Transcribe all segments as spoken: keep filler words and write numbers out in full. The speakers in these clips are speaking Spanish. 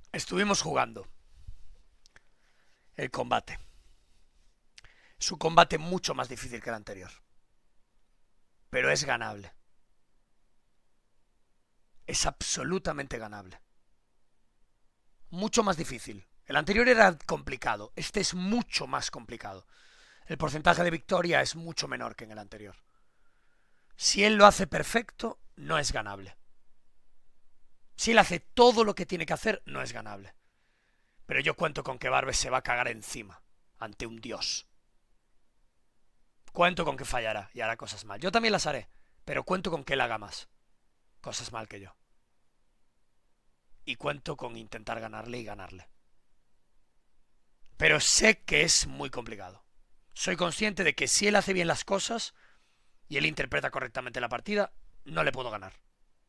Estuvimos jugando el combate. Es un combate mucho más difícil que el anterior, pero es ganable. Es absolutamente ganable. Mucho más difícil. El anterior era complicado, este es mucho más complicado. El porcentaje de victoria es mucho menor que en el anterior. Si él lo hace perfecto, no es ganable. Si él hace todo lo que tiene que hacer, no es ganable. Pero yo cuento con que Barbe se va a cagar encima ante un dios. Cuento con que fallará y hará cosas mal. Yo también las haré, pero cuento con que él haga más cosas mal que yo. Y cuento con intentar ganarle y ganarle. Pero sé que es muy complicado. Soy consciente de que si él hace bien las cosas y él interpreta correctamente la partida, no le puedo ganar.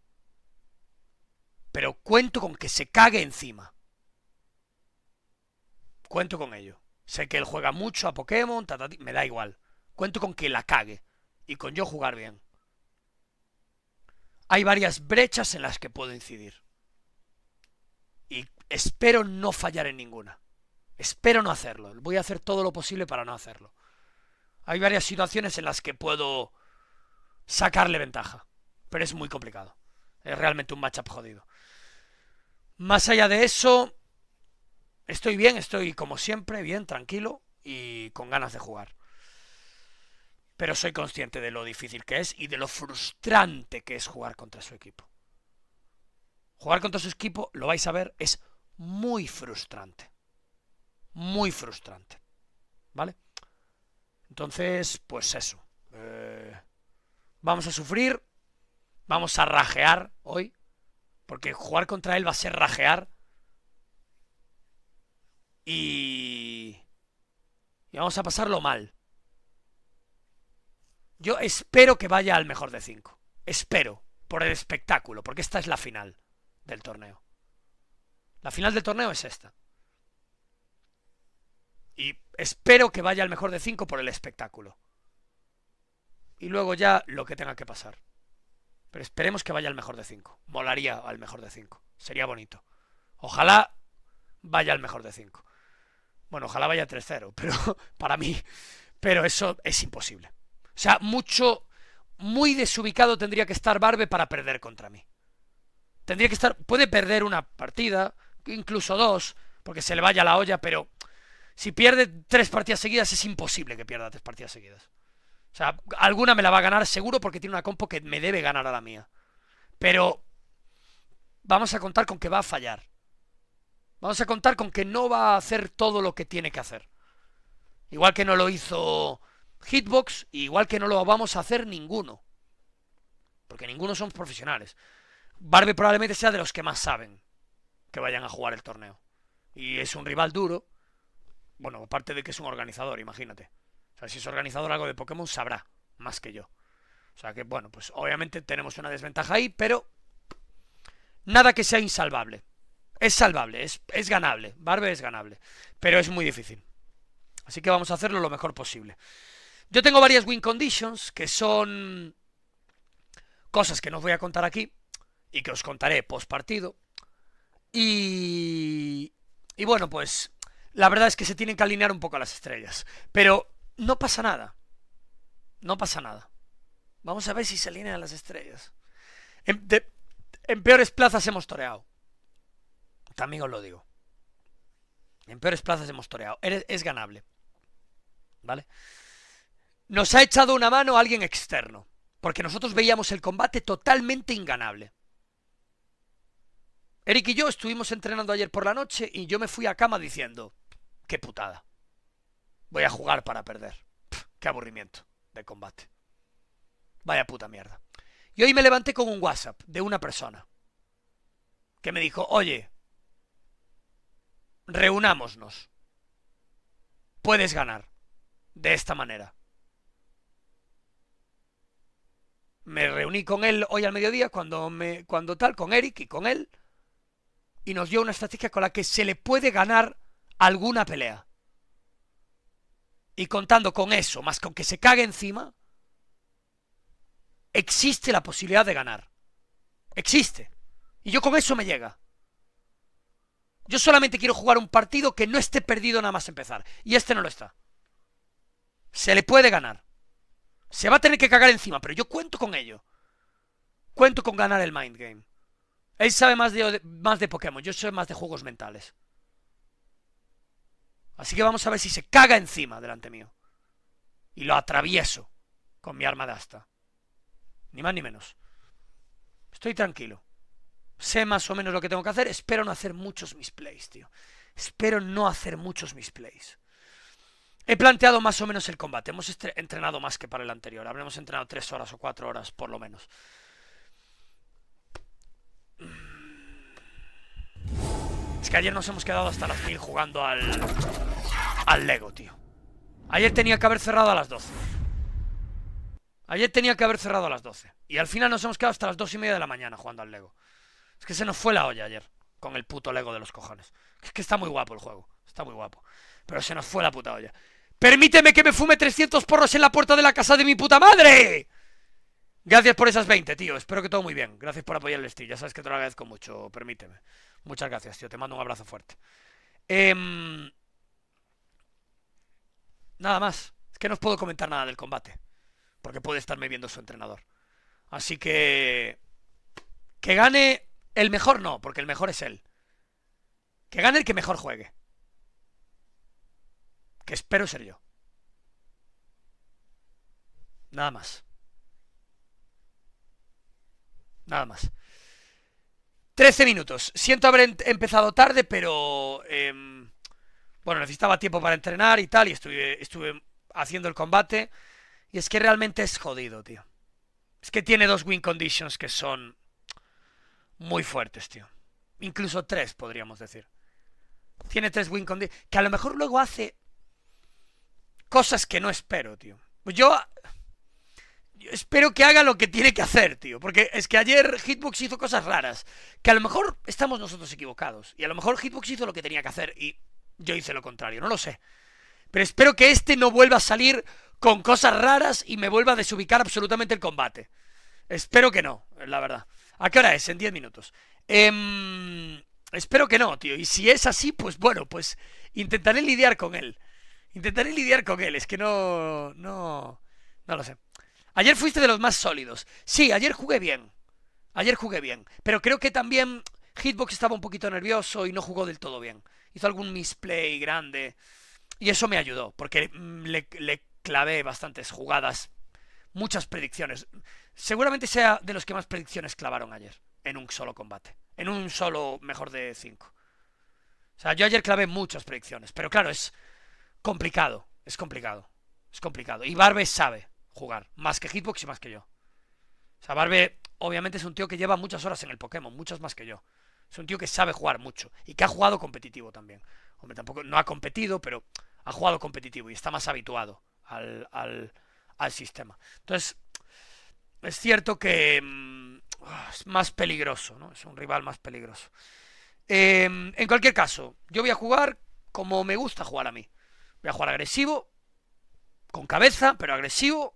Pero cuento con que se cague encima. Cuento con ello. Sé que él juega mucho a Pokémon, tatati, me da igual. Cuento con que la cague y con yo jugar bien. Hay varias brechas en las que puedo incidir. Y espero no fallar en ninguna. Espero no hacerlo. Voy a hacer todo lo posible para no hacerlo. Hay varias situaciones en las que puedo sacarle ventaja. Pero es muy complicado. Es realmente un matchup jodido. Más allá de eso, estoy bien, estoy como siempre, bien, tranquilo y con ganas de jugar. Pero soy consciente de lo difícil que es y de lo frustrante que es jugar contra su equipo. Jugar contra su equipo, lo vais a ver, es muy frustrante. Muy frustrante. ¿Vale? Entonces, pues eso. Eh, vamos a sufrir. Vamos a rajear hoy. Porque jugar contra él va a ser rajear. Y... Y vamos a pasarlo mal. Yo espero que vaya al mejor de cinco. Espero. Por el espectáculo. Porque esta es la final del torneo. La final del torneo es esta. Y espero que vaya al mejor de cinco por el espectáculo. Y luego ya lo que tenga que pasar. Pero esperemos que vaya al mejor de cinco. Molaría al mejor de cinco. Sería bonito. Ojalá vaya al mejor de cinco. Bueno, ojalá vaya tres cero, pero para mí. Pero eso es imposible. O sea, mucho, muy desubicado tendría que estar Barbe para perder contra mí. Tendría que estar, puede perder una partida, incluso dos, porque se le vaya la olla, pero si pierde tres partidas seguidas es imposible que pierda tres partidas seguidas. O sea, alguna me la va a ganar seguro porque tiene una compo que me debe ganar a la mía. Pero vamos a contar con que va a fallar. Vamos a contar con que no va a hacer todo lo que tiene que hacer. Igual que no lo hizo Hitbox, igual que no lo vamos a hacer ninguno. Porque ninguno somos profesionales. Barbe probablemente sea de los que más saben que vayan a jugar el torneo. Y es un rival duro. Bueno, aparte de que es un organizador, imagínate. O sea, si es organizador algo de Pokémon sabrá más que yo. O sea que, bueno, pues obviamente tenemos una desventaja ahí, pero nada que sea insalvable. Es salvable, es, es ganable. Barbe es ganable, pero es muy difícil. Así que vamos a hacerlo lo mejor posible. Yo tengo varias win conditions, que son cosas que no os voy a contar aquí y que os contaré post partido. Y... Y bueno, pues la verdad es que se tienen que alinear un poco a las estrellas. Pero no pasa nada. No pasa nada. Vamos a ver si se alinean a las estrellas. En, de, en peores plazas hemos toreado. También os lo digo. En peores plazas hemos toreado. Es, es ganable. ¿Vale? Nos ha echado una mano alguien externo. Porque nosotros veíamos el combate totalmente inganable. Eric y yo estuvimos entrenando ayer por la noche y yo me fui a cama diciendo, qué putada. Voy a jugar para perder. Pff, qué aburrimiento de combate. Vaya puta mierda. Y hoy me levanté con un WhatsApp de una persona que me dijo, oye, reunámonos. Puedes ganar de esta manera. Me reuní con él hoy al mediodía cuando, me, cuando tal, con Eric y con él, y nos dio una estrategia con la que se le puede ganar alguna pelea. Y contando con eso, más con que se cague encima, existe la posibilidad de ganar. Existe. Y yo con eso me llega. Yo solamente quiero jugar un partido que no esté perdido nada más empezar. Y este no lo está. Se le puede ganar. Se va a tener que cagar encima, pero yo cuento con ello. Cuento con ganar el Mind Game. Él sabe más de, más de Pokémon, yo soy más de juegos mentales. Así que vamos a ver si se caga encima delante mío. Y lo atravieso con mi arma de asta. Ni más ni menos. Estoy tranquilo. Sé más o menos lo que tengo que hacer. Espero no hacer muchos misplays, tío. Espero no hacer muchos misplays. He planteado más o menos el combate. Hemos entrenado más que para el anterior. Habremos entrenado tres horas o cuatro horas, por lo menos. Es que ayer nos hemos quedado hasta las mil jugando al... Al Lego, tío. Ayer tenía que haber cerrado a las doce. Ayer tenía que haber cerrado a las doce. Y al final nos hemos quedado hasta las dos y media de la mañana jugando al Lego. Es que se nos fue la olla ayer con el puto Lego de los cojones. Es que está muy guapo el juego. Está muy guapo. Pero se nos fue la puta olla. ¡Permíteme que me fume trescientos porros en la puerta de la casa de mi puta madre! Gracias por esas veinte, tío. Espero que todo muy bien. Gracias por apoyar el stream. Ya sabes que te lo agradezco mucho. Permíteme. Muchas gracias, tío. Te mando un abrazo fuerte. Eh... Nada más. Es que no os puedo comentar nada del combate. Porque puede estarme viendo su entrenador. Así que... Que gane el mejor no, porque el mejor es él. Que gane el que mejor juegue. Que espero ser yo. Nada más. Nada más. trece minutos. Siento haber empezado tarde, pero... Eh, bueno, necesitaba tiempo para entrenar y tal, y estuve, estuve haciendo el combate. Y es que realmente es jodido, tío. Es que tiene dos win conditions que son muy fuertes, tío. Incluso tres, podríamos decir. Tiene tres win conditions, que a lo mejor luego hace cosas que no espero, tío. Yo... Yo espero que haga lo que tiene que hacer, tío. Porque es que ayer Hitbox hizo cosas raras. Que a lo mejor estamos nosotros equivocados. Y a lo mejor Hitbox hizo lo que tenía que hacer y yo hice lo contrario. No lo sé. Pero espero que este no vuelva a salir con cosas raras y me vuelva a desubicar absolutamente el combate. Espero que no, la verdad. ¿A qué hora es? En diez minutos. Eh, espero que no, tío. Y si es así, pues bueno, pues intentaré lidiar con él. Intentaré lidiar con él. Es que no... No... No lo sé. Ayer fuiste de los más sólidos. Sí, ayer jugué bien. Ayer jugué bien. Pero creo que también Hitbox estaba un poquito nervioso y no jugó del todo bien. Hizo algún misplay grande. Y eso me ayudó, porque le, le clavé bastantes jugadas. Muchas predicciones. Seguramente sea de los que más predicciones clavaron ayer. En un solo combate. En un solo mejor de cinco. O sea, yo ayer clavé muchas predicciones. Pero claro, es complicado. Es complicado. Es complicado. Y Barbe sabe jugar, más que Hitbox y más que yo. O sea, Barbe obviamente es un tío que lleva muchas horas en el Pokémon, muchas más que yo. Es un tío que sabe jugar mucho y que ha jugado competitivo también. Hombre, tampoco no ha competido, pero ha jugado competitivo y está más habituado al, al, al sistema. Entonces, es cierto que mmm, es más peligroso, ¿no? Es un rival más peligroso. Eh, en cualquier caso, yo voy a jugar como me gusta jugar a mí. Voy a jugar agresivo, con cabeza, pero agresivo.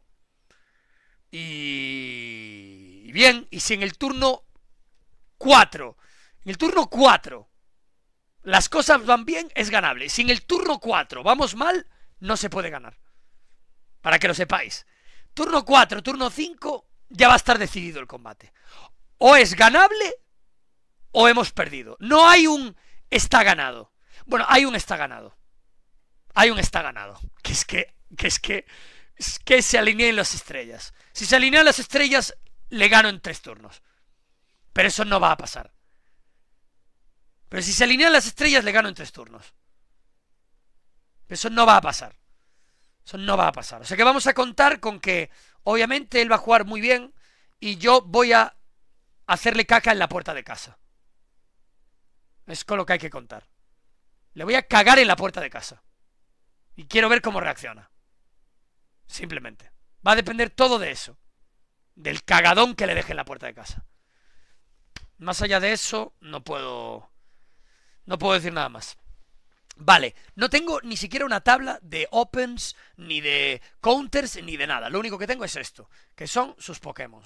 Y bien, y si en el turno cuatro, en el turno cuatro las cosas van bien, es ganable. Si en el turno cuatro vamos mal, no se puede ganar. Para que lo sepáis. Turno cuatro, turno cinco, ya va a estar decidido el combate. O es ganable, o hemos perdido. No hay un está ganado. Bueno, hay un está ganado. Hay un está ganado. Que es que, que es que... Es que se alineen las estrellas. Si se alinean las estrellas, le gano en tres turnos. Pero eso no va a pasar. Pero si se alinean las estrellas, le gano en tres turnos. Pero eso no va a pasar. Eso no va a pasar. O sea que vamos a contar con que, obviamente, él va a jugar muy bien y yo voy a hacerle caca en la puerta de casa. Es con lo que hay que contar. Le voy a cagar en la puerta de casa. Y quiero ver cómo reacciona. Simplemente. Va a depender todo de eso. Del cagadón que le deje en la puerta de casa. Más allá de eso, no puedo... No puedo decir nada más. Vale, no tengo ni siquiera una tabla de opens, ni de counters, ni de nada. Lo único que tengo es esto, que son sus Pokémon.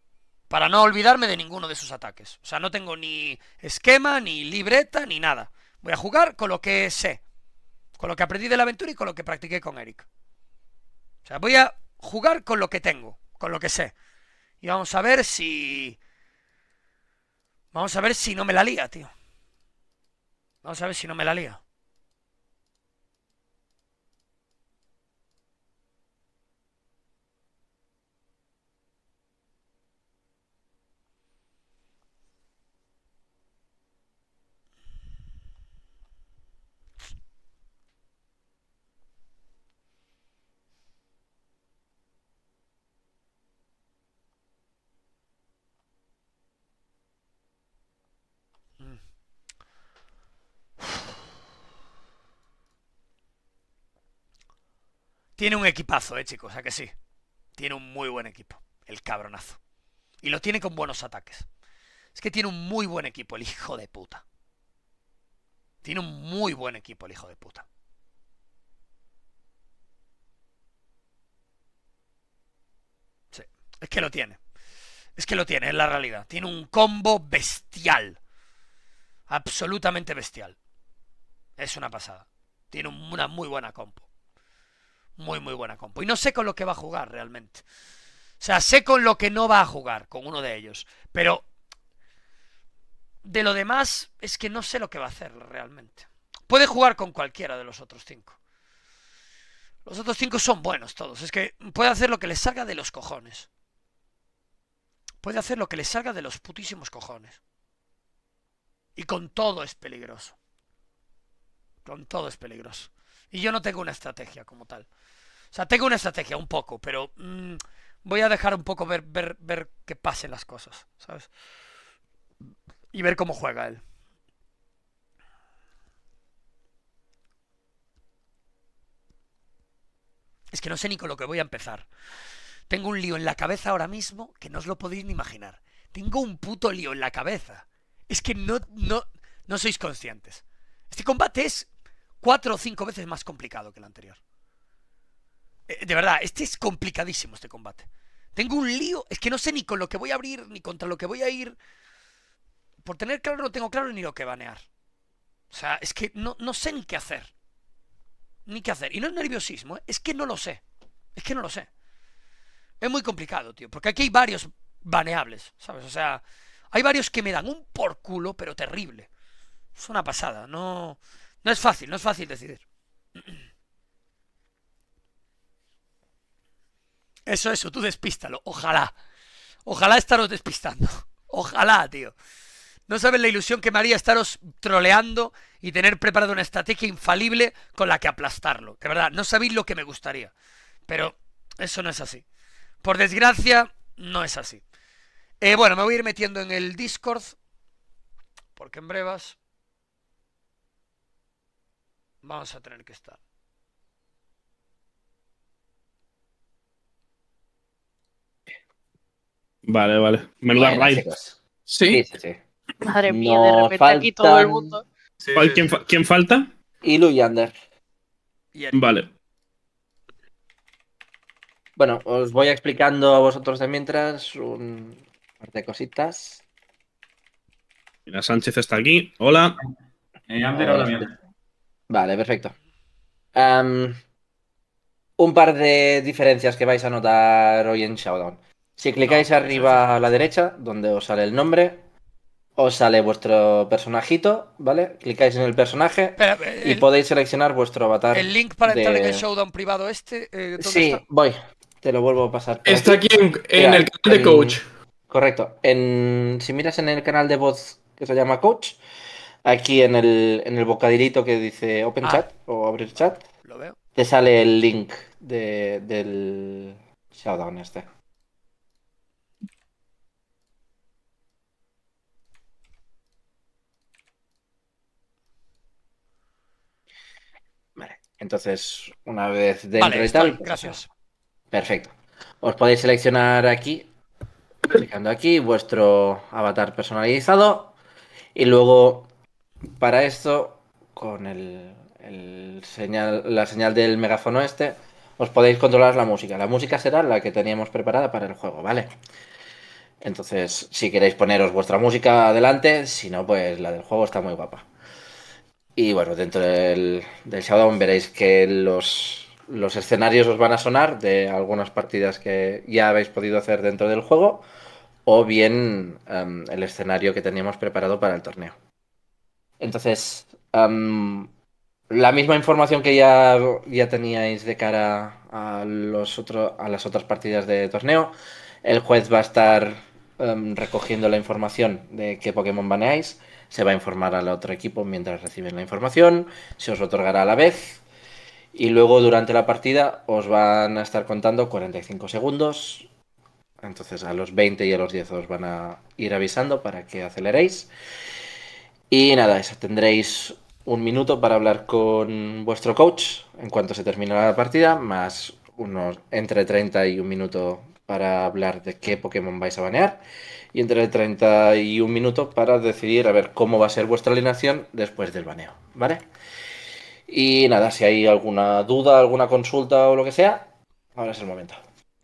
Para no olvidarme de ninguno de sus ataques. O sea, no tengo ni esquema, ni libreta, ni nada. Voy a jugar con lo que sé, con lo que aprendí de la aventura y con lo que practiqué con Eric. O sea, voy a jugar con lo que tengo, con lo que sé. Y vamos a ver si... Vamos a ver si no me la lía, tío. Vamos a ver si no me la lía. Tiene un equipazo, eh, chicos, ¿a que sí? Tiene un muy buen equipo, el cabronazo. Y lo tiene con buenos ataques. Es que tiene un muy buen equipo, el hijo de puta. Tiene un muy buen equipo, el hijo de puta. Sí, es que lo tiene. Es que lo tiene, es la realidad. Tiene un combo bestial. Absolutamente bestial. Es una pasada. Tiene una muy buena compo. Muy, muy buena compo. Y no sé con lo que va a jugar realmente. O sea, sé con lo que no va a jugar, con uno de ellos. Pero de lo demás es que no sé lo que va a hacer realmente. Puede jugar con cualquiera de los otros cinco. Los otros cinco son buenos todos. Es que puede hacer lo que le salga de los cojones. Puede hacer lo que le salga de los putísimos cojones. Y con todo es peligroso. Con todo es peligroso. Y yo no tengo una estrategia como tal. O sea, tengo una estrategia un poco, pero mmm, voy a dejar un poco ver, ver, ver que pasen las cosas, ¿sabes? Y ver cómo juega él. Es que no sé ni con lo que voy a empezar. Tengo un lío en la cabeza ahora mismo que no os lo podéis ni imaginar. Tengo un puto lío en la cabeza. Es que no, no, no sois conscientes. Este combate es cuatro o cinco veces más complicado que el anterior. Eh, de verdad, este es complicadísimo, este combate. Tengo un lío, es que no sé ni con lo que voy a abrir, ni contra lo que voy a ir. Por tener claro, no tengo claro ni lo que banear. O sea, es que no, no sé ni qué hacer. Ni qué hacer. Y no es nerviosismo, ¿eh? Es que no lo sé. Es que no lo sé. Es muy complicado, tío, porque aquí hay varios baneables, ¿sabes? O sea, hay varios que me dan un por culo, pero terrible. Es una pasada, no, no es fácil, no es fácil decidir. Eso, eso, tú despístalo, ojalá. Ojalá estaros despistando. Ojalá, tío. No sabes la ilusión que me haría estaros troleando y tener preparada una estrategia infalible con la que aplastarlo. De verdad, no sabéis lo que me gustaría. Pero eso no es así. Por desgracia, no es así. Eh, bueno, me voy a ir metiendo en el Discord. Porque en brevas vamos a tener que estar. Vale, vale. Menuda Buenas, raid. chicos. ¿Sí? Sí, sí, sí. Madre mía, de Nos repente aquí todo el faltan mundo. Sí, ¿Cuál- sí, quién, sí. fa- quién falta? Ilu y Ander. Y Eric. Vale. Bueno, os voy explicando a vosotros de mientras un par de cositas. Mira, Sánchez está aquí. Hola. Eh, Ander habla bien. Vale, perfecto. Am, un par de diferencias que vais a notar hoy en Showdown. Si clicáis No, arriba diferencias a la no. derecha, donde os sale el nombre, os sale vuestro personajito, ¿vale? Clicáis en el personaje Espera, y el, podéis seleccionar vuestro avatar. el link para entrar en el de... showdown privado este, eh, ¿dónde Sí, está? voy. Te lo vuelvo a pasar por Está aquí en, en Mira, el canal de en- coach. Correcto. En, si miras en el canal de voz que se llama Coach, aquí en el, en el bocadillito que dice Open Ah. Chat o abrir chat, Lo veo. te sale el link de, del Showdown este. Vale. Entonces, una vez dentro Vale, y tal, estoy, pues gracias. eso. Perfecto. Os podéis seleccionar aquí, clicando aquí, vuestro avatar personalizado. Y luego, para esto, con el, el señal, la señal del megáfono este, os podéis controlar la música. La música será la que teníamos preparada para el juego, ¿vale? Entonces, si queréis poneros vuestra música adelante, si no, pues la del juego está muy guapa. Y bueno, dentro del, del Showdown veréis que los, los escenarios os van a sonar de algunas partidas que ya habéis podido hacer dentro del juego, o bien um, el escenario que teníamos preparado para el torneo. Entonces, um, la misma información que ya, ya teníais de cara a, los otro, a las otras partidas de torneo, el juez va a estar um, recogiendo la información de qué Pokémon baneáis, se va a informar al otro equipo mientras reciben la información, se os otorgará a la vez y luego durante la partida os van a estar contando cuarenta y cinco segundos. Entonces a los veinte y a los diez os van a ir avisando para que aceleréis. Y nada, eso, tendréis un minuto para hablar con vuestro coach en cuanto se termine la partida, más unos entre treinta y un minuto para hablar de qué Pokémon vais a banear, y entre treinta y un minuto para decidir a ver cómo va a ser vuestra alineación después del baneo, ¿vale? Y nada, si hay alguna duda, alguna consulta o lo que sea, ahora es el momento.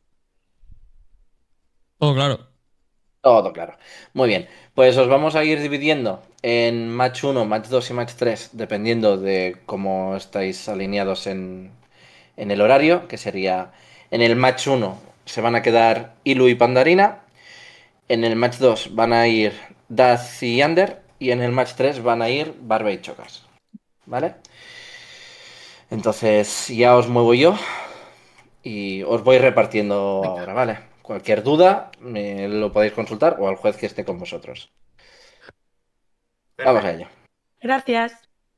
Todo claro. Todo claro. Muy bien. Pues os vamos a ir dividiendo en match uno, match dos y match tres, dependiendo de cómo estáis alineados en, en el horario, que sería en el match uno se van a quedar Ilu y Pandarina, en el match dos van a ir Daz y Ander, y en el match tres van a ir Barba y Chocas. ¿Vale? Entonces ya os muevo yo y os voy repartiendo ahora, ¿vale? Cualquier duda me lo podéis consultar o al juez que esté con vosotros. Vamos a ello. Gracias.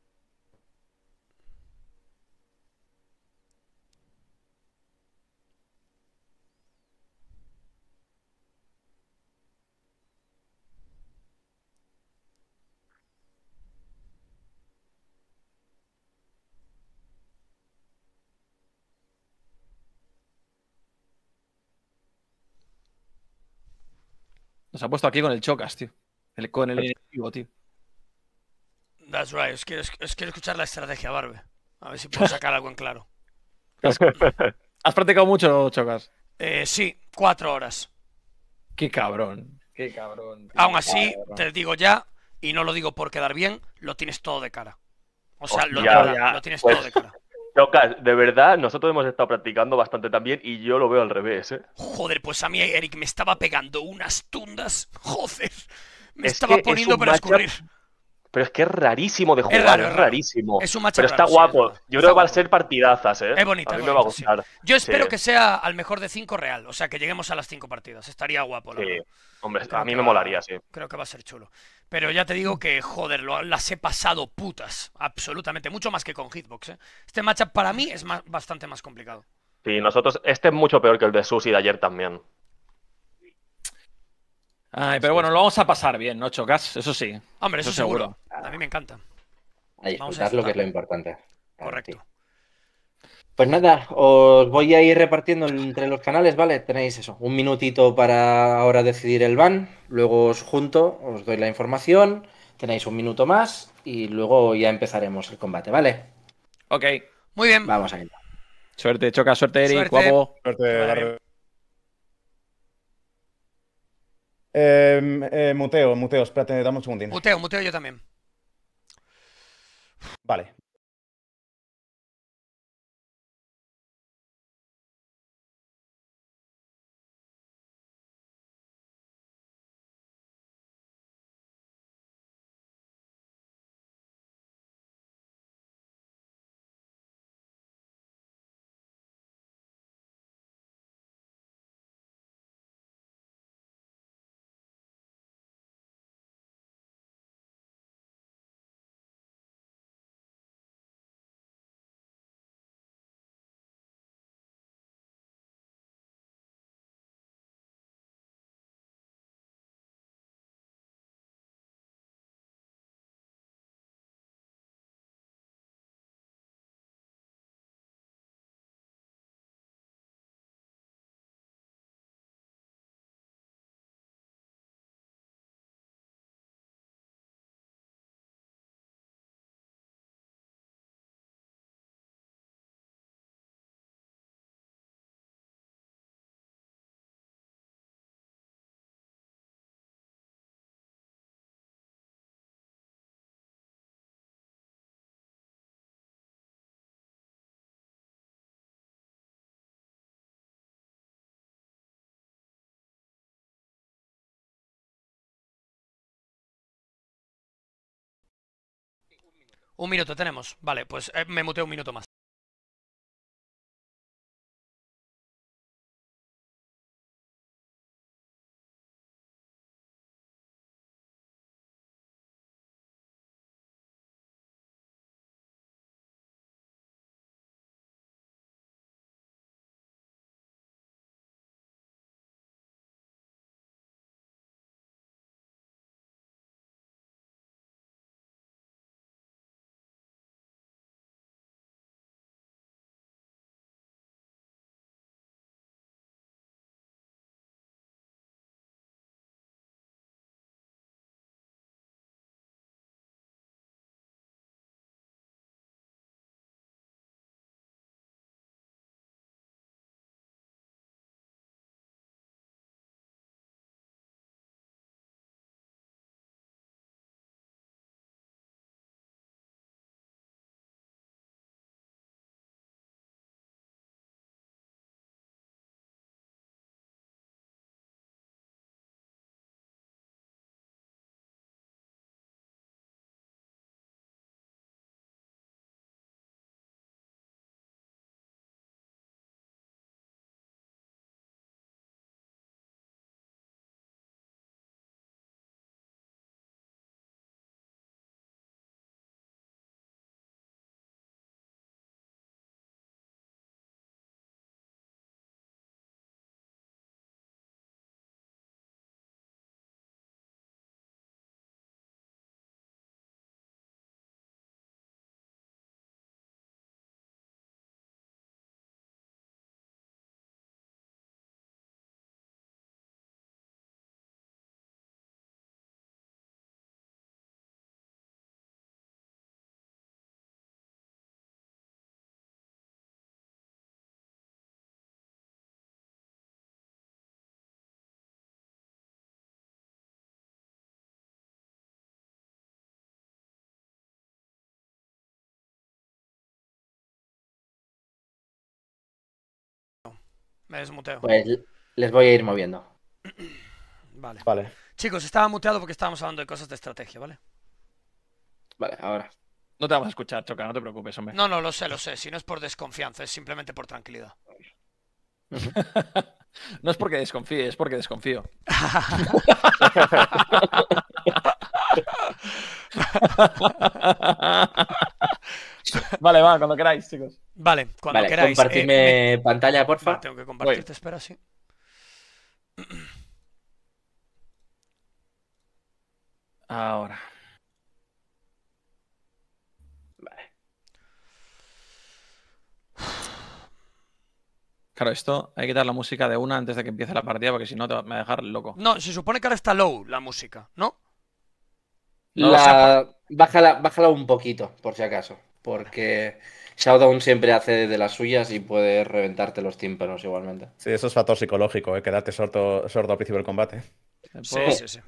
Nos ha puesto aquí con el Chocas, tío. El, con el enemigo, tío. That's right. Os quiero, os quiero escuchar la estrategia, Barbe. A ver si puedo sacar algo en claro. ¿Has, has practicado mucho, Chocas? Eh, sí, cuatro horas. Qué cabrón. Qué cabrón. Tío. Aún así, Cabrón. te digo ya, y no lo digo por quedar bien, lo tienes todo de cara. O sea, lo, Hostia, de verdad, ya, lo tienes pues- todo de cara. Chocas, de verdad, nosotros hemos estado practicando bastante también y yo lo veo al revés, ¿eh? Joder, pues a mí Eric me estaba pegando unas tundas. Joder. Me Es estaba que es poniendo un para matchup escurrir. Pero es que es rarísimo de jugar, raro, es, es raro. rarísimo. Es un matchup Pero está raro, sí, es guapo. verdad. Yo Está creo que van a guapo. ser partidazas, ¿eh? Es bonita, A mí es me va a bonita, sí. gustar. Yo espero Sí. que sea al mejor de cinco real. O sea, que lleguemos a las cinco partidas. Estaría guapo, la Sí. verdad. Hombre, Creo a mí que me va- molaría, sí. Creo que va a ser chulo. Pero ya te digo que, joder, lo- las he pasado putas. Absolutamente. Mucho más que con Hitbox, ¿eh? Este matchup para mí es más- bastante más complicado. Sí, nosotros. Este es mucho peor que el de Susi de ayer también. Ay, pero bueno, lo vamos a pasar bien, ¿no, Chocas? Eso sí. Hombre, eso, Eso seguro. seguro. A mí me encanta. A Vamos a disfrutar lo que es lo disfrutar. importante. Claro, Correcto. sí. Pues nada, os voy a ir repartiendo entre los canales, ¿vale? Tenéis eso, un minutito para ahora decidir el ban, luego os junto, os doy la información, tenéis un minuto más y luego ya empezaremos el combate, ¿vale? Ok. Muy bien. Vamos a ir. Suerte, Chocas, suerte, Eric, Suerte. guapo. Suerte, Que vaya Barbe. bien. Eh, eh, muteo, muteo, espérate, dame un segundín. Muteo, muteo yo también. Vale. Un minuto tenemos. Vale, pues eh, me muteo un minuto más. Me desmuteo. Pues les voy a ir moviendo. Vale. Vale. Chicos, estaba muteado porque estábamos hablando de cosas de estrategia, ¿vale? Vale, ahora. No te vamos a escuchar, Choca, no te preocupes, hombre. No, no, lo sé, lo sé. Si no es por desconfianza, es simplemente por tranquilidad. No es porque desconfíe, es porque desconfío. Vale, va, cuando queráis, chicos. Vale, cuando Vale, queráis. compartidme eh, me- pantalla, porfa. Vale, tengo que compartirte, espera, sí. Ahora. Vale. Claro, esto hay que quitar la música de una antes de que empiece la partida, porque si no te va- me va a dejar loco. No, se supone que ahora está low la música, ¿no? No lo La... bájala, bájala un poquito, por si acaso. Porque Showdown siempre hace de las suyas y puede reventarte los tímpanos igualmente. Sí, eso es factor psicológico, ¿eh? Quedarte sordo, sordo al principio del combate. ¿Me Sí, puedo- sí, sí.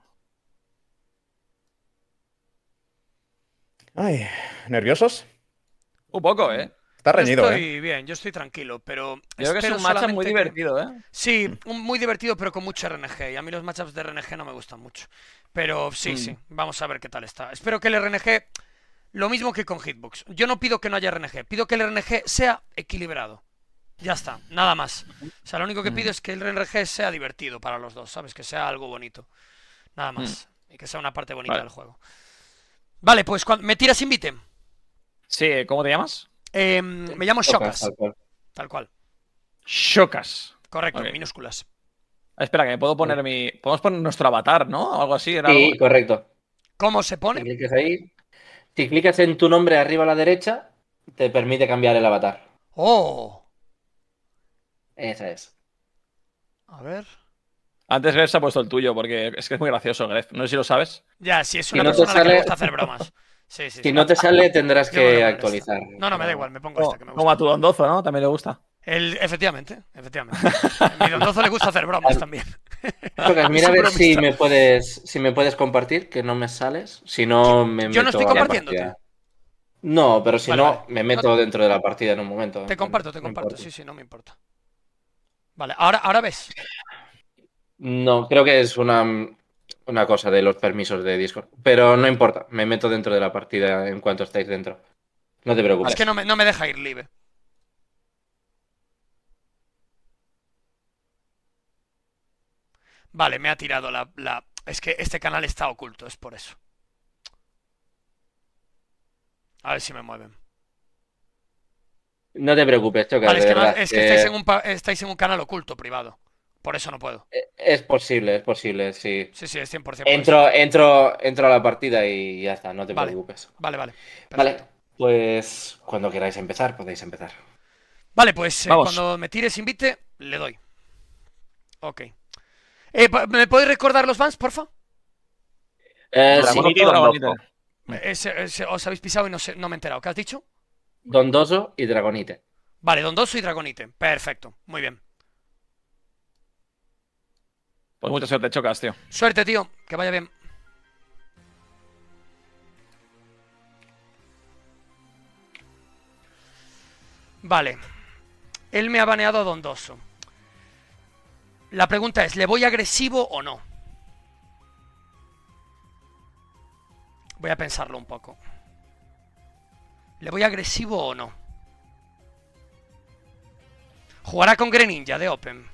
Ay, ¿nerviosos? Un poco, ¿eh? Está Yo reñido, estoy ¿eh? bien, yo estoy tranquilo, pero Yo creo que es espero un matchup solamente muy que- divertido, ¿eh? Sí, un- muy divertido, pero con mucho R N G. Y a mí los matchups de R N G no me gustan mucho. Pero sí, Mm. sí, vamos a ver qué tal está. Espero que el R N G, lo mismo que con Hitbox. Yo no pido que no haya R N G, pido que el R N G sea equilibrado. Ya está, nada más. O sea, lo único que pido es que el R N G sea divertido para los dos, ¿sabes? Que sea algo bonito. Nada más. Y que sea una parte bonita Vale. del juego. Vale, pues cuan- ¿me tiras invite? Sí, ¿cómo te llamas? Eh, me llamo Tocas, Shokas, tal cual. tal cual. Chocas. Correcto, Ok. minúsculas. Ah, espera, que me puedo poner mi. Podemos poner nuestro avatar, ¿no? O algo así. Era Sí, algo... correcto. ¿Cómo se Si pone? clicas ahí, si clicas en tu nombre arriba a la derecha, te permite cambiar el avatar. ¡Oh! Esa es. A ver. Antes Gref se ha puesto el tuyo, porque es que es muy gracioso, Gref. No sé si lo sabes. Ya, si es Si una no te persona a la que le sale- gusta hacer bromas. Sí, sí. Si sí. no te sale, tendrás Yo me voy a que poner actualizar. esta. No, no, me da igual, me pongo Como, esta que me como a gusta. tu dondozo, ¿no? También le gusta. El, efectivamente, efectivamente. A mi dondozo le gusta hacer bromas también. Chocas, mira a Es un ver si bromista. me puedes, si me puedes compartir, que no me sales. Si no, me Yo no meto estoy a la compartiéndote. partida. No, pero si Vale, no, vale. me meto dentro de la partida en un momento. Te comparto, te No comparto. importa. Sí, sí, no me importa. Vale, ahora, ahora ves. No, creo que es una. una cosa de los permisos de Discord. Pero no importa, me meto dentro de la partida en cuanto estáis dentro. No te preocupes. Es que no me, no me deja ir libre. Vale, me ha tirado la, la... Es que este canal está oculto, es por eso. A ver si me mueven. No te preocupes, Chocas, Vale, es de que, no- verdad. es que eh, estáis, en un, pa- estáis en un canal oculto, privado. Por eso no puedo. Es posible, es posible, sí. Sí, sí, es cien por ciento por eso. Entro, entro, entro a la partida y ya está, no te Vale. preocupes. Vale, vale. Vale, Perfecto. pues cuando queráis empezar, podéis empezar. Vale, pues eh, Vamos. cuando me tires invite, le doy. Ok. Eh, pa- ¿Me podéis recordar los bans, porfa? Eh, Dragón sí, y Dragonito, Don Dragonito. Dozo. Ese- ese- os habéis pisado y no, sé- no me he enterado. ¿Qué has dicho? Dondoso y Dragonite. Vale, Dondoso y Dragonite. Perfecto. Muy bien. Pues mucha suerte, Chocas, tío. Suerte, tío. Que vaya bien. Vale. Él me ha baneado a Dondoso. La pregunta es, ¿le voy agresivo o no? Voy a pensarlo un poco. ¿Le voy agresivo o no? Jugará con Greninja de Open.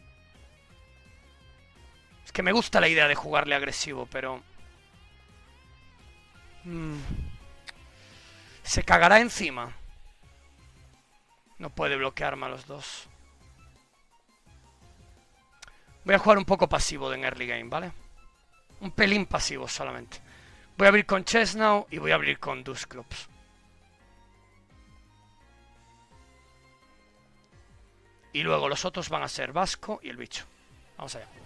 Es que me gusta la idea de jugarle agresivo, pero... Mm. Se cagará encima. No puede bloquearme a los dos. Voy a jugar un poco pasivo en early game, ¿vale? Un pelín pasivo solamente. Voy a abrir con Chesnaught y voy a abrir con Dusclops. Y luego los otros van a ser Vasco y el bicho. Vamos allá.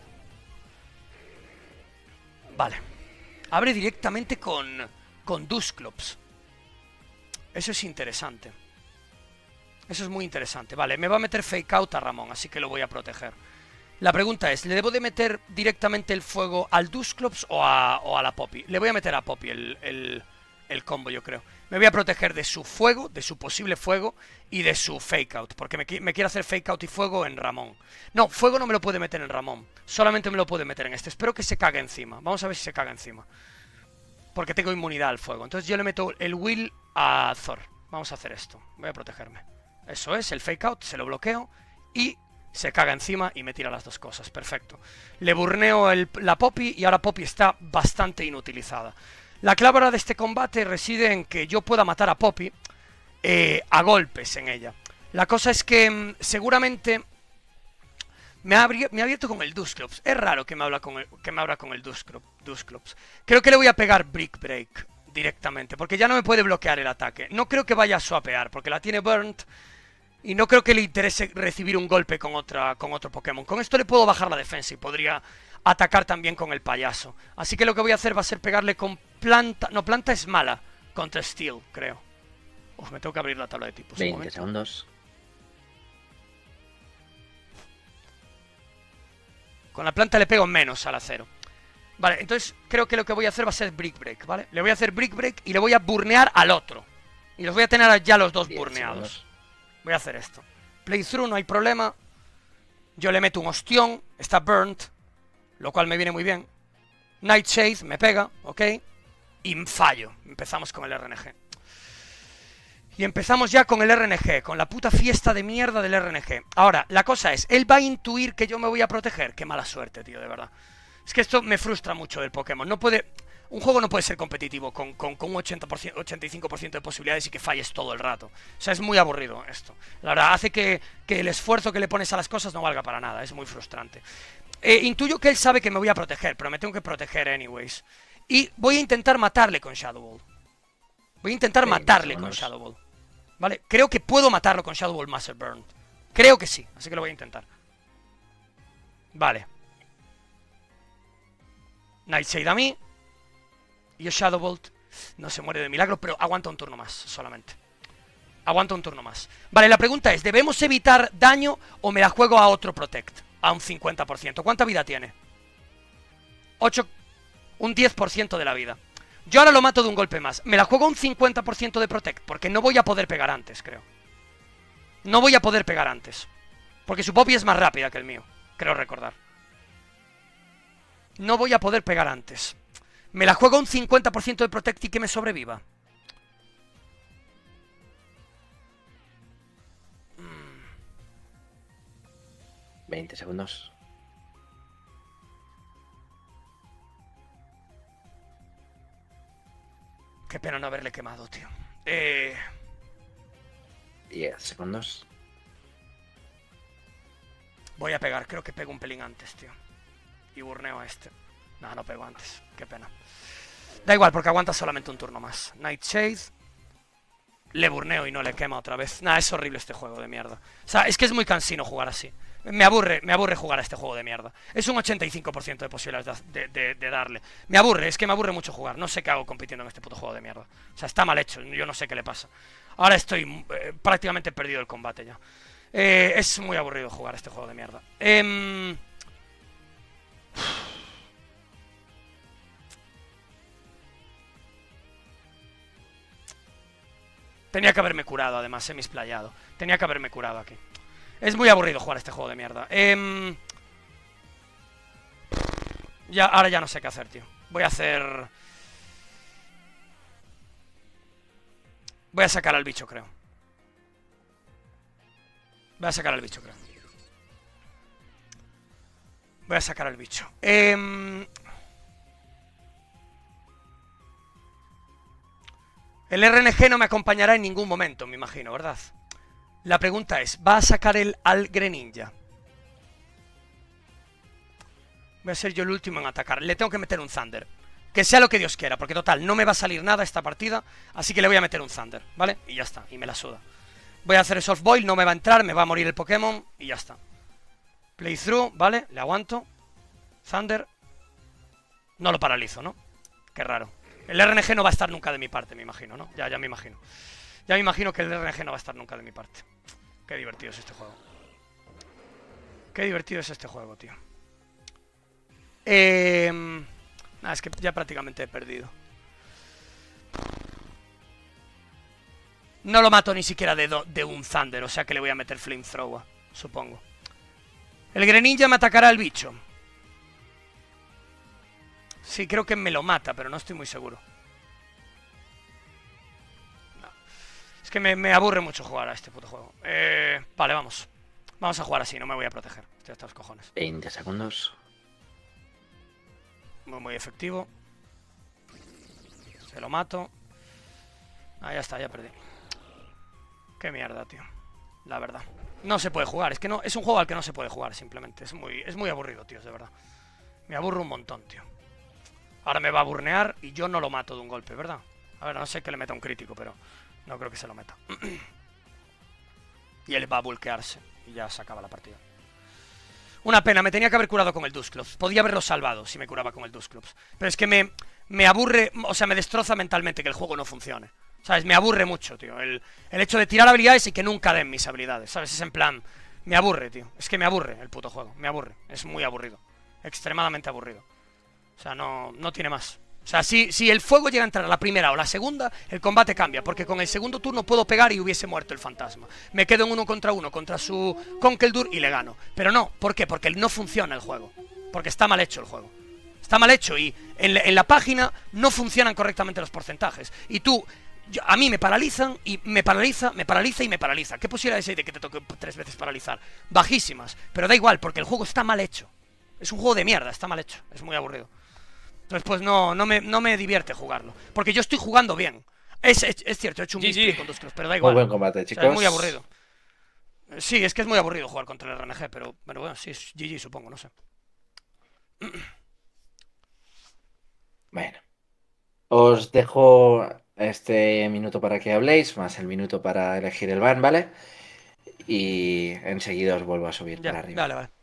Vale. Abre directamente con, con Dusclops. Eso es interesante. Eso es muy interesante. Vale, me va a meter Fake Out a Ramón, así que lo voy a proteger. La pregunta es, ¿le debo de meter directamente el fuego al Dusclops o a, o a la Poppy? Le voy a meter a Poppy el, el, el combo, yo creo. Me voy a proteger de su fuego, de su posible fuego y de su Fake Out, porque me, me quiere hacer Fake Out y fuego en Ramón. No, fuego no me lo puede meter en Ramón, solamente me lo puede meter en este. Espero que se cague encima. Vamos a ver si se caga encima. Porque tengo inmunidad al fuego. Entonces yo le meto el Will a Thor. Vamos a hacer esto. Voy a protegerme. Eso es, el Fake Out, se lo bloqueo y se caga encima y me tira las dos cosas. Perfecto. Le burneo el, la Poppy y ahora Poppy está bastante inutilizada. La clave ahora de este combate reside en que yo pueda matar a Poppy eh, a golpes en ella. La cosa es que mmm, seguramente me ha, me ha abierto con el Dusclops. Es raro que me, habla con el, que me abra con el Dusclops. Creo que le voy a pegar Brick Break directamente, porque ya no me puede bloquear el ataque. No creo que vaya a swapear, porque la tiene burnt. Y no creo que le interese recibir un golpe con, otra, con otro Pokémon. Con esto le puedo bajar la defensa y podría atacar también con el payaso. Así que lo que voy a hacer va a ser pegarle con planta. No, planta es mala contra Steel, creo. Uf, me tengo que abrir la tabla de tipos. veinte segundos. Con la planta le pego menos al acero. Vale, entonces creo que lo que voy a hacer va a ser Brick Break, ¿vale? Le voy a hacer Brick Break y le voy a burnear al otro. Y los voy a tener ya los dos burneados. Segundos. Voy a hacer esto. Playthrough, no hay problema. Yo le meto un ostión. Está burnt. Lo cual me viene muy bien. Nightshade, me pega, ¿ok? Y fallo. Empezamos con el R N G. Y empezamos ya con el R N G. Con la puta fiesta de mierda del R N G. Ahora, la cosa es, ¿él va a intuir que yo me voy a proteger? Qué mala suerte, tío, de verdad. Es que esto me frustra mucho del Pokémon. No puede... Un juego no puede ser competitivo con, con, con un ochenta por ciento, ochenta y cinco por ciento de posibilidades y que falles todo el rato. O sea, es muy aburrido esto. La verdad, hace que, que el esfuerzo que le pones a las cosas no valga para nada. Es muy frustrante. Eh, intuyo que él sabe que me voy a proteger, pero me tengo que proteger anyways. Y voy a intentar matarle con Shadow Ball. Voy a intentar veinte matarle con segundos. Shadow Ball. ¿Vale? Creo que puedo matarlo con Shadow Ball Master Burn. Creo que sí, así que lo voy a intentar. Vale. Nightshade a mí. Y yo Shadow Bolt no se muere de milagro, pero aguanta un turno más, solamente. Aguanta un turno más. Vale, la pregunta es, ¿debemos evitar daño o me la juego a otro Protect? A un cincuenta por ciento. ¿Cuánta vida tiene? ocho... Un diez por ciento de la vida. Yo ahora lo mato de un golpe más. Me la juego a un cincuenta por ciento de Protect, porque no voy a poder pegar antes, creo. No voy a poder pegar antes. Porque su Poppy es más rápida que el mío, creo recordar. No voy a poder pegar antes. Me la juego un cincuenta por ciento de Protect y que me sobreviva. veinte segundos. Qué pena no haberle quemado, tío. Eh... diez segundos. Voy a pegar, creo que pego un pelín antes, tío. Y burneo a este. No, no pego antes, qué pena. Da igual, porque aguanta solamente un turno más. Nightshade. Le burneo y no le quema otra vez. Nah, es horrible este juego de mierda. O sea, es que es muy cansino jugar así. Me aburre, me aburre jugar a este juego de mierda. Es un ochenta y cinco por ciento de posibilidades de, de, de darle. Me aburre, es que me aburre mucho jugar. No sé qué hago compitiendo en este puto juego de mierda. O sea, está mal hecho, yo no sé qué le pasa. Ahora estoy eh, prácticamente perdido el combate ya. Eh, es muy aburrido jugar este juego de mierda. Eh... Tenía que haberme curado, además, he misplayado. Tenía que haberme curado aquí. Es muy aburrido jugar este juego de mierda. Eh... Ya, ahora ya no sé qué hacer, tío. Voy a hacer... Voy a sacar al bicho, creo. Voy a sacar al bicho, creo. Voy a sacar al bicho. Eh... El R N G no me acompañará en ningún momento, me imagino, ¿verdad? La pregunta es, ¿va a sacar el al Greninja? Voy a ser yo el último en atacar. Le tengo que meter un Thunder. Que sea lo que Dios quiera, porque total, no me va a salir nada esta partida. Así que le voy a meter un Thunder, ¿vale? Y ya está, y me la suda. Voy a hacer el Soft Boil, no me va a entrar, me va a morir el Pokémon y ya está. Playthrough, ¿vale? Le aguanto. Thunder. No lo paralizo, ¿no? Qué raro. El R N G no va a estar nunca de mi parte, me imagino, ¿no? Ya, ya me imagino. Ya me imagino que el R N G no va a estar nunca de mi parte. Qué divertido es este juego. Qué divertido es este juego, tío. Eh... Nah, es que ya prácticamente he perdido. No lo mato ni siquiera de, do, de un Thunder, o sea que le voy a meter Flamethrower, supongo. El Greninja me atacará al bicho. Sí, creo que me lo mata, pero no estoy muy seguro. No. Es que me, me aburre mucho jugar a este puto juego. Eh, vale, vamos. Vamos a jugar así, no me voy a proteger. Estoy hasta los cojones. veinte segundos. Muy, muy efectivo. Se lo mato. Ah, ya está, ya perdí. Qué mierda, tío. La verdad. No se puede jugar, es que no, es un juego al que no se puede jugar, simplemente. Es muy, es muy aburrido, tío, de verdad. Me aburre un montón, tío. Ahora me va a burnear y yo no lo mato de un golpe, ¿verdad? A ver, no sé que le meta un crítico, pero no creo que se lo meta. Y él va a bulkearse y ya se acaba la partida. Una pena, me tenía que haber curado con el Dusclops. Podía haberlo salvado si me curaba con el Dusclops. Pero es que me, me aburre, o sea, me destroza mentalmente que el juego no funcione. ¿Sabes? Me aburre mucho, tío. El, el hecho de tirar habilidades y que nunca den mis habilidades, ¿sabes? Es en plan... Me aburre, tío. Es que me aburre el puto juego. Me aburre. Es muy aburrido. Extremadamente aburrido. O sea, no, no tiene más. O sea, si, si el fuego llega a entrar a la primera o la segunda, el combate cambia. Porque con el segundo turno puedo pegar y hubiese muerto el fantasma. Me quedo en uno contra uno contra su Conkeldurr y le gano. Pero no, ¿por qué? Porque no funciona el juego. Porque está mal hecho el juego. Está mal hecho y en la, en la página no funcionan correctamente los porcentajes. Y tú... Yo, a mí me paralizan y me paraliza, me paraliza y me paraliza. ¿Qué posibilidades hay de que te toque tres veces paralizar? Bajísimas, pero da igual, porque el juego está mal hecho. Es un juego de mierda, está mal hecho, es muy aburrido. Entonces pues no, no, me, no me divierte jugarlo, porque yo estoy jugando bien. Es, es, es cierto, he hecho un Sí, sí. misclick con dos cross, pero da igual. Muy buen combate, chicos. O sea, es muy aburrido. Sí, es que es muy aburrido jugar contra el R N G, pero, pero bueno, sí, es G G supongo, no sé. Bueno. Os dejo este minuto para que habléis, más el minuto para elegir el ban, ¿vale? Y enseguida os vuelvo a subir Ya, para arriba. vale, vale.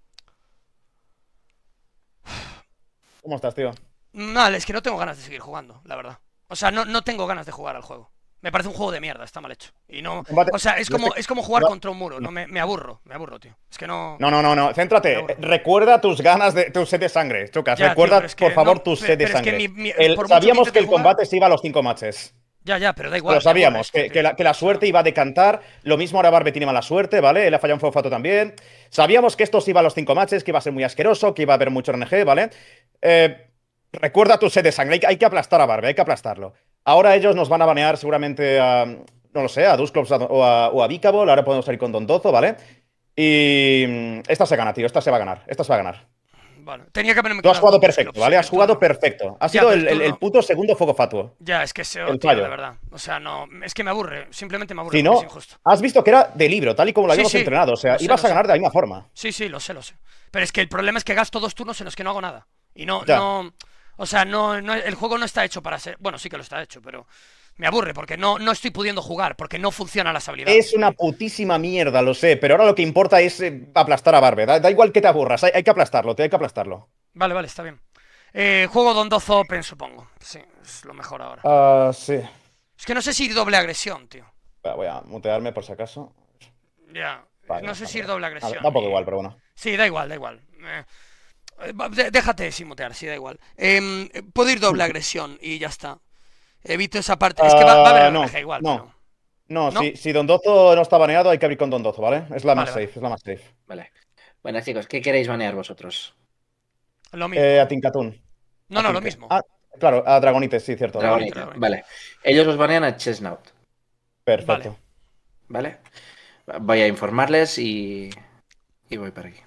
¿Cómo estás, tío? Vale, es que no tengo ganas de seguir jugando, la verdad. O sea, no, no tengo ganas de jugar al juego. Me parece un juego de mierda, está mal hecho. Y no. Combate- O sea, es yo como, estoy- es como jugar no. contra un muro. No, me, me aburro, me aburro, tío. Es que no. No, no, no, no. Céntrate. No, bueno. Recuerda tus ganas de tu sed de sangre, Chocas. Ya, tío, Recuerda, pero es que por favor, no, tu pe- sed de pero es que sangre. mi- mi- El- por mucho que sabíamos que intente el jugar- combate se iba a los cinco matches. Ya, ya, pero da igual. Lo me aburre sabíamos, esto, que, tío. que la, que la suerte iba a decantar. Lo mismo ahora Barbe tiene mala suerte, ¿vale? Él ha fallado un Fofato también. Sabíamos que esto se iba a los cinco matches, que iba a ser muy asqueroso, que iba a haber mucho R N G, ¿vale? Eh, recuerda tu sed de sangre. Hay, que- hay que aplastar a Barbe, hay que aplastarlo. Ahora ellos nos van a banear seguramente a. No lo sé, a Dusclops o a, o a Vicable. Ahora podemos salir con Dondozo, ¿vale? Y. mm, Esta se gana, tío. Esta se va a ganar. Esta se va a ganar. Vale, tenía que haberme Tú has quedado jugado con dos perfecto, clubs, ¿vale? sí, Has el jugado turno. perfecto. Ha Ya, sido pero el, el el- el turno- puto segundo fuego fatuo. Ya, es que se El tío, fallo. de verdad. O sea, no. Es que me aburre. Simplemente me aburre Si porque no, es injusto. has visto que era de libro, tal y como lo Sí, habíamos sí, entrenado. O sea, lo sé, ibas lo a ganar sé. de la misma forma. Sí, sí, lo sé, lo sé. Pero es que el problema es que gasto dos turnos en los que no hago nada. Y no, Ya. no. O sea, no, no, el juego no está hecho para ser. Bueno, sí que lo está hecho, pero. Me aburre porque no, no estoy pudiendo jugar, porque no funcionan las habilidades. Es una putísima mierda, lo sé, pero ahora lo que importa es eh, aplastar a Barbe. Da, da igual que te aburras, hay, hay que aplastarlo, te hay que aplastarlo. Vale, vale, está bien. Eh, juego Dondozo Open, supongo. Sí, es lo mejor ahora. Ah, sí. Es que no sé si ir doble agresión, tío. Espera, voy a mutearme por si acaso. Ya. Vale, no sé vale, si ir vale. doble Ah, agresión. da un poco y- igual, pero bueno. Sí, da igual, da igual. Eh, eh, va- de- déjate sin mutear, sí, da igual. Em, eh, puedo ir doble agresión y ya está. Evito esa parte. Es que va, va a haber Ah, R N no, G igual, no. pero. No, ¿No? Si, si Dondozo no está baneado, hay que abrir con Dondozo, ¿vale? Es la más Vale, vale. safe, es la más safe. Vale. Bueno, chicos, ¿qué queréis banear vosotros? Lo mismo. Eh, a Tincatún. no, a no, lo Tinca- mismo. Ah, claro, a Dragonites, sí, cierto. Dragonite, Dragonite. Dragonite. Vale. Ellos os banean a Chestnut, Perfecto. Vale. ¿vale? Voy a informarles y. Y voy para aquí.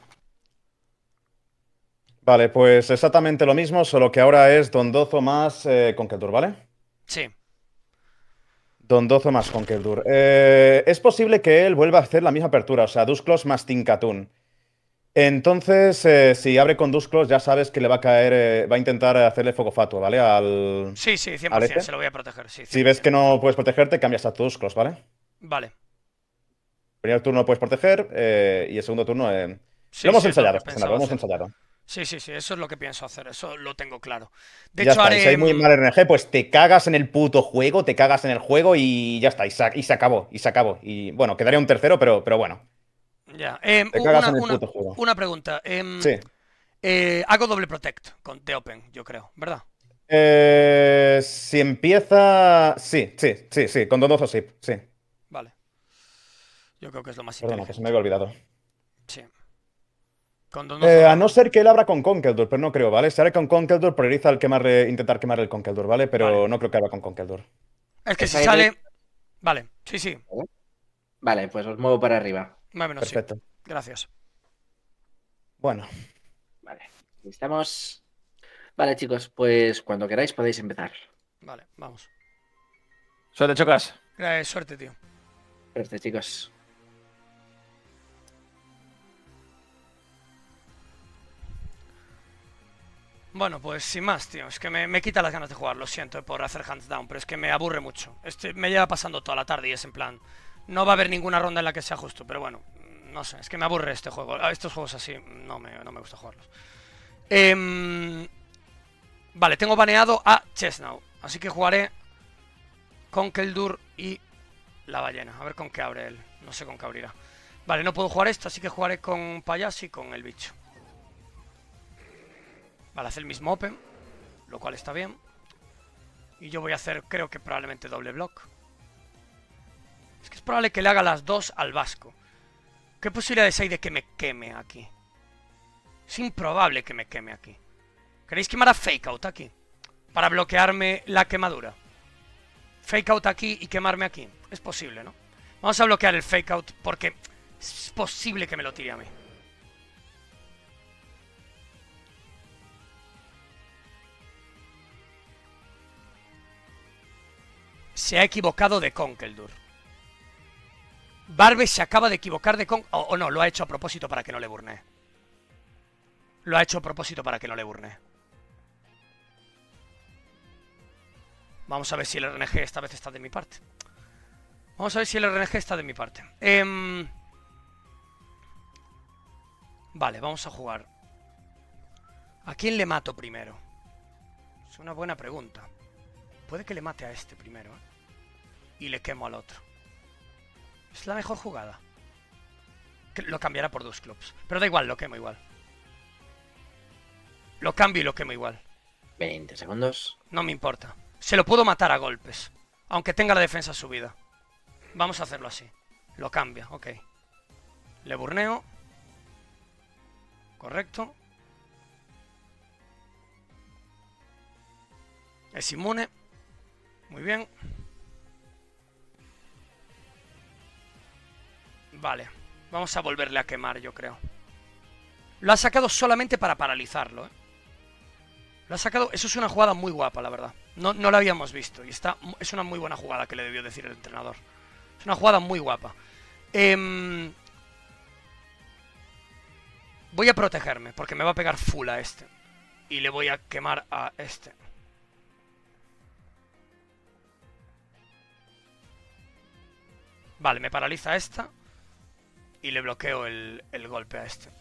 Vale, pues exactamente lo mismo, solo que ahora es Dondozo más eh, Conkeldurr, ¿vale? Sí. Dondozo más Conkeldurr. Eh, es posible que él vuelva a hacer la misma apertura, o sea, Dusclops más Tincatún. Entonces, eh, si abre con Dusclops, ya sabes que le va a caer, eh, va a intentar hacerle foco fatuo, ¿vale? Al... Sí, sí, cien ¿Al por ciento. este? Se lo voy a proteger, sí. Si ves que cien por ciento. no puedes protegerte, cambias a tu Dusclops, ¿vale? Vale. Primer turno puedes proteger eh, y el segundo turno... eh, Sí, lo hemos sí, es lo ensayado, que este escenario, pensaba lo hemos hacer. ensayado. Sí, sí, sí, eso es lo que pienso hacer, eso lo tengo claro. De Ya hecho, está, y haré. si hay muy mal R N G, pues te cagas en el puto juego, te cagas en el juego y ya está, y se, y se acabó, y se acabó. Y bueno, quedaría un tercero, pero, pero bueno. Ya. Em, Te u- cagas una, en el una- puto juego. una pregunta. em, Sí. eh, hago doble protect con The Open, yo creo, ¿verdad? Eh, si empieza... Sí, sí, sí, sí, con Dondozo sí, sí. Vale. Yo creo que es lo más Perdona, que se me inteligente. había olvidado. Sí. Con Dondozo Eh, no a hago. no ser que él abra con Conkeldurr, pero no creo, ¿vale? Si abre con Conkeldurr, prioriza el quemarle, intentar quemarle el Conkeldurr, ¿vale? Pero Vale. no creo que abra con Conkeldurr. Es que si Esa sale. idea- Vale, sí, sí. Vale, pues os muevo para arriba. Más o menos sí. Perfecto. Gracias. Bueno, Vale. Aquí estamos. Vale, chicos, pues cuando queráis podéis empezar. Vale, vamos. Suerte, chocas. Eh, suerte, tío. Perfecto, chicos. Bueno, pues sin más, tío. Es que me, me quita las ganas de jugar, lo siento por hacer hands down, pero es que me aburre mucho. Este, me lleva pasando toda la tarde y es en plan. No va a haber ninguna ronda en la que sea justo, pero bueno, no sé, es que me aburre este juego. Ah, estos juegos así, no me, no me gusta jugarlos. Em, vale, tengo baneado a Chestnut, así que jugaré con Keldur y la ballena. A ver con qué abre él. No sé con qué abrirá. Vale, no puedo jugar esto, así que jugaré con Payaso y con el bicho. Vale, hace el mismo open, lo cual está bien. Y yo voy a hacer, creo que probablemente doble block. Es que es probable que le haga las dos al vasco. ¿Qué posibilidades hay de que me queme aquí? Es improbable que me queme aquí. ¿Queréis quemar a Fake Out aquí? Para bloquearme la quemadura. Fake Out aquí y quemarme aquí. Es posible, ¿no? Vamos a bloquear el Fake Out porque es posible que me lo tire a mí. Se ha equivocado de Conkeldurr. Barbe se acaba de equivocar de Con... O, o no, lo ha hecho a propósito para que no le burne. Lo ha hecho a propósito para que no le burne. Vamos a ver si el R N G esta vez está de mi parte. Vamos a ver si el R N G está de mi parte. Eh... Vale, vamos a jugar. ¿A quién le mato primero? Es una buena pregunta. Puede que le mate a este primero, ¿eh? Y le quemo al otro. Es la mejor jugada. Que lo cambiará por dos clubs. Pero da igual, lo quemo igual. Lo cambio y lo quemo igual. veinte segundos. No me importa. Se lo puedo matar a golpes. Aunque tenga la defensa subida. Vamos a hacerlo así. Lo cambia, ok. Le burneo. Correcto. Es inmune. Muy bien. Vale. Vamos a volverle a quemar, yo creo. Lo ha sacado solamente para paralizarlo, ¿eh? Lo ha sacado... Eso es una jugada muy guapa, la verdad. No, no la habíamos visto. Y está... es una muy buena jugada que le debió decir el entrenador. Es una jugada muy guapa. Eh... Voy a protegerme, porque me va a pegar full a este. Y le voy a quemar a este. Vale, me paraliza esta. Y le bloqueo el, el golpe a este.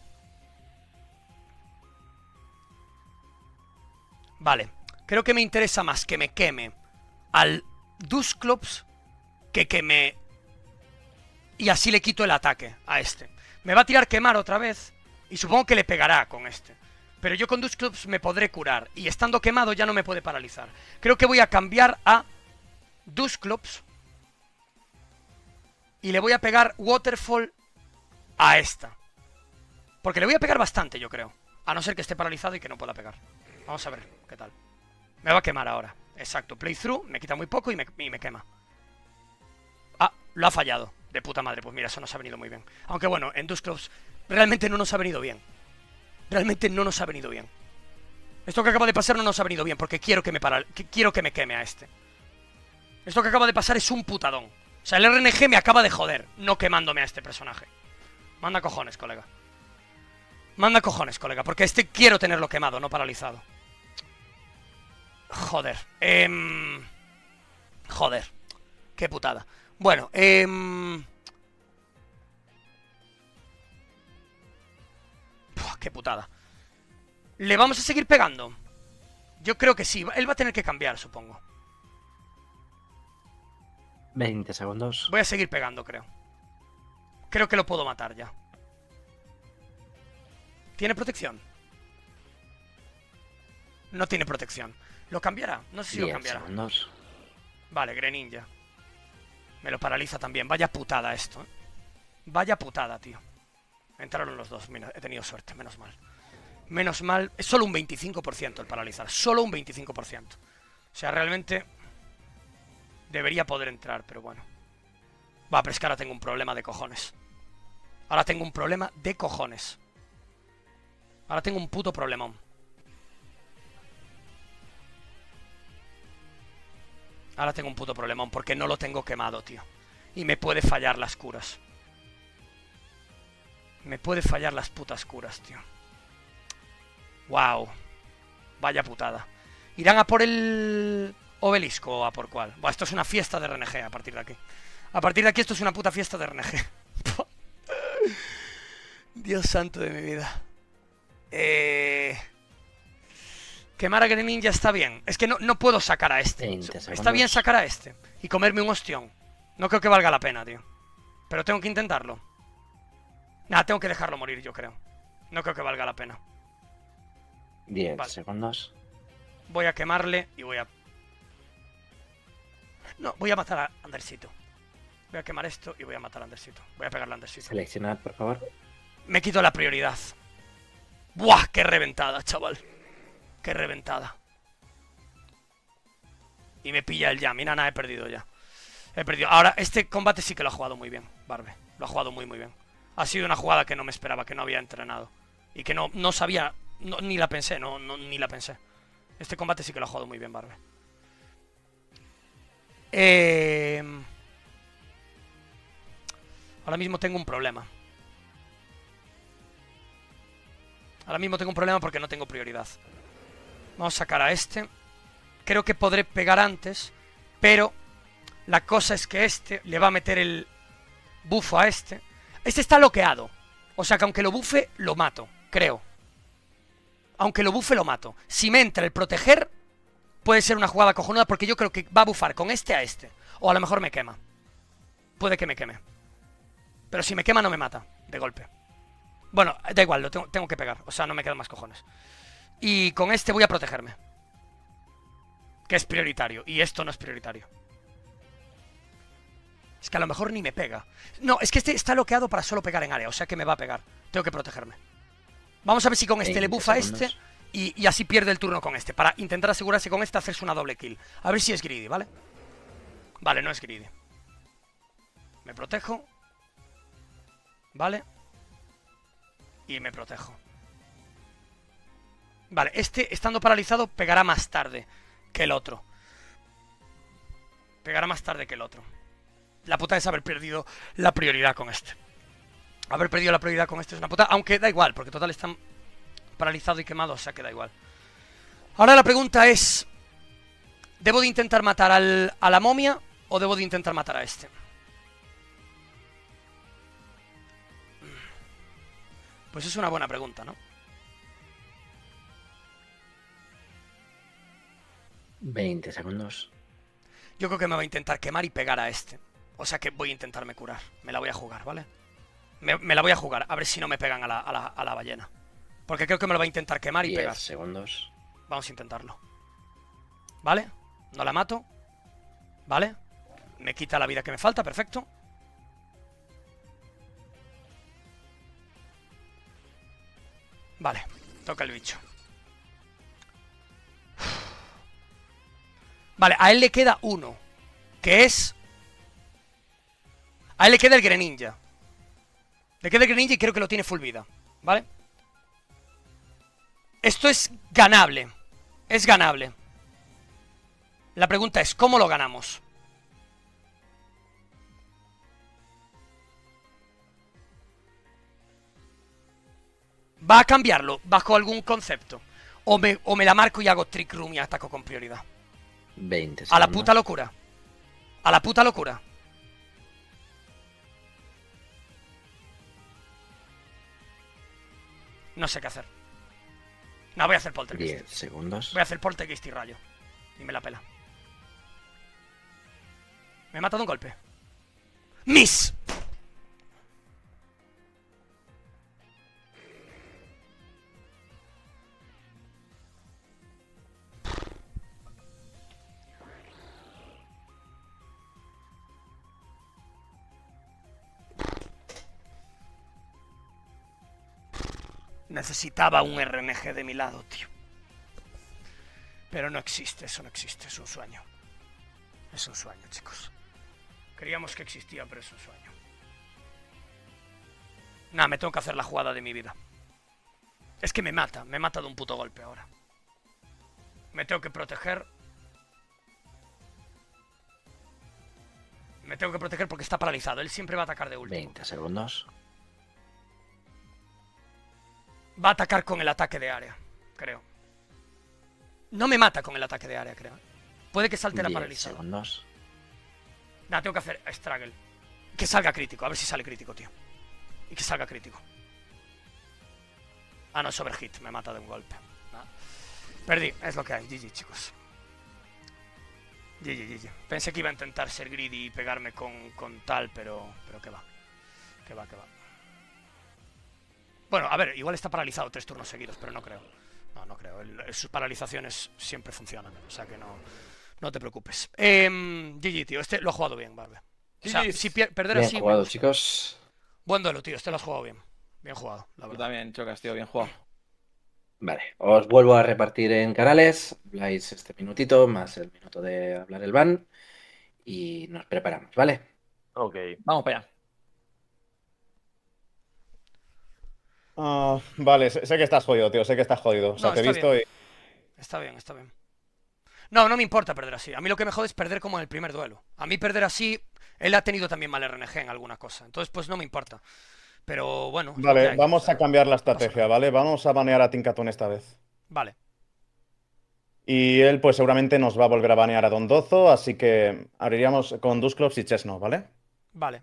Vale, creo que me interesa más que me queme al Dusclops que que me... Y así le quito el ataque a este. Me va a tirar quemar otra vez y supongo que le pegará con este. Pero yo con Dusclops me podré curar y estando quemado ya no me puede paralizar. Creo que voy a cambiar a Dusclops y le voy a pegar Waterfall a esta. Porque le voy a pegar bastante, yo creo. A no ser que esté paralizado y que no pueda pegar. Vamos a ver qué tal. Me va a quemar ahora. Exacto, playthrough, me quita muy poco y me, y me quema. Ah, lo ha fallado. De puta madre, pues mira, eso nos ha venido muy bien. Aunque bueno, en Dusclops realmente no nos ha venido bien. Realmente no nos ha venido bien. Esto que acaba de pasar no nos ha venido bien, porque quiero que me para, que quiero que me queme a este. Esto que acaba de pasar es un putadón. O sea, el R N G me acaba de joder, no quemándome a este personaje. Manda cojones, colega. Manda cojones, colega, porque este quiero tenerlo quemado, no paralizado. Joder. Eh... Joder. Qué putada. Bueno, eh... Puh, qué putada. ¿Le vamos a seguir pegando? Yo creo que sí. Él va a tener que cambiar, supongo. veinte segundos. Voy a seguir pegando, creo. Creo que lo puedo matar ya. ¿Tiene protección? No tiene protección. ¿Lo cambiará? No sé si lo cambiará. Segundos. Vale, Greninja. Me lo paraliza también. Vaya putada esto, ¿eh? Vaya putada, tío. Entraron los dos. Mira, he tenido suerte, menos mal. Menos mal. Es solo un veinticinco por ciento el paralizar. Solo un veinticinco por ciento. O sea, realmente debería poder entrar, pero bueno. Va, pero es que ahora tengo un problema de cojones. Ahora tengo un problema de cojones. Ahora tengo un puto problemón. Ahora tengo un puto problemón porque no lo tengo quemado, tío. Y me puede fallar las curas. Me puede fallar las putas curas, tío. Wow. Vaya putada. ¿Irán a por el obelisco o a por cuál? Buah, esto es una fiesta de R N G a partir de aquí. A partir de aquí esto es una puta fiesta de R N G. Dios santo de mi vida. Eh... Quemar a Greninja está bien. Es que no, no puedo sacar a este. Está bien sacar a este y comerme un ostión. No creo que valga la pena, tío. Pero tengo que intentarlo. Nada, tengo que dejarlo morir, yo creo. No creo que valga la pena. diez Vale. segundos. Voy a quemarle y voy a... No, voy a matar a Andersito. Voy a quemar esto y voy a matar a Andersito. Voy a pegarle a Andersito. Seleccionar, por favor. Me quito la prioridad. ¡Buah! ¡Qué reventada, chaval! ¡Qué reventada! Y me pilla el ya. Mira, nada, he perdido ya. He perdido. Ahora, este combate sí que lo ha jugado muy bien, Barbe. Lo ha jugado muy, muy bien. Ha sido una jugada que no me esperaba, que no había entrenado. Y que no, no sabía... No, ni la pensé, no, no, ni la pensé. Este combate sí que lo ha jugado muy bien, Barbe. Eh... Ahora mismo tengo un problema. Ahora mismo tengo un problema porque no tengo prioridad. Vamos a sacar a este. Creo que podré pegar antes, pero la cosa es que este le va a meter el bufo a este. Este está bloqueado. O sea que aunque lo bufe, lo mato, creo. Aunque lo bufe, lo mato. Si me entra el proteger, puede ser una jugada cojonuda porque yo creo que va a bufar con este a este. O a lo mejor me quema. Puede que me queme. Pero si me quema no me mata, de golpe. Bueno, da igual, lo tengo, tengo que pegar. O sea, no me quedan más cojones. Y con este voy a protegerme. Que es prioritario. Y esto no es prioritario. Es que a lo mejor ni me pega. No, es que este está bloqueado para solo pegar en área, o sea que me va a pegar. Tengo que protegerme. Vamos a ver si con este le buffa a este y, y así pierde el turno con este. Para intentar asegurarse con este hacerse una doble kill. A ver si es greedy, ¿vale? Vale, no es greedy. Me protejo. Vale. Y me protejo. Vale, este estando paralizado pegará más tarde que el otro. Pegará más tarde que el otro. La puta es haber perdido la prioridad con este. Haber perdido la prioridad con este es una puta. Aunque da igual, porque total están paralizado y quemado, o sea que da igual. Ahora la pregunta es: ¿debo de intentar matar al, a la momia o debo de intentar matar a este? Pues es una buena pregunta, ¿no? veinte segundos. Yo creo que me va a intentar quemar y pegar a este. O sea que voy a intentarme curar. Me la voy a jugar, ¿vale? Me, me la voy a jugar, a ver si no me pegan a la, a, la, a la ballena. Porque creo que me lo va a intentar quemar y pegar. diez segundos. Vamos a intentarlo. ¿Vale? No la mato. ¿Vale? Me quita la vida que me falta, perfecto. Vale, toca el bicho. Vale, a él le queda uno, que es... A él le queda el Greninja. Le queda el Greninja y creo que lo tiene full vida, ¿vale? Esto es ganable. Es ganable. La pregunta es, ¿cómo lo ganamos? ¿Va a cambiarlo bajo algún concepto? ¿O me, o me la marco y hago Trick Room y ataco con prioridad? veinte segundos. A la puta locura. A la puta locura. No sé qué hacer. No, voy a hacer Poltergeist. diez segundos. Voy a hacer Poltergeist y rayo. Y me la pela. Me he matado un golpe. ¡Miss! Necesitaba un R N G de mi lado, tío. Pero no existe, eso no existe, es un sueño. Es un sueño, chicos. Creíamos que existía, pero es un sueño. Nah, me tengo que hacer la jugada de mi vida. Es que me mata, me mata de un puto golpe ahora. Me tengo que proteger. Me tengo que proteger porque está paralizado. Él siempre va a atacar de último. veinte segundos. Va a atacar con el ataque de área, creo. No me mata con el ataque de área, creo. Puede que salte la diez paralizada. segundos. Nah, tengo que hacer Struggle. Que salga crítico, a ver si sale crítico, tío. Y que salga crítico. Ah, no, es overhit, me mata de un golpe. Nah. Perdí, es lo que hay. G G, chicos. G G, G G. Pensé que iba a intentar ser greedy y pegarme con, con tal, pero, pero que va. Que va, que va. Bueno, a ver, igual está paralizado tres turnos seguidos, pero no creo. No, no creo. El, sus paralizaciones siempre funcionan, o sea que no, no te preocupes. Eh, G G, tío, este lo ha jugado bien, Barbe. O sea, si pier perder Bien así... jugado, chicos. Buen duelo, tío, este lo has jugado bien. Bien jugado, la Tú verdad. también, Chocas, tío, bien jugado. Vale, os vuelvo a repartir en canales. Habláis este minutito más el minuto de hablar el ban. Y nos preparamos, ¿vale? Ok. Vamos para allá. Ah, vale, sé, sé que estás jodido, tío. Sé que estás jodido. O sea, No, te he está visto bien. y. Está bien, está bien. No, no me importa perder así. A mí lo que me jode es perder como en el primer duelo. A mí perder así, él ha tenido también mal R N G en alguna cosa. Entonces, pues no me importa. Pero bueno. es lo que Vale, hay, vamos o sea, a cambiar la no pasa estrategia, nada. ¿vale? Vamos a banear a Tinkatun esta vez. Vale. Y él, pues seguramente nos va a volver a banear a Dondozo, así que abriríamos con Dusclops y Chesno, ¿vale? Vale.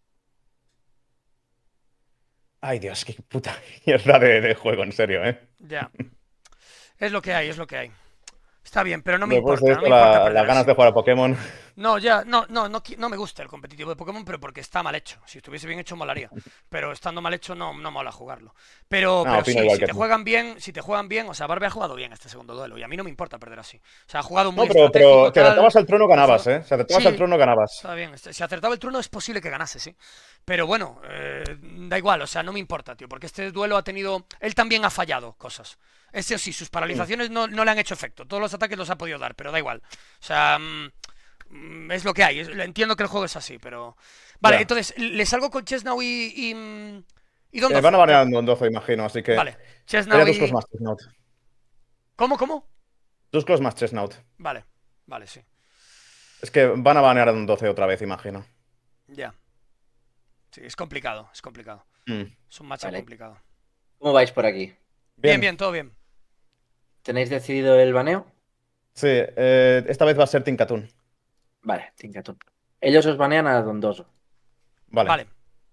Ay, Dios, qué puta mierda de, de juego, en serio, ¿eh? Ya. Es lo que hay, es lo que hay. Está bien, pero no me Después importa. de No esto, me importa la- perder las ganas así. de jugar a Pokémon. No, ya, no, no, no, qui- no me gusta el competitivo de Pokémon, pero porque está mal hecho. Si estuviese bien hecho, molaría. Pero estando mal hecho, no, no mola jugarlo. Pero, No, pero opino sí, igual si que te tú. juegan bien, si te juegan bien, o sea, Barbe ha jugado bien este segundo duelo. Y a mí no me importa perder así. O sea, ha jugado muy No, pero, estratégico, pero si tal, acertabas el trono, ganabas, ha ¿eh? Si acertabas Sí. el trono, ganabas. Está bien, este- si acertaba el turno es posible que ganase, sí. Pero bueno, eh, da igual, o sea, no me importa, tío, porque este duelo ha tenido... Él también ha fallado cosas. Ese sí, sus paralizaciones no, no le han hecho efecto. Todos los ataques los ha podido dar, pero da igual. O sea, mm, mm, es lo que hay. es- Entiendo que el juego es así, pero... Vale, Ya. entonces, ¿le salgo con Chesnau y... y, mm, y Don Eh, Dozo? van a banear en doce, imagino, así que. Vale, Era Chesnau dos y... clos más Chestnut. ¿Cómo, cómo? Dos clos más Chestnut. Vale, vale, sí. Es que van a banear en doce otra vez, imagino. Ya. Sí, es complicado, es complicado. Mm. Es un matchup Vale. complicado. ¿Cómo vais por aquí? Bien, Bien. bien, todo bien. ¿Tenéis decidido el baneo? Sí, eh, esta vez va a ser Tinkatun. Vale, Tinkatun. Ellos os banean a Dondoso. Vale. Vale.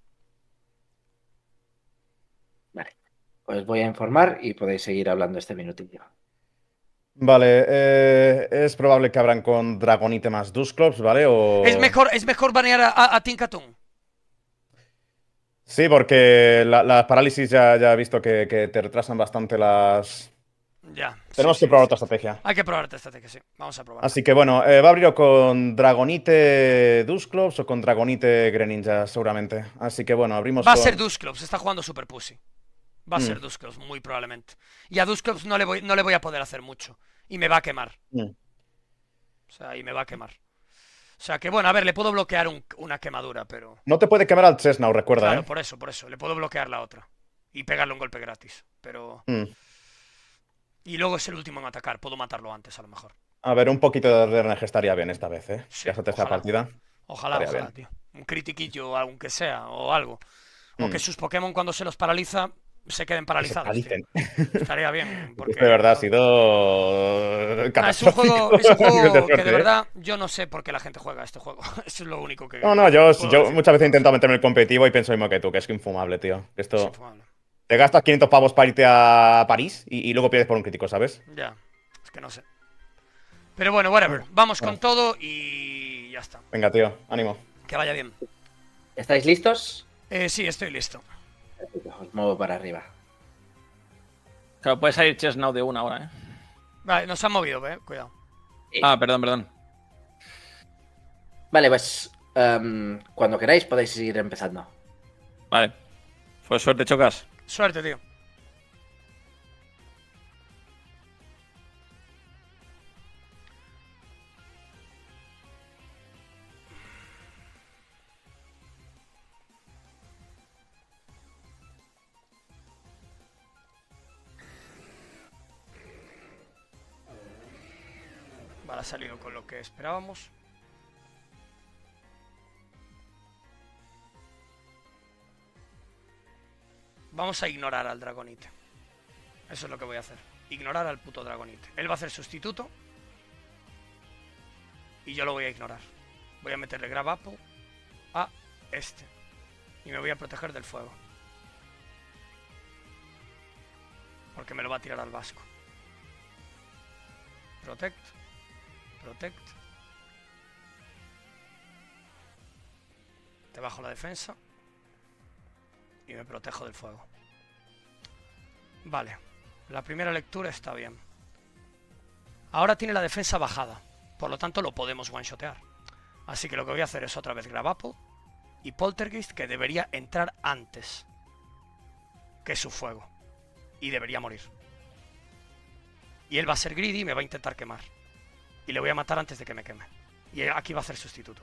Vale. Os voy a informar y podéis seguir hablando este minutillo. Vale, eh, es probable que abran con Dragonite más Dusclops, ¿vale? O... Es mejor, es mejor banear a, a, a Tinkatun. Sí, porque la, la parálisis ya, ya he visto que, que te retrasan bastante las... Ya. Tenemos sí, que probar sí, otra sí. estrategia. Hay que probar esta estrategia, sí. Vamos a probar. Así que bueno, eh, va a abrir con Dragonite Dusclops o con Dragonite Greninja, seguramente. Así que bueno, abrimos Va a con... ser Dusclops, está jugando Super Pussy. Va a Mm. ser Dusclops, muy probablemente. Y a Dusclops no le voy, no le voy a poder hacer mucho. Y me va a quemar. Mm. O sea, y me va a quemar. O sea que bueno, a ver, le puedo bloquear un- una quemadura, pero. No te puede quemar al Chestnut, recuerda, Claro, ¿eh? por eso, por eso. Le puedo bloquear la otra. Y pegarle un golpe gratis. Pero. Mm. Y luego es el último en atacar. Puedo matarlo antes, a lo mejor. A ver, un poquito de R N G estaría bien esta vez, ¿eh? Sí, Ya esta tercera ojalá. partida. Ojalá, Estaría ojalá, bien. tío. Un critiquillo, aunque sea, o algo. O Mm. que sus Pokémon cuando se los paraliza se queden paralizados. tío. paralicen. Estaría bien. Porque, De verdad, ha sido... Ah, es un catastrófico juego, es un a nivel juego que suerte, de ¿eh? verdad yo no sé por qué la gente juega a este juego. Eso es lo único que. No, no, yo, puedo yo decir. muchas veces he intentado meterme en el competitivo y pienso lo mismo que tú, que es infumable, tío. Que Es esto... infumable. Te gastas quinientos pavos para irte a París y, y luego pierdes por un crítico, ¿sabes? Ya, es que no sé. Pero bueno, whatever. Vamos con Bueno. todo y ya está. Venga, tío, ánimo. Que vaya bien. ¿Estáis listos? Eh, sí, estoy listo. Os muevo para arriba. Claro, puede salir Chestnut de una hora, ¿eh? Vale, nos han movido, eh. Cuidado. Ah, perdón, perdón. Vale, pues em, cuando queráis podéis ir empezando. Vale. Pues suerte, Chocas. Suerte, tío. Vale, ha salido con lo que esperábamos. Vamos a ignorar al Dragonite. Eso es lo que voy a hacer. Ignorar al puto Dragonite. Él va a hacer sustituto. Y yo lo voy a ignorar. Voy a meterle Grab Apple a este. Y me voy a proteger del fuego. Porque me lo va a tirar al vasco. Protect. Protect. Te bajo la defensa. Y me protejo del fuego. Vale. La primera lectura está bien. Ahora tiene la defensa bajada. Por lo tanto lo podemos one-shotear. Así que lo que voy a hacer es otra vez Grab Apple y Poltergeist, que debería entrar antes que su fuego. Y debería morir. Y él va a ser greedy y me va a intentar quemar. Y le voy a matar antes de que me queme. Y aquí va a hacer sustituto.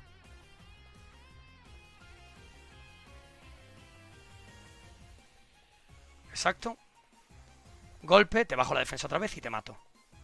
Exacto. Golpe, te bajo la defensa otra vez y te mato.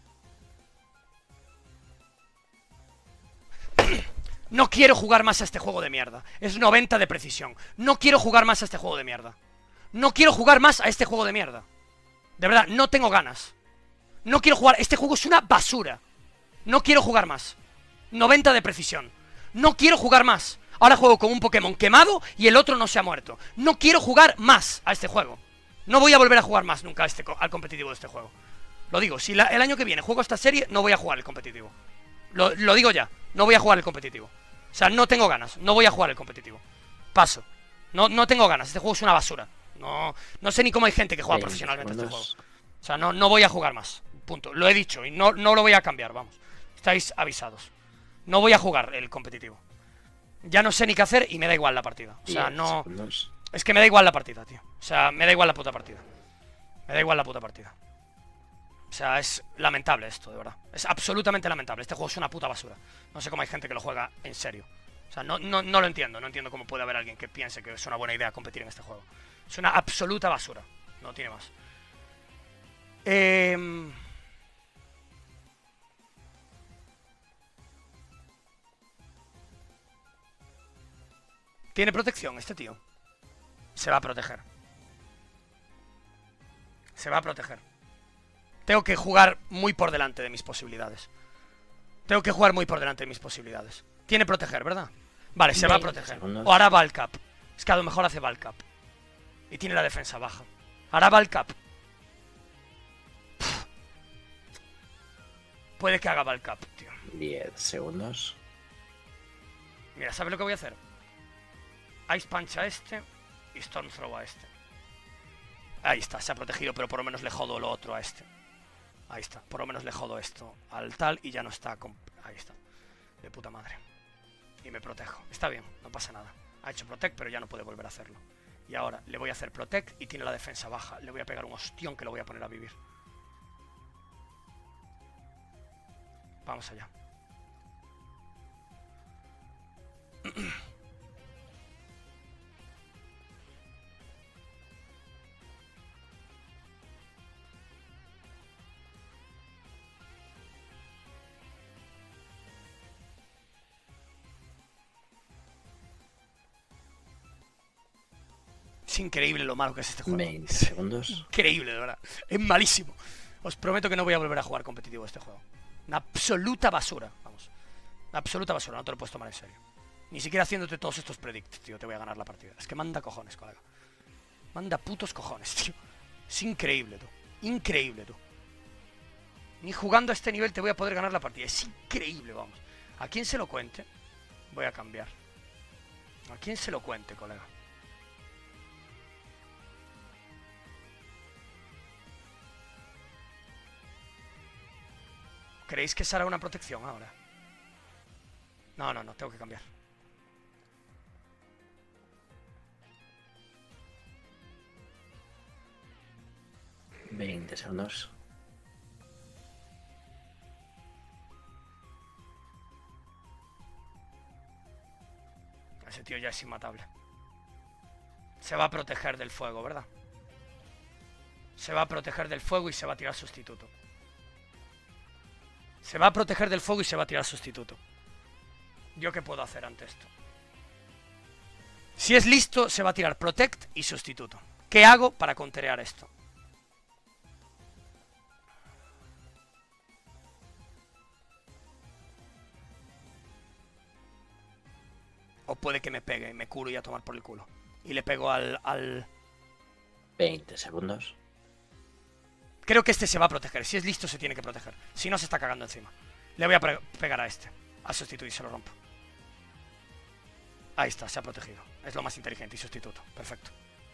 No quiero jugar más a este juego de mierda. Es noventa de precisión. No quiero jugar más a este juego de mierda. No quiero jugar más a este juego de mierda. De verdad, no tengo ganas. No quiero jugar. Este juego es una basura. No quiero jugar más. noventa de precisión. No quiero jugar más. Ahora juego con un Pokémon quemado y el otro no se ha muerto. No quiero jugar más a este juego. No voy a volver a jugar más nunca a este, co- al competitivo de este juego. Lo digo, si la, el año que viene juego esta serie, no voy a jugar el competitivo. Lo, lo digo ya, no voy a jugar el competitivo. O sea, no tengo ganas, no voy a jugar el competitivo. Paso. No, no tengo ganas, este juego es una basura. No, no sé ni cómo hay gente que juega veinte profesionalmente este juego. segundos. O sea, no, no voy a jugar más. Punto. Lo he dicho y no, no lo voy a cambiar, vamos. Estáis avisados. No voy a jugar el competitivo. Ya no sé ni qué hacer y me da igual la partida. O sea, diez no... segundos. Es que me da igual la partida, tío. O sea, me da igual la puta partida. Me da igual la puta partida. O sea, es lamentable esto, de verdad. Es absolutamente lamentable. Este juego es una puta basura. No sé cómo hay gente que lo juega en serio. O sea, no, no, no lo entiendo. No entiendo cómo puede haber alguien que piense que es una buena idea competir en este juego. Es una absoluta basura. No tiene más. Eh... Tiene protección este tío. Se va a proteger. Se va a proteger. Tengo que jugar muy por delante de mis posibilidades. Tengo que jugar muy por delante de mis posibilidades. Tiene proteger, ¿verdad? Vale, se va a proteger. segundos. O hará Valcap. Es que a lo mejor hace Valcap. Y tiene la defensa baja. Hará Valcap. Pff. Puede que haga Valcap, tío. diez segundos. Mira, ¿sabes lo que voy a hacer? Ice Punch a este y Storm Throw a este. Ahí está, se ha protegido, pero por lo menos le jodo lo otro a este. Ahí está, por lo menos le jodo esto al tal y ya no está... Con... Ahí está, de puta madre. Y me protejo, está bien, no pasa nada. Ha hecho Protect, pero ya no puede volver a hacerlo. Y ahora le voy a hacer Protect y tiene la defensa baja. Le voy a pegar un ostión que lo voy a poner a vivir. Vamos allá. Es increíble lo malo que es este juego. veinte segundos. Increíble, de verdad. Es malísimo. Os prometo que no voy a volver a jugar competitivo este juego. Una absoluta basura, vamos. Una absoluta basura, no te lo puedes tomar en serio. Ni siquiera haciéndote todos estos predicts, tío, te voy a ganar la partida. Es que manda cojones, colega. Manda putos cojones, tío. Es increíble, tú. Increíble, tú. Ni jugando a este nivel te voy a poder ganar la partida. Es increíble, vamos. A quien se lo cuente, voy a cambiar. A quien se lo cuente, colega. ¿Creéis que será una protección ahora? No, no, no, tengo que cambiar. veinte segundos. Ese tío ya es inmatable. Se va a proteger del fuego, ¿verdad? Se va a proteger del fuego y se va a tirar sustituto. Se va a proteger del fuego y se va a tirar sustituto. ¿Yo qué puedo hacer ante esto? Si es listo, se va a tirar protect y sustituto. ¿Qué hago para counterear esto? O puede que me pegue y me curo y a tomar por el culo. Y le pego al... al... veinte segundos. Creo que este se va a proteger. Si es listo, se tiene que proteger. Si no, se está cagando encima. Le voy a pegar a este. A sustituir, se lo rompo. Ahí está, se ha protegido. Es lo más inteligente y sustituto. Perfecto.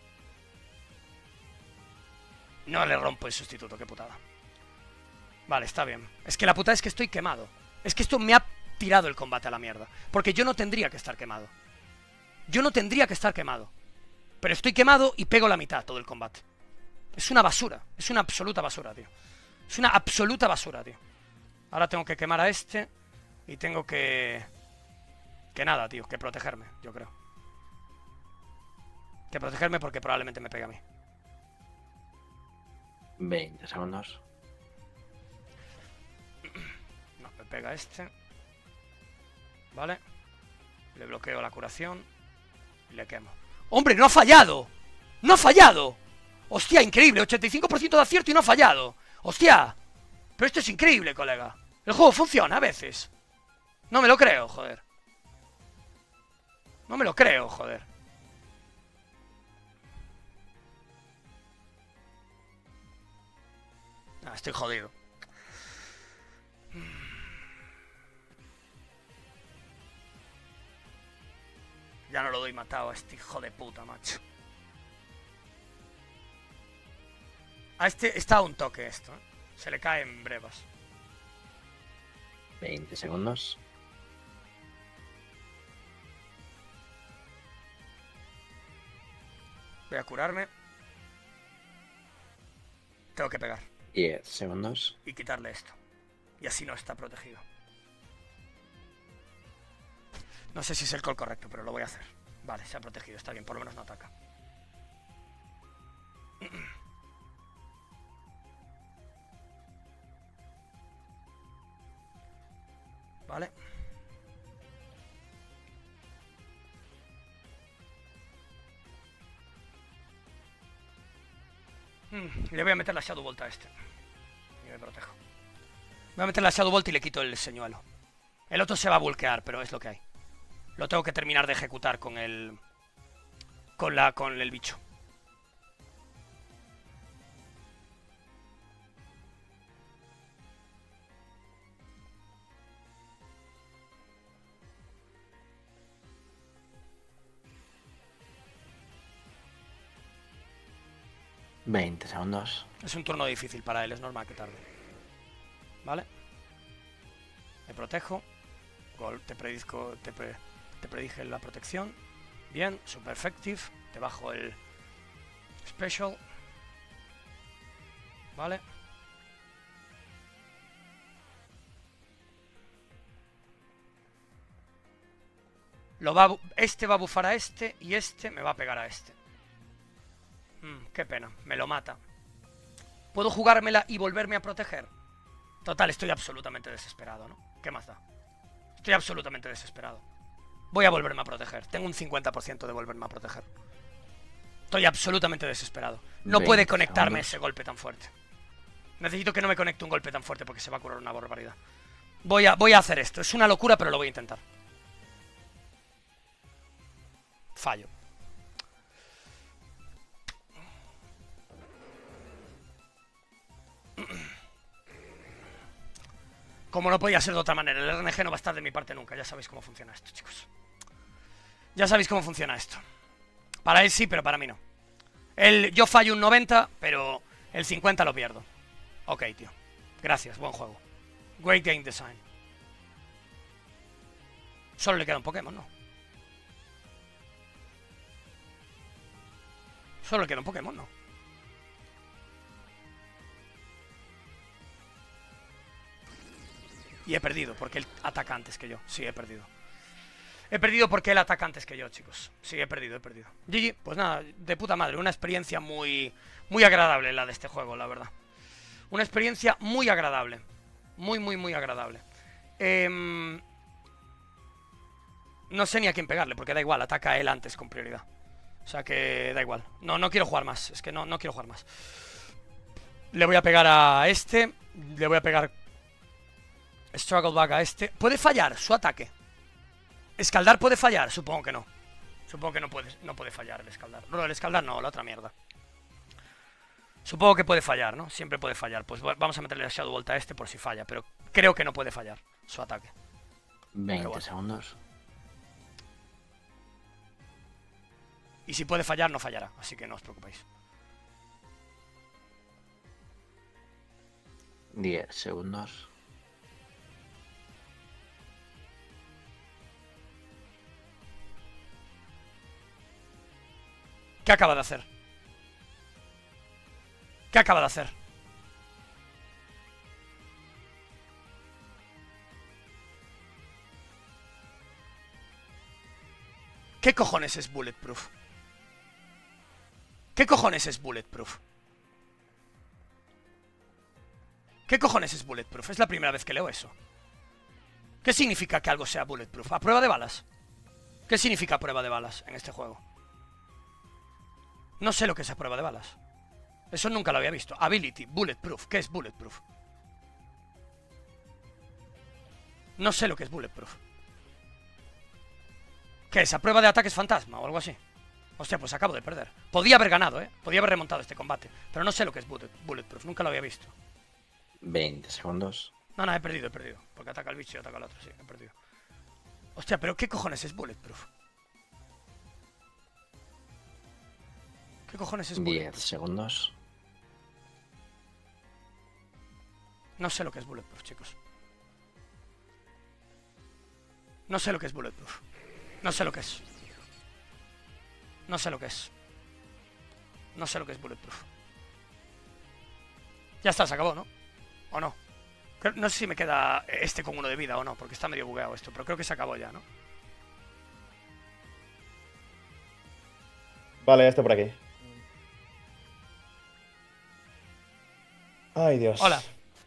No le rompo el sustituto, qué putada. Vale, está bien. Es que la putada es que estoy quemado. Es que esto me ha tirado el combate a la mierda. Porque yo no tendría que estar quemado. Yo no tendría que estar quemado. Pero estoy quemado y pego la mitad todo el combate. Es una basura. Es una absoluta basura, tío. Es una absoluta basura, tío. Ahora tengo que quemar a este. Y tengo que... Que nada, tío. Que protegerme, yo creo. Que protegerme porque probablemente me pegue a mí. veinte segundos. No, me pega este. Vale. Le bloqueo la curación. Y le quemo. ¡Hombre, no ha fallado! ¡No ha fallado! ¡Hostia, increíble! ochenta y cinco por ciento de acierto y no ha fallado. ¡Hostia! Pero esto es increíble, colega. El juego funciona a veces. No me lo creo, joder. No me lo creo, joder. Ah, estoy jodido. Ya no lo doy matado a este hijo de puta, macho. A este está a un toque esto, ¿eh? Se le cae en brevas. veinte segundos. Voy a curarme. Tengo que pegar. diez segundos. Y quitarle esto. Y así no está protegido. No sé si es el call correcto, pero lo voy a hacer. Vale, se ha protegido, está bien, por lo menos no ataca. Vale. Mm, le voy a meter la Shadow Bolt a este. Y me protejo. Voy a meter la Shadow Bolt y le quito el señuelo. El otro se va a bulkear, pero es lo que hay. Lo tengo que terminar de ejecutar con el... Con la... con el bicho. veinte segundos. Es un turno difícil para él, es normal que tarde. ¿Vale? Me protejo. Gol, te predizco, te, pre, te predije la protección. Bien, super effective. Te bajo el special. ¿Vale? Lo va a, este va a bufar a este y este me va a pegar a este. Mm, qué pena, me lo mata. ¿Puedo jugármela y volverme a proteger? Total, estoy absolutamente desesperado, ¿no? ¿Qué más da? Estoy absolutamente desesperado. Voy a volverme a proteger. Tengo un cincuenta por ciento de volverme a proteger. Estoy absolutamente desesperado. No puede conectarme ese golpe tan fuerte. Necesito que no me conecte un golpe tan fuerte porque se va a curar una barbaridad. Voy a, voy a hacer esto. Es una locura, pero lo voy a intentar. Fallo. Como no podía ser de otra manera, el R N G no va a estar de mi parte nunca. Ya sabéis cómo funciona esto, chicos. Ya sabéis cómo funciona esto. Para él sí, pero para mí no. El, yo fallo un noventa, pero el cincuenta lo pierdo. Ok, tío. Gracias, buen juego. Great game design. Solo le queda un Pokémon, ¿no? Solo le queda un Pokémon, ¿no? Y he perdido, porque él ataca antes que yo. Sí, he perdido. He perdido porque él ataca antes que yo, chicos. Sí, he perdido, he perdido. G G, pues nada, de puta madre. Una experiencia muy, muy agradable la de este juego, la verdad. Una experiencia muy agradable. Muy, muy, muy agradable. Eh, no sé ni a quién pegarle, porque da igual, ataca a él antes con prioridad. O sea que da igual. No, no quiero jugar más. Es que no, no quiero jugar más. Le voy a pegar a este. Le voy a pegar... Struggle Bug a este. ¿Puede fallar su ataque? ¿Escaldar puede fallar? Supongo que no. Supongo que no puede, no puede fallar el escaldar. No, el escaldar no, la otra mierda. Supongo que puede fallar, ¿no? Siempre puede fallar. Pues vamos a meterle la Shadow Bolt a este por si falla. Pero creo que no puede fallar su ataque. veinte bueno. segundos. Y si puede fallar, no fallará. Así que no os preocupéis. diez segundos. ¿Qué acaba de hacer? ¿Qué acaba de hacer? ¿Qué cojones es Bulletproof? ¿Qué cojones es Bulletproof? ¿Qué cojones es Bulletproof? Es la primera vez que leo eso. ¿Qué significa que algo sea Bulletproof? ¿A prueba de balas? ¿Qué significa prueba de balas en este juego? No sé lo que es a prueba de balas. Eso nunca lo había visto. Ability, Bulletproof. ¿Qué es Bulletproof? No sé lo que es Bulletproof. ¿Qué es? ¿A prueba de ataques fantasma o algo así? Hostia, pues acabo de perder. Podía haber ganado, ¿eh? Podía haber remontado este combate. Pero no sé lo que es bullet, Bulletproof. Nunca lo había visto. veinte segundos. No, no, he perdido, he perdido. Porque ataca el bicho y ataca al otro, sí, he perdido. Hostia, pero ¿qué cojones es Bulletproof? ¿Qué cojones es Bulletproof? diez segundos. No sé lo que es Bulletproof, chicos. No sé lo que es Bulletproof. No sé lo que es. No sé lo que es. No sé lo que es Bulletproof. Ya está, se acabó, ¿no? ¿O no? No sé si me queda este con uno de vida o no, porque está medio bugueado esto, pero creo que se acabó ya, ¿no? Vale, este por aquí. Ay, Dios. Hola.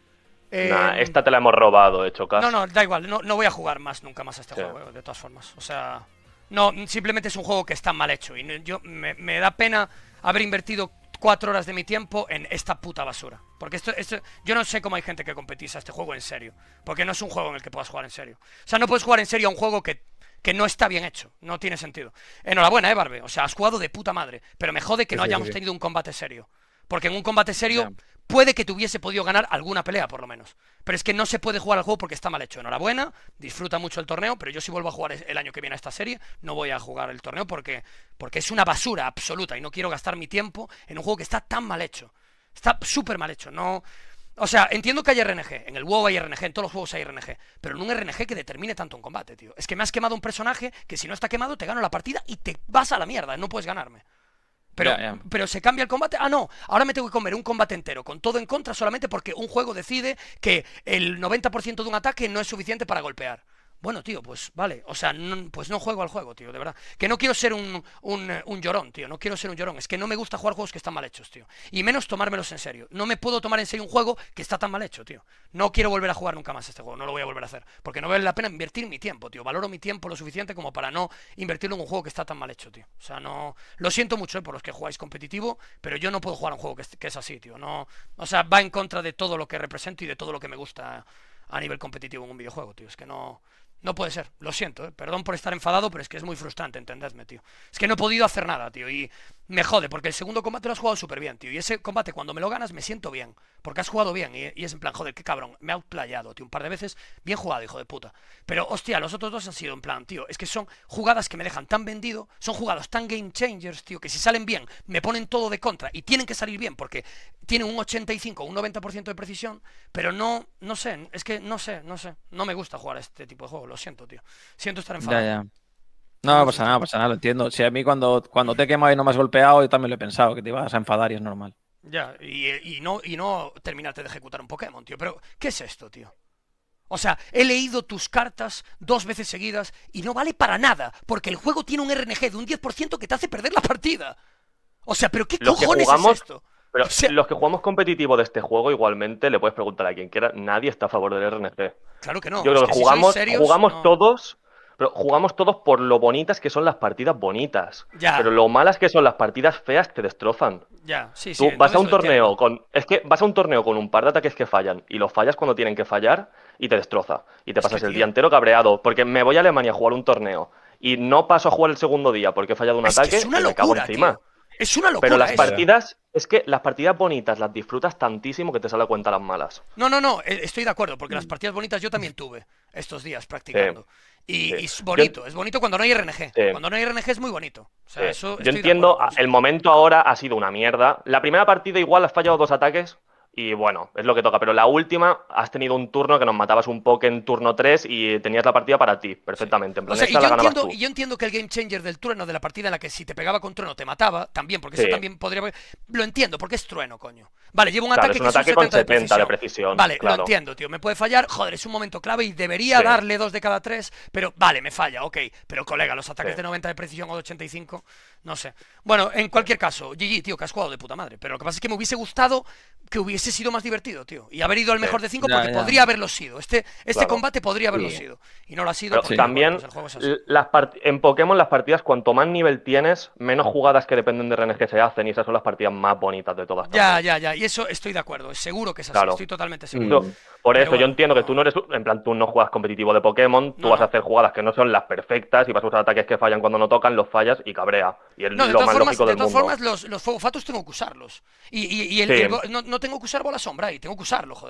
Eh, Nah, esta te la hemos robado, eh, Chocas. No, no, da igual, no, no voy a jugar más, nunca más a este Sí. juego, eh, de todas formas. O sea, no, simplemente es un juego que está mal hecho. Y no- yo me, me da pena haber invertido cuatro horas de mi tiempo en esta puta basura. Porque esto, esto, yo no sé cómo hay gente que competís a este juego en serio. Porque no es un juego en el que puedas jugar en serio. O sea, no puedes jugar en serio a un juego que, que no está bien hecho. No tiene sentido. Enhorabuena, eh, Barbe. O sea, has jugado de puta madre. Pero me jode que Sí, no sí, hayamos sí, sí. tenido un combate serio. Porque en un combate serio Ya. puede que te hubiese podido ganar alguna pelea, por lo menos. Pero es que no se puede jugar al juego porque está mal hecho. Enhorabuena, disfruta mucho el torneo, pero yo si vuelvo a jugar el año que viene a esta serie, no voy a jugar el torneo porque, porque es una basura absoluta y no quiero gastar mi tiempo en un juego que está tan mal hecho. Está súper mal hecho, no... O sea, entiendo que hay R N G, en el WoW hay R N G, en todos los juegos hay R N G, pero en un R N G que determine tanto un combate, tío. Es que me has quemado un personaje que si no está quemado te gano la partida y te vas a la mierda, no puedes ganarme. Pero, Ya, ya. pero se cambia el combate. Ah, no, ahora me tengo que comer un combate entero con todo en contra solamente porque un juego decide que el noventa por ciento de un ataque no es suficiente para golpear. Bueno, tío, pues vale. O sea, no, pues no juego al juego, tío, de verdad. Que no quiero ser un, un, un llorón, tío. No quiero ser un llorón. Es que no me gusta jugar juegos que están mal hechos, tío. Y menos tomármelos en serio. No me puedo tomar en serio un juego que está tan mal hecho, tío. No quiero volver a jugar nunca más este juego. No lo voy a volver a hacer. Porque no vale la pena invertir mi tiempo, tío. Valoro mi tiempo lo suficiente como para no invertirlo en un juego que está tan mal hecho, tío. O sea, no... Lo siento mucho, eh, por los que jugáis competitivo, pero yo no puedo jugar a un juego que es, que es así, tío. No... O sea, va en contra de todo lo que represento y de todo lo que me gusta a nivel competitivo en un videojuego, tío. Es que no... No puede ser, lo siento, ¿eh? Perdón por estar enfadado, pero es que es muy frustrante, entendedme, tío. Es que no he podido hacer nada, tío, y me jode, porque el segundo combate lo has jugado súper bien, tío. Y ese combate, cuando me lo ganas, me siento bien, porque has jugado bien, y, y es en plan, joder, qué cabrón, me ha outplayado, tío, un par de veces, bien jugado, hijo de puta. Pero, hostia, los otros dos han sido en plan, tío, es que son jugadas que me dejan tan vendido, son jugadas tan game changers, tío, que si salen bien, me ponen todo de contra, y tienen que salir bien, porque tienen un ochenta y cinco, un noventa por ciento de precisión, pero no, no sé, es que no sé, no sé, no me gusta jugar a este tipo de juego, lo siento, tío. Siento estar enfadado. Ya, ya. No, no pasa nada, pasa nada, lo entiendo. Si a mí cuando, cuando te he quemado y no me has golpeado, yo también lo he pensado, que te ibas a enfadar y es normal. Ya, y, y no, y no terminarte de ejecutar un Pokémon, tío. Pero, ¿qué es esto, tío? O sea, he leído tus cartas dos veces seguidas y no vale para nada, porque el juego tiene un R N G de un diez por ciento que te hace perder la partida. O sea, ¿pero qué Los que cojones jugamos- es esto? Pero O sea- los que jugamos competitivo de este juego, igualmente, le puedes preguntar a quien quiera, nadie está a favor del R N G. Claro que no. Yo es creo que que si sois jugamos, serios, jugamos no. todos, pero jugamos todos por lo bonitas que son las partidas bonitas. Ya. Pero lo malas que son las partidas feas te destrozan. Ya, sí, sí. Tú vas a entonces un lo torneo entiendo. con. Es que vas a un torneo con un par de ataques que fallan y los fallas cuando tienen que fallar y te destroza. Y te Es pasas que, el tío. día entero cabreado. Porque me voy a Alemania a jugar un torneo y no paso a jugar el segundo día porque he fallado un Es que ataque es una y me cago locura, encima. tío. Es una locura Pero las eso. partidas, es que las partidas bonitas las disfrutas tantísimo que te sale a cuenta las malas. No, no, no, eh, estoy de acuerdo, porque Mm. las partidas bonitas yo también tuve estos días practicando. Y, sí. y es bonito, es bonito cuando no hay R N G. Sí. Cuando no hay R N G es muy bonito. O sea, Sí. eso Yo estoy de entiendo, acuerdo con el eso. momento ahora ha sido una mierda. La primera partida igual has fallado dos ataques y bueno, es lo que toca. Pero la última has tenido un turno que nos matabas un poke en turno tres y tenías la partida para ti, perfectamente. En O plan, sea, y esta yo, la ganabas entiendo, tú. y yo entiendo que el game changer del trueno, de la partida en la que si te pegaba con trueno te mataba, también, porque eso Sí. también podría haber... Lo entiendo, porque es trueno, coño. Vale, llevo un Claro, ataque es un que ataque es un con setenta de setenta de precisión. precisión. Vale, lo claro. entiendo, tío. Me puede fallar, joder, es un momento clave y debería Sí. darle dos de cada tres, pero vale, me falla, ok. Pero colega, los ataques Sí. de noventa de precisión o de ochenta y cinco, no sé. Bueno, en cualquier caso, G G, tío, que has jugado de puta madre. Pero lo que pasa es que me hubiese gustado que hubiese sido más divertido, tío. Y haber ido al mejor de cinco Ya, porque ya. podría haberlo sido. Este, este Claro. combate podría haberlo Sí. sido. Y no lo ha sido Pero porque, también, bueno, pues el juego es así. l- las part- en Pokémon las partidas, cuanto más nivel tienes, menos jugadas que dependen de R N G se hacen y esas son las partidas más bonitas de todas. Ya, también. ya, ya. Y eso estoy de acuerdo. Seguro que es así. Claro. Estoy totalmente seguro. Mm. Yo- por Pero eso bueno, yo entiendo no. que tú no eres, en plan, tú no juegas competitivo de Pokémon, tú No, vas no. a hacer jugadas que no son las perfectas y vas a usar ataques que fallan cuando no tocan, los fallas y cabrea. Y es No, de lo todas más formas, lógico de del todas mundo. formas los, los fuego fatos tengo que usarlos. Y, y, y el, Sí. el bo- no, no tengo que usar bola sombra ahí, tengo que usarlo, joder.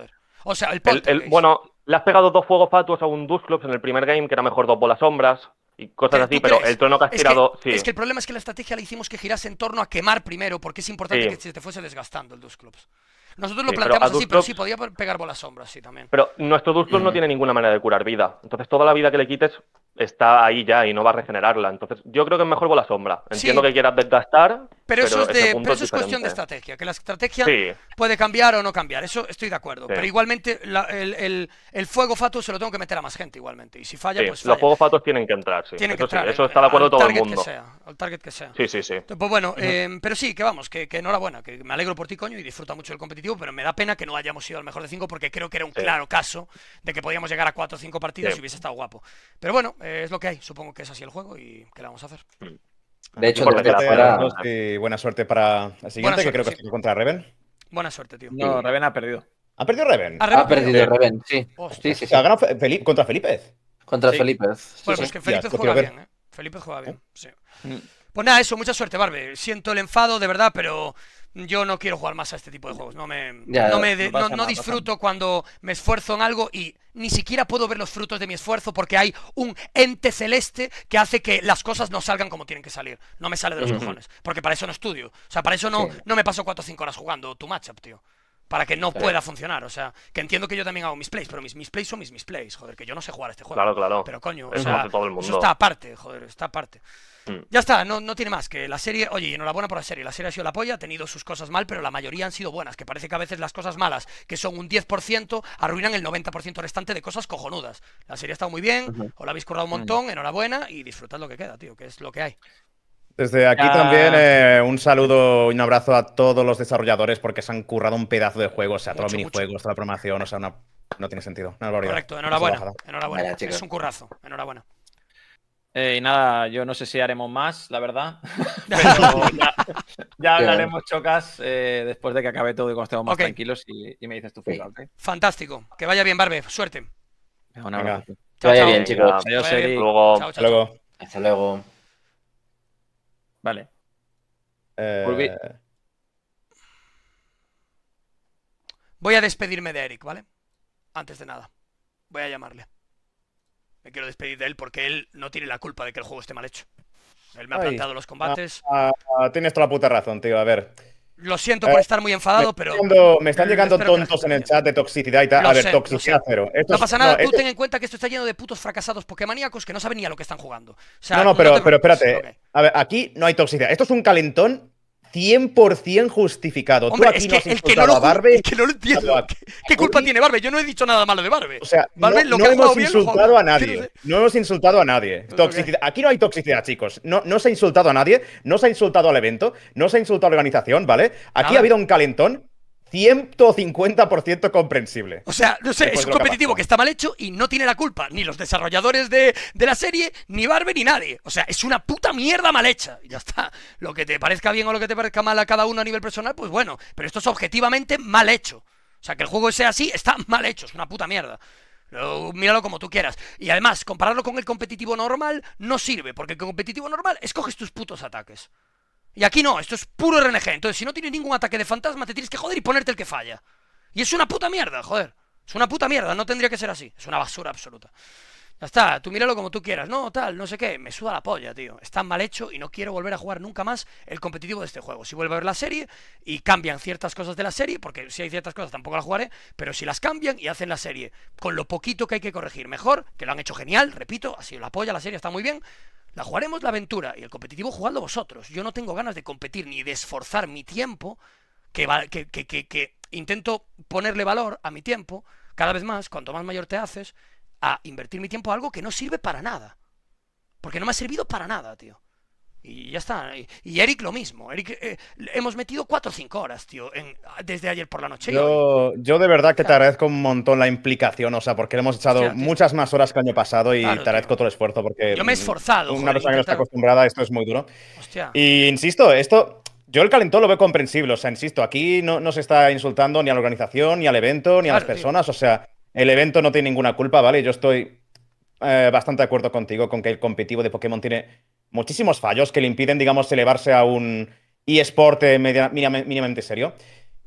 O sea, el El- el- poltergeist. bueno, le has pegado dos fuegos fatuos a un Dusclops en el primer game, que era mejor dos bolas sombras y cosas ¿Tú así, pero crees? el trueno que has Es tirado, que, sí. es que el problema es que la estrategia la hicimos que girase en torno a quemar primero, porque es importante Sí. que se te fuese desgastando el Dusclops. Nosotros lo Sí, pero planteamos a así, pero Dusclops- sí, podía pegar bolas sombras, sí, también. Pero nuestro Dusclops no Mm. tiene ninguna manera de curar vida. Entonces toda la vida que le quites está ahí ya y no va a regenerarla. Entonces yo creo que es mejor bola sombra. Entiendo Sí. que quieras desgastar, Pero eso, es, ese de, punto pero eso es cuestión de diferente. estrategia, que la estrategia Sí, puede cambiar o no cambiar, eso estoy de acuerdo. Sí. Pero igualmente la- el, el- el fuego fatuo se lo tengo que meter a más gente igualmente. Y si falla, sí. pues Los falla. fuegos fatos tienen que entrar, sí. Tienen que Eso sí, entrar. eso eh, está de acuerdo al todo el target mundo. Que sea, al target que sea. Sí, sí, sí. Pues bueno, eh, pero sí, que vamos, que, que enhorabuena, que me alegro por ti, coño, y disfruta mucho del competitivo, pero me da pena que no hayamos ido al mejor de cinco porque creo que era un Sí. claro caso de que podíamos llegar a cuatro o cinco partidas Sí. y hubiese estado guapo. Pero bueno, eh, es lo que hay, supongo que es así el juego y ¿qué le vamos a hacer? De hecho, Porque desde la Suerte a fuera- los dos y buena suerte para el siguiente, Buena que suerte, creo que sí. es contra Reven. Buena suerte, tío. No, Reven ha perdido. ¿Ha perdido Reven? Ah, Reven ha perdido Reven, sí. Hostia. Sí, sí, O sea, sí. ha ganado Fe- Felipe, contra Felipe. Contra Sí. Felipe. Sí, Bueno, sí. pues que Ya, Felipe esto juega quiero ver. bien, ¿eh? Felipe juega bien, sí. Mm. Pues nada, eso, mucha suerte, Barbe. Siento el enfado, de verdad, pero yo no quiero jugar más a este tipo de juegos. No me, Ya, no, me de- no pasa no- no nada, disfruto cuando me esfuerzo en algo y ni siquiera puedo ver los frutos de mi esfuerzo porque hay un ente celeste que hace que las cosas no salgan como tienen que salir. No me sale de los Ujú. cojones, porque para eso no estudio. O sea, para eso no, Sí. no me paso cuatro o cinco horas jugando tu matchup, tío. Para que no Sí. pueda funcionar. O sea, que entiendo que yo también hago mis plays, pero mis, mis plays son mis, mis plays. Joder, que yo no sé jugar a este juego. Claro, claro. Pero coño, o Eso sea, hace todo el eso mundo. está aparte, joder, está aparte. Mm. Ya está, no, no tiene más que la serie. Oye, y enhorabuena por la serie. La serie ha sido la polla, ha tenido sus cosas mal, pero la mayoría han sido buenas. Que parece que a veces las cosas malas, que son un diez por ciento, arruinan el noventa por ciento restante de cosas cojonudas. La serie ha estado muy bien, Ujú. os la habéis currado un montón, enhorabuena y disfrutad lo que queda, tío, que es lo que hay. Desde aquí Ya. también eh, un saludo y un abrazo a todos los desarrolladores porque se han currado un pedazo de juego, o sea, todos los Mucho, mucho. minijuegos, toda la programación, o sea, una- no tiene sentido. Una barbaridad. Correcto, Una enhorabuena. salvajada. Enhorabuena. Vaya, chicos. Es un currazo, enhorabuena. Eh, y nada, yo no sé si haremos más, la verdad. Pero ya, ya hablaremos, Chocas, eh, después de que acabe todo y cuando estemos más Ok. tranquilos y, y me dices tu Sí. feedback, ¿ok? Fantástico. Que vaya bien, Barbe. Suerte. Un Venga. abrazo. Que Chao, vaya chao. bien, chicos. Venga, Adiós, Vaya bien. Eric. luego. Chao, Hasta chao, chao. luego. Hasta luego. Vale. Eh, Volví. Voy a despedirme de Eric, ¿vale? Antes de nada. Voy a llamarle. Me quiero despedir de él porque él no tiene la culpa de que el juego esté mal hecho. Él me ha Ay. planteado los combates. ah, ah, tienes toda la puta razón, tío. A ver. Lo siento por Eh, estar muy enfadado, me, pero están llegando, me están llegando espero que la tontos gente en el entienda. chat de toxicidad y tal. Lo A ver, sé, lo toxicidad sé. cero. Esto no es- pasa nada. Tú esto- ten en cuenta que esto está lleno de putos fracasados pokemaníacos que no saben ni a lo que están jugando. O sea, No, no, pero, te pero preocupes. espérate. Ok. A ver, aquí no hay toxicidad. Esto es un calentón cien por cien justificado. Hombre, Tú aquí es no que has el que no insultado lo a Barbe. es que no lo entiendo. a- ¿Qué, qué culpa Aquí- tiene Barbe? Yo no he dicho nada malo de Barbe. O sea, Barbe, no, lo no que ha jugado hemos bien, lo ha jugado insultado a bien. nadie. Yo no sé. No hemos insultado a nadie. Ok. Toxicidad. Aquí no hay toxicidad, chicos. No, no se ha insultado a nadie. No se ha insultado al evento. No se ha insultado a la organización, ¿vale? Aquí Nada. ha habido un calentón ciento cincuenta por ciento comprensible. O sea, no sé, Después es de un lo que ha competitivo pasado. que está mal hecho y no tiene la culpa ni los desarrolladores de, de la serie, ni Barbe, ni nadie. O sea, es una puta mierda mal hecha. Y ya está. Lo que te parezca bien o lo que te parezca mal a cada uno a nivel personal, pues bueno. Pero esto es objetivamente mal hecho. O sea, que el juego sea así está mal hecho. Es una puta mierda. Pero míralo como tú quieras. Y además, compararlo con el competitivo normal no sirve, porque el competitivo normal escoges tus putos ataques. Y aquí no, esto es puro R N G. Entonces, si no tienes ningún ataque de fantasma, te tienes que joder y ponerte el que falla. Y es una puta mierda, joder. Es una puta mierda, no tendría que ser así. Es una basura absoluta. Ya está, tú míralo como tú quieras. No, tal, no sé qué. Me suda la polla, tío. Está mal hecho y no quiero volver a jugar nunca más el competitivo de este juego. Si vuelvo a ver la serie y cambian ciertas cosas de la serie, porque si hay ciertas cosas tampoco las jugaré, pero si las cambian y hacen la serie con lo poquito que hay que corregir mejor, que lo han hecho genial, repito, ha sido la polla, la serie está muy bien, la jugaremos la aventura y el competitivo jugadlo vosotros. Yo no tengo ganas de competir ni de esforzar mi tiempo, que, va, que, que, que, que intento ponerle valor a mi tiempo, cada vez más, cuanto más mayor te haces, a invertir mi tiempo a algo que no sirve para nada. Porque no me ha servido para nada, tío. Y ya está. Y, y Eric lo mismo. Eric, eh, hemos metido cuatro o cinco horas, tío, en, desde ayer por la noche. y hoy. Yo, yo de verdad que te Claro. agradezco un montón la implicación, o sea, porque le hemos echado Hostia, tío. muchas más horas que el año pasado y Claro, te agradezco tío. todo el esfuerzo porque Yo me he esforzado, una joder, persona que no está intentar- acostumbrada a esto es muy duro. Hostia. Y insisto, esto, yo el calentón lo veo comprensible, o sea, insisto, aquí no, no se está insultando ni a la organización, ni al evento, ni a las Claro, tío. personas, o sea, el evento no tiene ninguna culpa, ¿vale? Yo estoy eh, bastante de acuerdo contigo con que el competitivo de Pokémon tiene muchísimos fallos que le impiden, digamos, elevarse a un eSport eh, media- mínimamente mínimamente serio.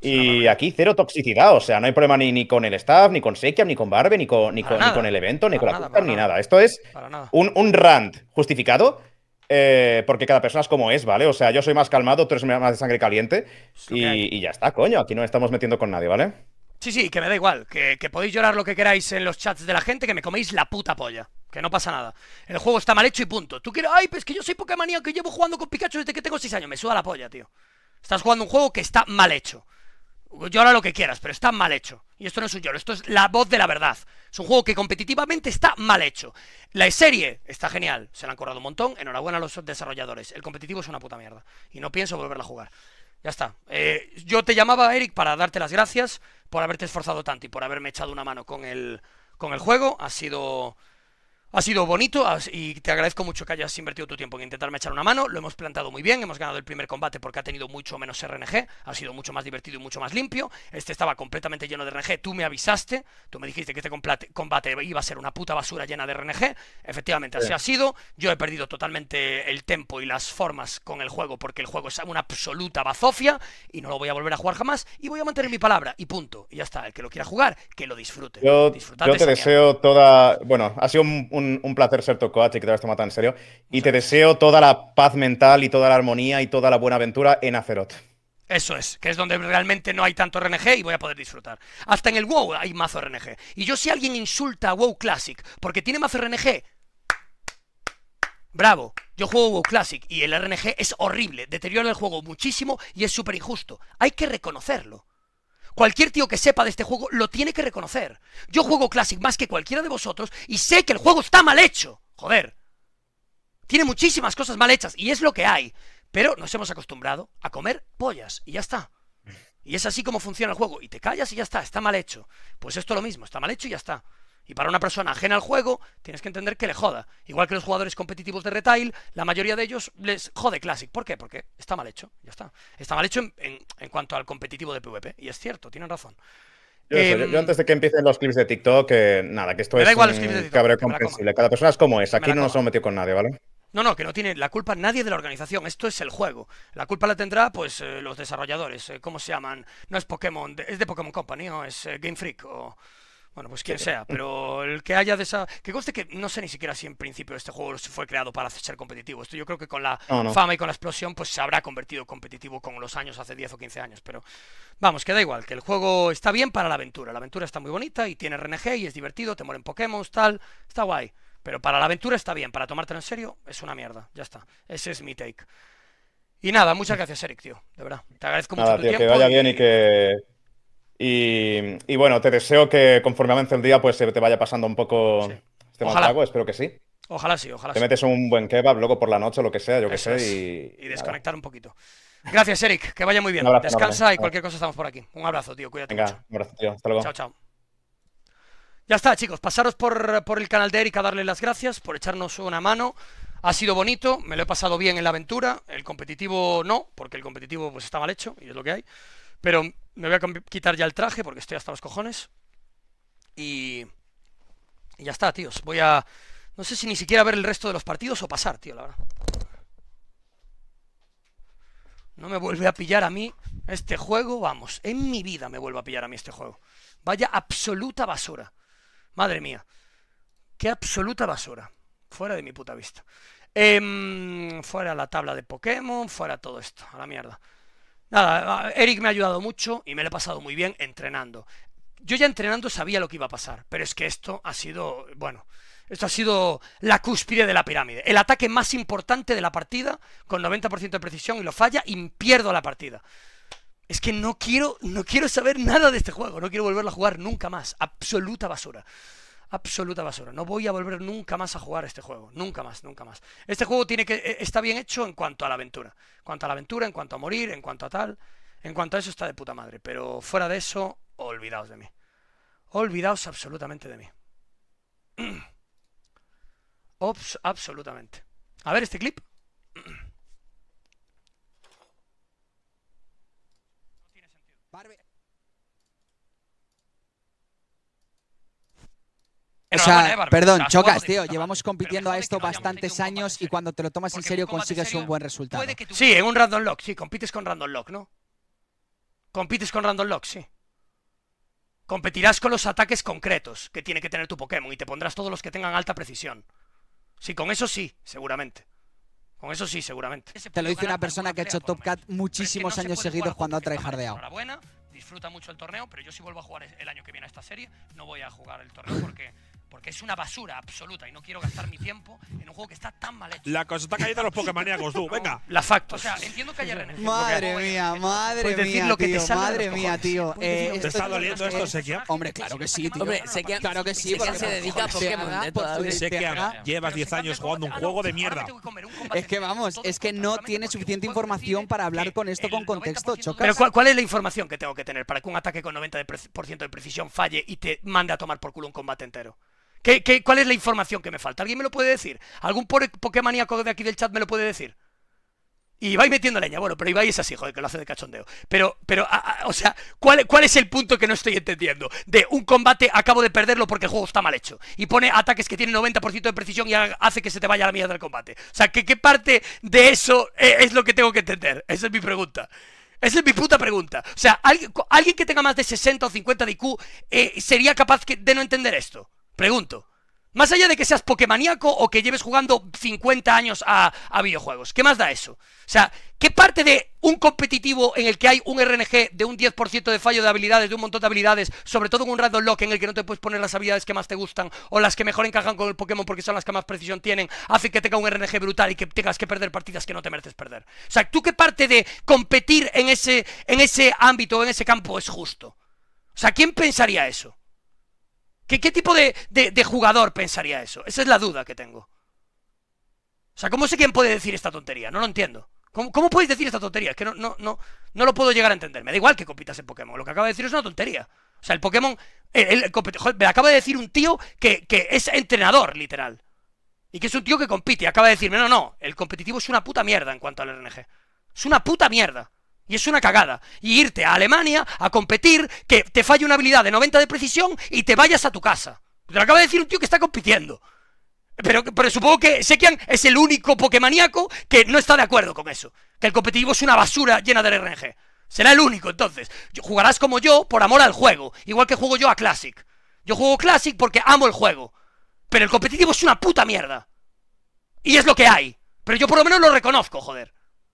Y aquí cero toxicidad, o sea, no hay problema ni, ni con el staff, ni con Sekiam, ni con Barbe, ni con, ni con, ni con el evento, ni Para con nada, la para ni nada. nada. Esto es Para nada. un, un rant justificado, eh, porque cada persona es como es, ¿vale? O sea, yo soy más calmado, tú eres más de sangre caliente, Es lo que hay. y, y ya está, coño, aquí no estamos metiendo con nadie, ¿vale? Sí, sí, que me da igual, que, que podéis llorar lo que queráis en los chats de la gente, que me coméis la puta polla, que no pasa nada. El juego está mal hecho y punto. Tú quieres, ay, pues que yo soy Pokémonía, que llevo jugando con Pikachu desde que tengo seis años, me suda la polla, tío. Estás jugando un juego que está mal hecho. Llora lo que quieras, pero está mal hecho. Y esto no es un lloro, esto es la voz de la verdad. Es un juego que competitivamente está mal hecho. La serie está genial, se la han currado un montón, enhorabuena a los desarrolladores. El competitivo es una puta mierda y no pienso volverla a jugar. Ya está. Eh, yo te llamaba, Eric, para darte las gracias por haberte esforzado tanto y por haberme echado una mano con el, con el juego. Ha sido... Ha sido bonito y te agradezco mucho que hayas invertido tu tiempo en intentarme echar una mano. Lo hemos plantado muy bien, hemos ganado el primer combate porque ha tenido mucho menos R N G, ha sido mucho más divertido y mucho más limpio. Este estaba completamente lleno de R N G, tú me avisaste, tú me dijiste que este combate iba a ser una puta basura llena de R N G. Efectivamente, así ha sido. Yo he perdido totalmente el tempo y las formas con el juego porque el juego es una absoluta bazofia y no lo voy a volver a jugar jamás y voy a mantener mi palabra y punto. Y ya está, el que lo quiera jugar, que lo disfrute. Yo, Disfrutad yo de te esa deseo mierda. toda... Bueno, ha sido un, un- un placer ser tu coach y que te lo has tomado tan en serio. Y te deseo toda la paz mental y toda la armonía y toda la buena aventura en Azeroth. Eso es, que es donde realmente no hay tanto R N G y voy a poder disfrutar. Hasta en el WoW hay mazo R N G. Y yo si alguien insulta a WoW Classic porque tiene mazo R N G, bravo, yo juego WoW Classic y el R N G es horrible, deteriora el juego muchísimo y es súper injusto. Hay que reconocerlo. Cualquier tío que sepa de este juego lo tiene que reconocer. Yo juego Classic más que cualquiera de vosotros y sé que el juego está mal hecho. Joder. Tiene muchísimas cosas mal hechas y es lo que hay. Pero nos hemos acostumbrado a comer pollas y ya está. Y es así como funciona el juego. Y te callas y ya está, está mal hecho. Pues esto es lo mismo, está mal hecho y ya está. Y para una persona ajena al juego, tienes que entender que le joda. Igual que los jugadores competitivos de retail, la mayoría de ellos les jode Classic. ¿Por qué? Porque está mal hecho, ya está. Está mal hecho en, en, en cuanto al competitivo de PvP. Y es cierto, tienen razón. Yo, eso, Em, yo, yo antes de que empiecen los clips de TikTok, que nada, que esto Me es da igual los un clips de TikTok, cabreo que me la coma. comprensible. Cada persona es como es. Que me Aquí la no nos coma. hemos metido con nadie, ¿vale? No, no, que no tiene la culpa nadie de la organización. Esto es el juego. La culpa la tendrá, pues, eh, los desarrolladores. Eh, ¿Cómo se llaman? No es Pokémon, de- es de Pokémon Company, ¿no? Es eh, Game Freak o... Bueno, pues quien sea, pero el que haya de esa... Que conste que no sé ni siquiera si en principio este juego fue creado para ser competitivo. Esto yo creo que con la No, no. fama y con la explosión, pues se habrá convertido competitivo con los años, hace diez o quince años. Pero vamos, que da igual, que el juego está bien para la aventura. La aventura está muy bonita y tiene R N G y es divertido, te mueren Pokémon, tal, está guay. Pero para la aventura está bien, para tomártelo en serio es una mierda, ya está. Ese es mi take. Y nada, muchas gracias, Eric, tío, de verdad. Te agradezco mucho Nada, tu tío, que tiempo. vaya bien y que... Y, y bueno, te deseo que conforme avance el día, pues se te vaya pasando un poco Sí. este mal Ojalá. trago, espero que sí. Ojalá sí, ojalá Te sí. metes un buen kebab luego por la noche o lo que sea, yo que Eso sé, es. y... Y nada. desconectar un poquito. Gracias, Eric, que vaya muy bien. Un abrazo Descansa enorme. y cualquier cosa estamos por aquí. Un abrazo, tío, cuídate Venga, mucho. un abrazo, tío. Hasta luego. Chao, chao. Ya está, chicos, pasaros por, por el canal de Eric a darle las gracias por echarnos una mano. Ha sido bonito, me lo he pasado bien en la aventura. El competitivo no, porque el competitivo pues está mal hecho y es lo que hay. Pero me voy a quitar ya el traje porque estoy hasta los cojones. Y, y ya está, tíos. Voy a... No sé si ni siquiera ver el resto de los partidos o pasar, tío, la verdad. No me vuelve a pillar a mí este juego, vamos. En mi vida me vuelve a pillar a mí este juego. Vaya absoluta basura. Madre mía. Qué absoluta basura. Fuera de mi puta vista. Eh, fuera la tabla de Pokémon, fuera todo esto, a la mierda. Nada, Eric me ha ayudado mucho y me lo he pasado muy bien entrenando. Yo ya entrenando sabía lo que iba a pasar, pero es que esto ha sido, bueno, esto ha sido la cúspide de la pirámide. El ataque más importante de la partida, con noventa por ciento de precisión y lo falla y pierdo la partida. Es que no quiero, no quiero saber nada de este juego, no quiero volverlo a jugar nunca más. Absoluta basura. Absoluta basura. No voy a volver nunca más a jugar este juego. Nunca más, nunca más. Este juego tiene que está bien hecho en cuanto a la aventura. En cuanto a la aventura, en cuanto a morir, en cuanto a tal. En cuanto a eso está de puta madre. Pero fuera de eso, olvidaos de mí. Olvidaos absolutamente de mí. Ops, absolutamente. A ver este clip. O sea, perdón, Chocas, tío, llevamos compitiendo a esto bastantes años y cuando te lo tomas en serio consigues un buen resultado. Sí, en un Random Lock, sí, compites con Random Lock, ¿no? Compites con Random Lock, sí. Competirás con los ataques concretos que tiene que tener tu Pokémon y te pondrás todos los que tengan alta precisión. Sí, con eso sí, seguramente. Con eso sí, seguramente. Te lo dice una persona que ha hecho Top Cat muchísimos años seguidos cuando ha tryhardeado. Enhorabuena, disfruta mucho el torneo, pero yo si vuelvo a jugar el año que viene a esta serie, no voy a jugar el torneo porque... Porque es una basura absoluta y no quiero gastar mi tiempo en un juego que está tan mal hecho. La cosa está cayendo a los Pokémoníacos, tú, venga. La factos. O sea, entiendo que haya R N G. Madre mía, madre mía, tío, madre mía, tío. ¿Te está doliendo esto, Sekia? Hombre, claro que sí, tío. Hombre, Sekia, claro que sí. Sekia se dedica a Pokémon de todavía. Sekia, llevas diez años jugando un juego de mierda. Es que vamos, es que no tiene suficiente información para hablar con esto con contexto, Chocas. Pero ¿cuál, ¿cuál es la información que tengo que tener para que un ataque con noventa por ciento de precisión falle y te mande a tomar por culo un combate entero? ¿Qué, qué, ¿Cuál es la información que me falta? ¿Alguien me lo puede decir? ¿Algún Pokémoníaco de aquí del chat me lo puede decir? Y Ibai metiendo leña. Bueno, pero Ibai es así, joder, que lo hace de cachondeo. Pero, pero, a, a, o sea, ¿cuál, ¿cuál es el punto que no estoy entendiendo? De un combate, acabo de perderlo porque el juego está mal hecho. Y pone ataques que tienen noventa por ciento de precisión y hace que se te vaya a la mierda del combate. O sea, ¿qué, qué parte de eso es lo que tengo que entender? Esa es mi pregunta. Esa es mi puta pregunta. O sea, ¿alguien, alguien que tenga más de sesenta o cincuenta de I Q eh, sería capaz de no entender esto? Pregunto. Más allá de que seas Pokémoníaco o que lleves jugando cincuenta años a, a videojuegos. ¿Qué más da eso? O sea, ¿qué parte de un competitivo en el que hay un R N G de un diez por ciento de fallo de habilidades, de un montón de habilidades, sobre todo en un Random Lock en el que no te puedes poner las habilidades que más te gustan o las que mejor encajan con el Pokémon porque son las que más precisión tienen, hace que tenga un R N G brutal y que tengas que perder partidas que no te mereces perder? O sea, ¿tú qué parte de competir en ese, en ese ámbito, en ese campo es justo? O sea, ¿quién pensaría eso? ¿Qué, qué tipo de, de, de jugador pensaría eso? Esa es la duda que tengo. O sea, ¿cómo sé quién puede decir esta tontería? No lo entiendo. ¿Cómo, cómo podéis decir esta tontería? Es que no, no, no, no lo puedo llegar a entender. Me da igual que compitas en Pokémon. Lo que acaba de decir es una tontería. O sea, el Pokémon... El, el, el, joder, me acaba de decir un tío que, que es entrenador, literal. Y que es un tío que compite. Y acaba de decirme, no, no, el competitivo es una puta mierda en cuanto al R N G. Es una puta mierda. Y es una cagada. Y irte a Alemania a competir, que te falle una habilidad de noventa de precisión y te vayas a tu casa. Te lo acaba de decir un tío que está compitiendo. Pero, pero supongo que Sekian es el único Pokémoníaco que no está de acuerdo con eso. Que el competitivo es una basura llena de R N G. Será el único, entonces. Jugarás como yo por amor al juego. Igual que juego yo a Classic. Yo juego Classic porque amo el juego. Pero el competitivo es una puta mierda. Y es lo que hay. Pero yo por lo menos lo reconozco, joder.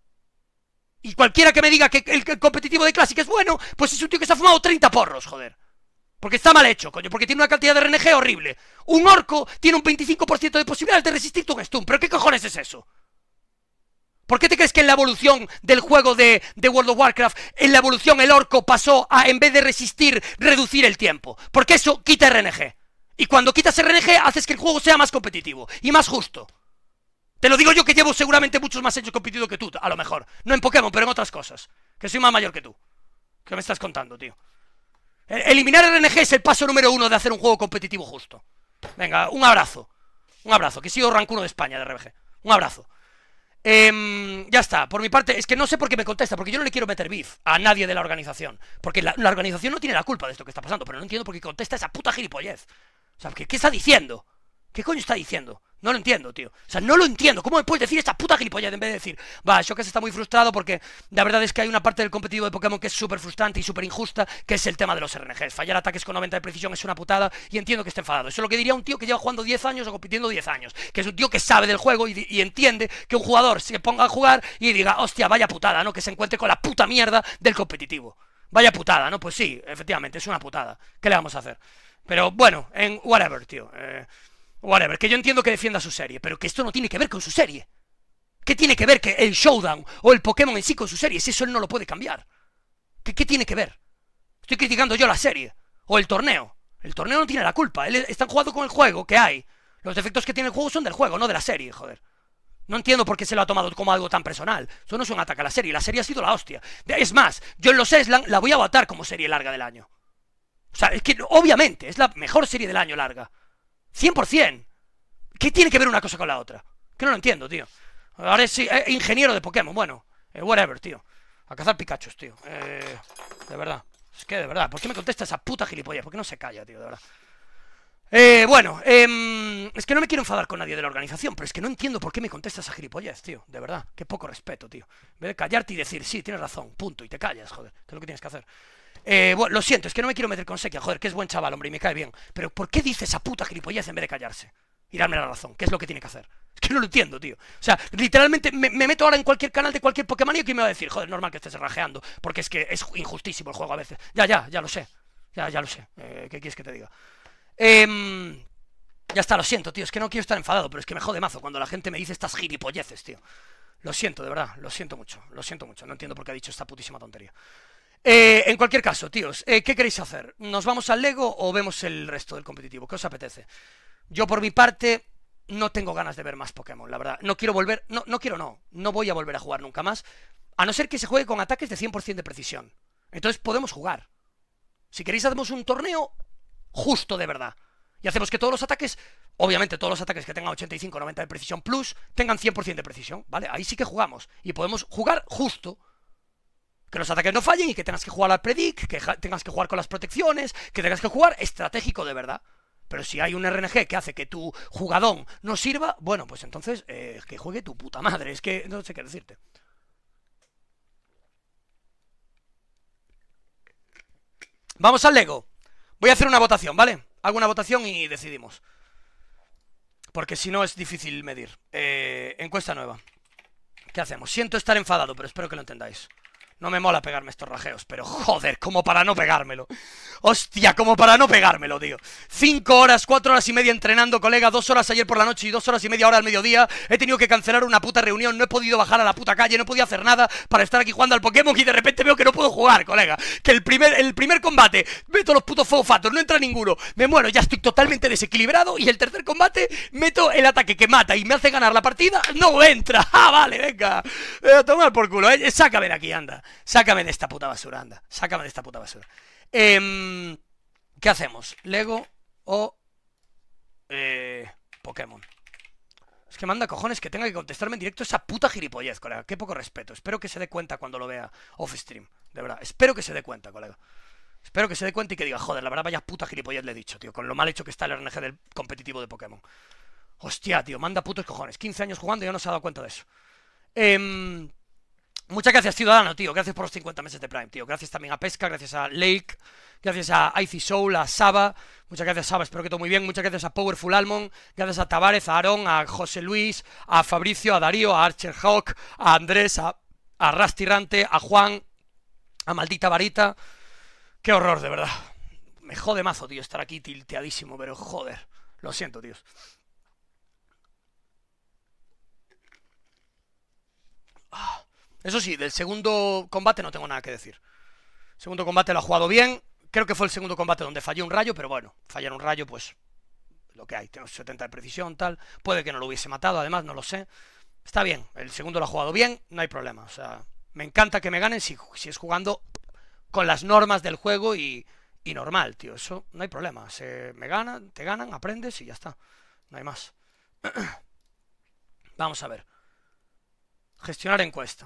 Y cualquiera que me diga que el, el competitivo de Classic es bueno, pues es un tío que se ha fumado treinta porros, joder. Porque está mal hecho, coño, porque tiene una cantidad de R N G horrible. Un orco tiene un veinticinco por ciento de posibilidades de resistirte un stun. ¿Pero qué cojones es eso? ¿Por qué te crees que en la evolución del juego de, de World of Warcraft, en la evolución el orco pasó a, en vez de resistir, reducir el tiempo? Porque eso quita R N G. Y cuando quitas R N G, haces que el juego sea más competitivo y más justo. Te lo digo yo que llevo seguramente muchos más años competido que tú, a lo mejor. No en Pokémon, pero en otras cosas. Que soy más mayor que tú. ¿Qué me estás contando, tío? Eliminar R N G es el paso número uno de hacer un juego competitivo justo. Venga, un abrazo. Un abrazo, que he sido rank uno de España de R B G. Un abrazo. Eh, ya está, por mi parte, es que no sé por qué me contesta, porque yo no le quiero meter beef a nadie de la organización. Porque la, la organización no tiene la culpa de esto que está pasando, pero no entiendo por qué contesta esa puta gilipollez. O sea, ¿qué, qué está diciendo? ¿Qué coño está diciendo? No lo entiendo, tío. O sea, no lo entiendo. ¿Cómo me puedes decir esta puta gilipollez en vez de decir, va, Shocas está muy frustrado porque la verdad es que hay una parte del competitivo de Pokémon que es súper frustrante y súper injusta, que es el tema de los R N Gs. Fallar ataques con noventa de precisión es una putada y entiendo que esté enfadado. Eso es lo que diría un tío que lleva jugando diez años o compitiendo diez años. Que es un tío que sabe del juego y, y entiende que un jugador se ponga a jugar y diga, hostia, vaya putada, ¿no? Que se encuentre con la puta mierda del competitivo. Vaya putada, ¿no? Pues sí, efectivamente, es una putada. ¿Qué le vamos a hacer? Pero bueno, en whatever, tío. Eh... Whatever, que yo entiendo que defienda su serie, pero que esto no tiene que ver con su serie. ¿Qué tiene que ver que el Showdown o el Pokémon en sí con su serie? Si eso él no lo puede cambiar. ¿Qué, qué tiene que ver? Estoy criticando yo la serie. O el torneo. El torneo no tiene la culpa. Él están jugando con el juego que hay. Los defectos que tiene el juego son del juego, no de la serie, joder. No entiendo por qué se lo ha tomado como algo tan personal. Eso no es un ataque a la serie. La serie ha sido la hostia. Es más, yo en los Eslan la voy a votar como serie larga del año. O sea, es que obviamente es la mejor serie del año larga. cien por cien. ¿Qué tiene que ver una cosa con la otra? Que no lo entiendo, tío. Ahora es eh, ingeniero de Pokémon. Bueno, eh, whatever, tío. A cazar Pikachus, tío. Eh, de verdad. Es que de verdad. ¿Por qué me contesta esa puta gilipollas? ¿Por qué no se calla, tío? De verdad. Eh, bueno, eh, es que no me quiero enfadar con nadie de la organización, pero es que no entiendo por qué me contestas a gilipollez, tío. De verdad, qué poco respeto, tío. En vez de callarte y decir, sí, tienes razón, punto, y te callas, joder, que es lo que tienes que hacer. Eh, bueno, lo siento, es que no me quiero meter con Sequia, joder, que es buen chaval, hombre, y me cae bien. Pero ¿por qué dice esa puta gilipollez en vez de callarse? Y darme la razón, ¿qué es lo que tiene que hacer? Es que no lo entiendo, tío. O sea, literalmente me, me meto ahora en cualquier canal de cualquier Pokémon y que me va a decir, joder, normal que estés rajeando, porque es que es injustísimo el juego a veces. Ya, ya, ya lo sé. Ya, ya lo sé. Eh, ¿Qué quieres que te diga? Eh... Ya está, lo siento, tío, es que no quiero estar enfadado, pero es que me jode mazo cuando la gente me dice estas gilipolleces, tío. Lo siento, de verdad, lo siento mucho, lo siento mucho, no entiendo por qué ha dicho esta putísima tontería. Eh, en cualquier caso, tíos, eh, ¿qué queréis hacer? ¿Nos vamos al Lego o vemos el resto del competitivo? ¿Qué os apetece? Yo por mi parte no tengo ganas de ver más Pokémon, la verdad. No quiero volver, no, no quiero no, no voy a volver a jugar nunca más, a no ser que se juegue con ataques de cien por cien de precisión. Entonces podemos jugar. Si queréis hacemos un torneo justo de verdad. Y hacemos que todos los ataques, obviamente todos los ataques que tengan ochenta y cinco o noventa de precisión plus, tengan cien por cien de precisión, ¿vale? Ahí sí que jugamos. Y podemos jugar justo. Que los ataques no fallen y que tengas que jugar al predict, que tengas que jugar con las protecciones, que tengas que jugar estratégico de verdad. Pero si hay un R N G que hace que tu jugadón no sirva, bueno, pues entonces eh, que juegue tu puta madre. Es que no sé qué decirte. Vamos al Lego. Voy a hacer una votación, ¿vale? Hago una votación y decidimos. Porque si no es difícil medir. Eh, encuesta nueva. ¿Qué hacemos? Siento estar enfadado, pero espero que lo entendáis. No me mola pegarme estos rajeos, pero joder, como para no pegármelo. Hostia, como para no pegármelo, tío. Cinco horas, cuatro horas y media entrenando, colega. Dos horas ayer por la noche y dos horas y media ahora al mediodía. He tenido que cancelar una puta reunión. No he podido bajar a la puta calle, no he podido hacer nada para estar aquí jugando al Pokémon. Y de repente veo que no puedo jugar, colega. Que el primer, el primer combate meto los putos fuego fatos, no entra ninguno. Me muero, ya estoy totalmente desequilibrado. Y el tercer combate meto el ataque que mata y me hace ganar la partida. No entra. Ah, vale, venga. Eh, a tomar por culo, eh. Sácame de aquí, anda. Sácame de esta puta basura, anda. Sácame de esta puta basura. Eh, ¿Qué hacemos? ¿Lego o eh, Pokémon? Es que manda cojones que tenga que contestarme en directo esa puta gilipollez, colega. Qué poco respeto. Espero que se dé cuenta cuando lo vea off stream. De verdad. Espero que se dé cuenta, colega. Espero que se dé cuenta y que diga, joder, la verdad vaya puta gilipollez le he dicho, tío. Con lo mal hecho que está el R N G del competitivo de Pokémon. Hostia, tío. Manda putos cojones. quince años jugando y ya no se ha dado cuenta de eso. Eh... Muchas gracias, Ciudadano, tío. Gracias por los cincuenta meses de Prime, tío. Gracias también a Pesca, gracias a Lake, gracias a Icy Soul, a Saba. Muchas gracias, Saba, espero que todo muy bien. Muchas gracias a Powerful Almond, gracias a Tavares, a Aarón, a José Luis, a Fabricio, a Darío, a Archer Hawk, a Andrés, a, a Rastirante, a Juan, a Maldita Varita. Qué horror, de verdad. Me jode mazo, tío, estar aquí tilteadísimo, pero joder. Lo siento, tíos. Ah. Eso sí, del segundo combate no tengo nada que decir. El segundo combate lo ha jugado bien. Creo que fue el segundo combate donde falló un rayo, pero bueno, fallar un rayo, pues lo que hay. Tengo setenta de precisión, tal. Puede que no lo hubiese matado, además, no lo sé. Está bien, el segundo lo ha jugado bien, no hay problema. O sea, me encanta que me ganen si, si es jugando con las normas del juego y, y normal, tío. Eso no hay problema. Se me ganan, te ganan, aprendes y ya está. No hay más. Vamos a ver. Gestionar encuesta.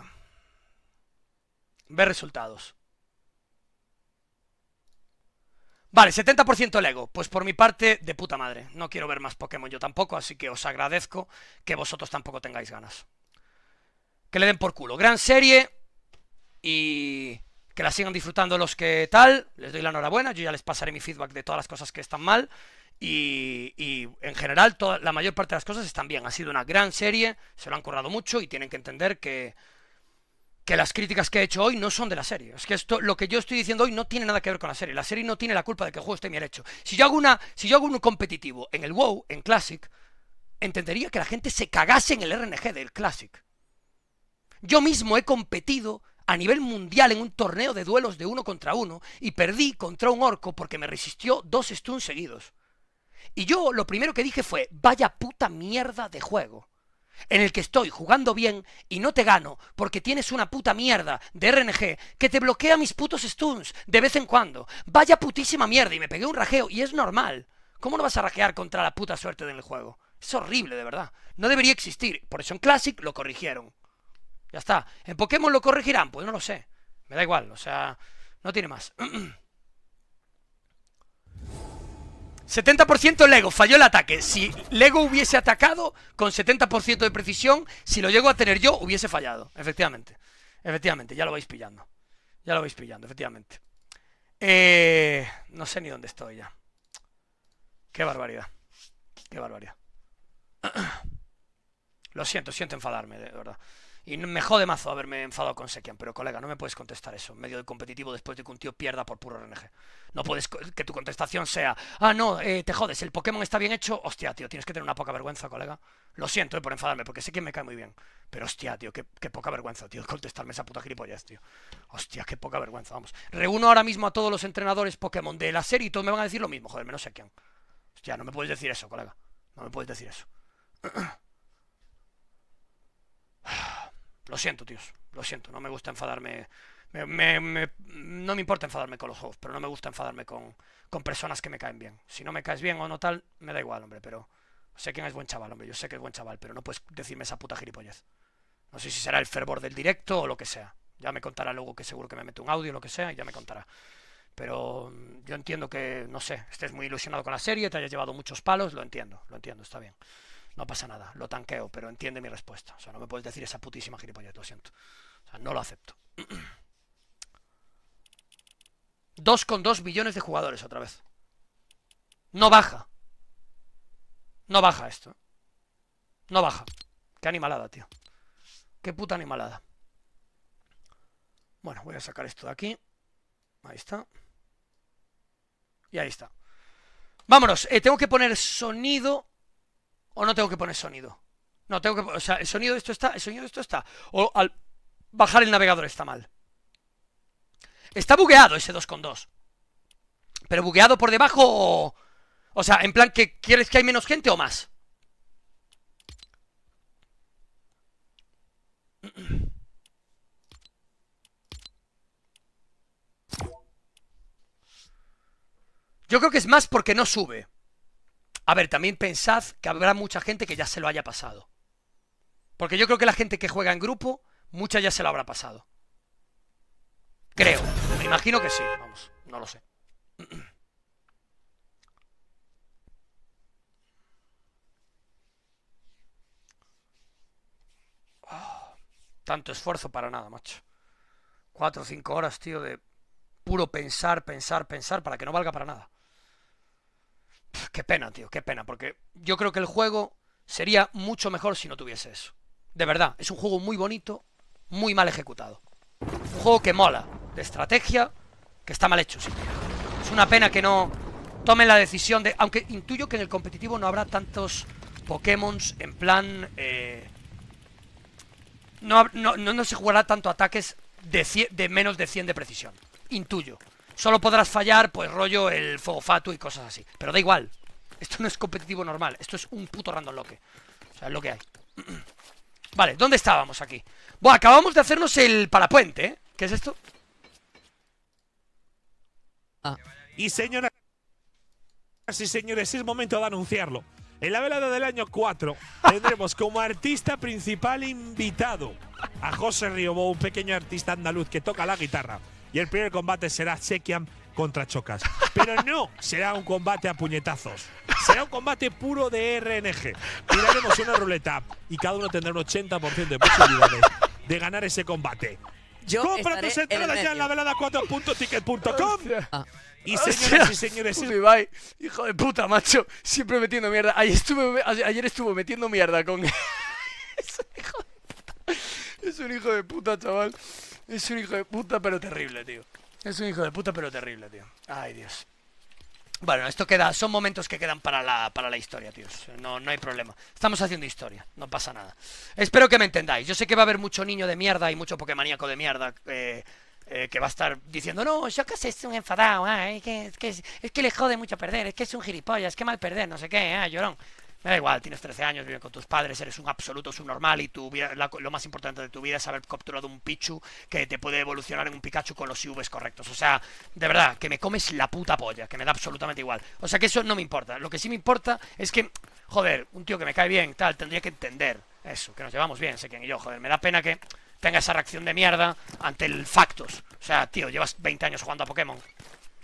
Ver resultados. Vale, setenta por ciento Lego. Pues por mi parte, de puta madre. No quiero ver más Pokémon yo tampoco, así que os agradezco que vosotros tampoco tengáis ganas. Que le den por culo. Gran serie. Y que la sigan disfrutando los que tal. Les doy la enhorabuena. Yo ya les pasaré mi feedback de todas las cosas que están mal. Y, y en general, toda, la mayor parte de las cosas están bien. Ha sido una gran serie. Se lo han currado mucho y tienen que entender que... que las críticas que he hecho hoy no son de la serie. Es que esto, lo que yo estoy diciendo hoy no tiene nada que ver con la serie. La serie no tiene la culpa de que el juego esté bien hecho. Si yo hago una, si yo hago un competitivo en el WoW, en Classic, entendería que la gente se cagase en el R N G del Classic. Yo mismo he competido a nivel mundial en un torneo de duelos de uno contra uno y perdí contra un orco porque me resistió dos stuns seguidos. Y yo lo primero que dije fue, vaya puta mierda de juego, en el que estoy jugando bien y no te gano porque tienes una puta mierda de R N G que te bloquea mis putos stuns de vez en cuando. Vaya putísima mierda, y me pegué un rajeo y es normal. ¿Cómo no vas a rajear contra la puta suerte del juego? Es horrible, de verdad. No debería existir. Por eso en Classic lo corrigieron. Ya está. ¿En Pokémon lo corregirán? Pues no lo sé. Me da igual, o sea, no tiene más. setenta por ciento Lego, falló el ataque. Si Lego hubiese atacado con setenta por ciento de precisión, si lo llego a tener yo, hubiese fallado. Efectivamente. Efectivamente, ya lo vais pillando. Ya lo vais pillando, efectivamente. Eh, no sé ni dónde estoy ya. Qué barbaridad. Qué barbaridad. Lo siento, siento enfadarme, de verdad. Y me jode mazo haberme enfadado con Sekian, pero colega, no me puedes contestar eso en medio del competitivo después de que un tío pierda por puro R N G. No puedes que tu contestación sea, ah, no, eh, te jodes, el Pokémon está bien hecho. Hostia, tío, tienes que tener una poca vergüenza, colega. Lo siento eh, por enfadarme, porque Sekian me cae muy bien. Pero hostia, tío, qué, qué poca vergüenza, tío, contestarme esa puta gilipollez, tío. Hostia, qué poca vergüenza, vamos. Reúno ahora mismo a todos los entrenadores Pokémon de la serie y todos me van a decir lo mismo, joder, menos Sekian. Hostia, no me puedes decir eso, colega. No me puedes decir eso. Lo siento, tíos, lo siento, no me gusta enfadarme. Me, me, me, no me importa enfadarme con los juegos, pero no me gusta enfadarme con, con personas que me caen bien. Si no me caes bien o no tal, me da igual, hombre, pero sé quién es buen chaval, hombre, yo sé que es buen chaval, pero no puedes decirme esa puta gilipollez. No sé si será el fervor del directo o lo que sea. Ya me contará luego, que seguro que me mete un audio o lo que sea, y ya me contará. Pero yo entiendo que, no sé, estés muy ilusionado con la serie, te hayas llevado muchos palos, lo entiendo, lo entiendo, está bien. No pasa nada, lo tanqueo, pero entiende mi respuesta. O sea, no me puedes decir esa putísima gilipollez, lo siento. O sea, no lo acepto. dos coma dos billones de jugadores otra vez. No baja. No baja esto. No baja. Qué animalada, tío. Qué puta animalada. Bueno, voy a sacar esto de aquí. Ahí está. Y ahí está. Vámonos, eh, tengo que poner sonido. ¿O no tengo que poner sonido? No, tengo que... O sea, el sonido de esto está... El sonido de esto está... O al bajar el navegador está mal. Está bugueado ese dos coma dos. Pero bugueado por debajo o... O sea, en plan que ¿quieres que hay menos gente o más? Yo creo que es más porque no sube. A ver, también pensad que habrá mucha gente que ya se lo haya pasado. Porque yo creo que la gente que juega en grupo, mucha ya se lo habrá pasado. Creo. Me imagino que sí. Vamos, no lo sé. Oh, tanto esfuerzo para nada, macho. Cuatro o cinco horas, tío, de puro pensar, pensar, pensar, para que no valga para nada. Qué pena, tío, qué pena, porque yo creo que el juego sería mucho mejor si no tuviese eso. De verdad, es un juego muy bonito, muy mal ejecutado. Un juego que mola, de estrategia, que está mal hecho, sí. Es una pena que no tomen la decisión de... Aunque intuyo que en el competitivo no habrá tantos Pokémon en plan... Eh, no, no, no, no se jugará tanto ataques de, cien, de menos de cien de precisión. Intuyo. Solo podrás fallar, pues rollo el fuego fatu y cosas así. Pero da igual. Esto no es competitivo normal. Esto es un puto random loque. O sea, es lo que hay. Vale, ¿dónde estábamos aquí? Bueno, acabamos de hacernos el parapuente, ¿eh? ¿Qué es esto? Ah. Y señoras y señores, es momento de anunciarlo. En la velada del año cuatro tendremos como artista principal invitado a José Riobó, un pequeño artista andaluz que toca la guitarra. Y el primer combate será Sekian contra Chocas. Pero no será un combate a puñetazos. Será un combate puro de R N G. Tiraremos una ruleta y cada uno tendrá un ochenta por ciento de posibilidades de ganar ese combate. Yo Compra tus entradas ya en la velada cuatro punto ticket punto com. Ah. Y señoras y señores, Ibai, hijo de puta, macho, siempre metiendo mierda. Ayer estuve, ayer estuvo metiendo mierda con... Es un hijo de puta. Es un hijo de puta, chaval. Es un hijo de puta, pero terrible, tío. Es un hijo de puta, pero terrible, tío. Ay, Dios. Bueno, esto queda, son momentos que quedan para la, para la historia, tíos. No, no hay problema. Estamos haciendo historia, no pasa nada. Espero que me entendáis. Yo sé que va a haber mucho niño de mierda y mucho pokemaníaco de mierda eh, eh, que va a estar diciendo, no, yo que sé, es un enfadado, ah, es, que, es, que, es que le jode mucho perder, es que es un gilipollas, es que mal perder, no sé qué, ah, llorón. Me da igual, tienes trece años, vives con tus padres, eres un absoluto subnormal y tu vida, la, lo más importante de tu vida es haber capturado un Pichu que te puede evolucionar en un Pikachu con los I Vs correctos. O sea, de verdad, que me comes la puta polla, que me da absolutamente igual. O sea, que eso no me importa. Lo que sí me importa es que, joder, un tío que me cae bien, tal, tendría que entender eso, que nos llevamos bien, sé quién y yo, joder. Me da pena que tenga esa reacción de mierda ante el factos. O sea, tío, llevas veinte años jugando a Pokémon.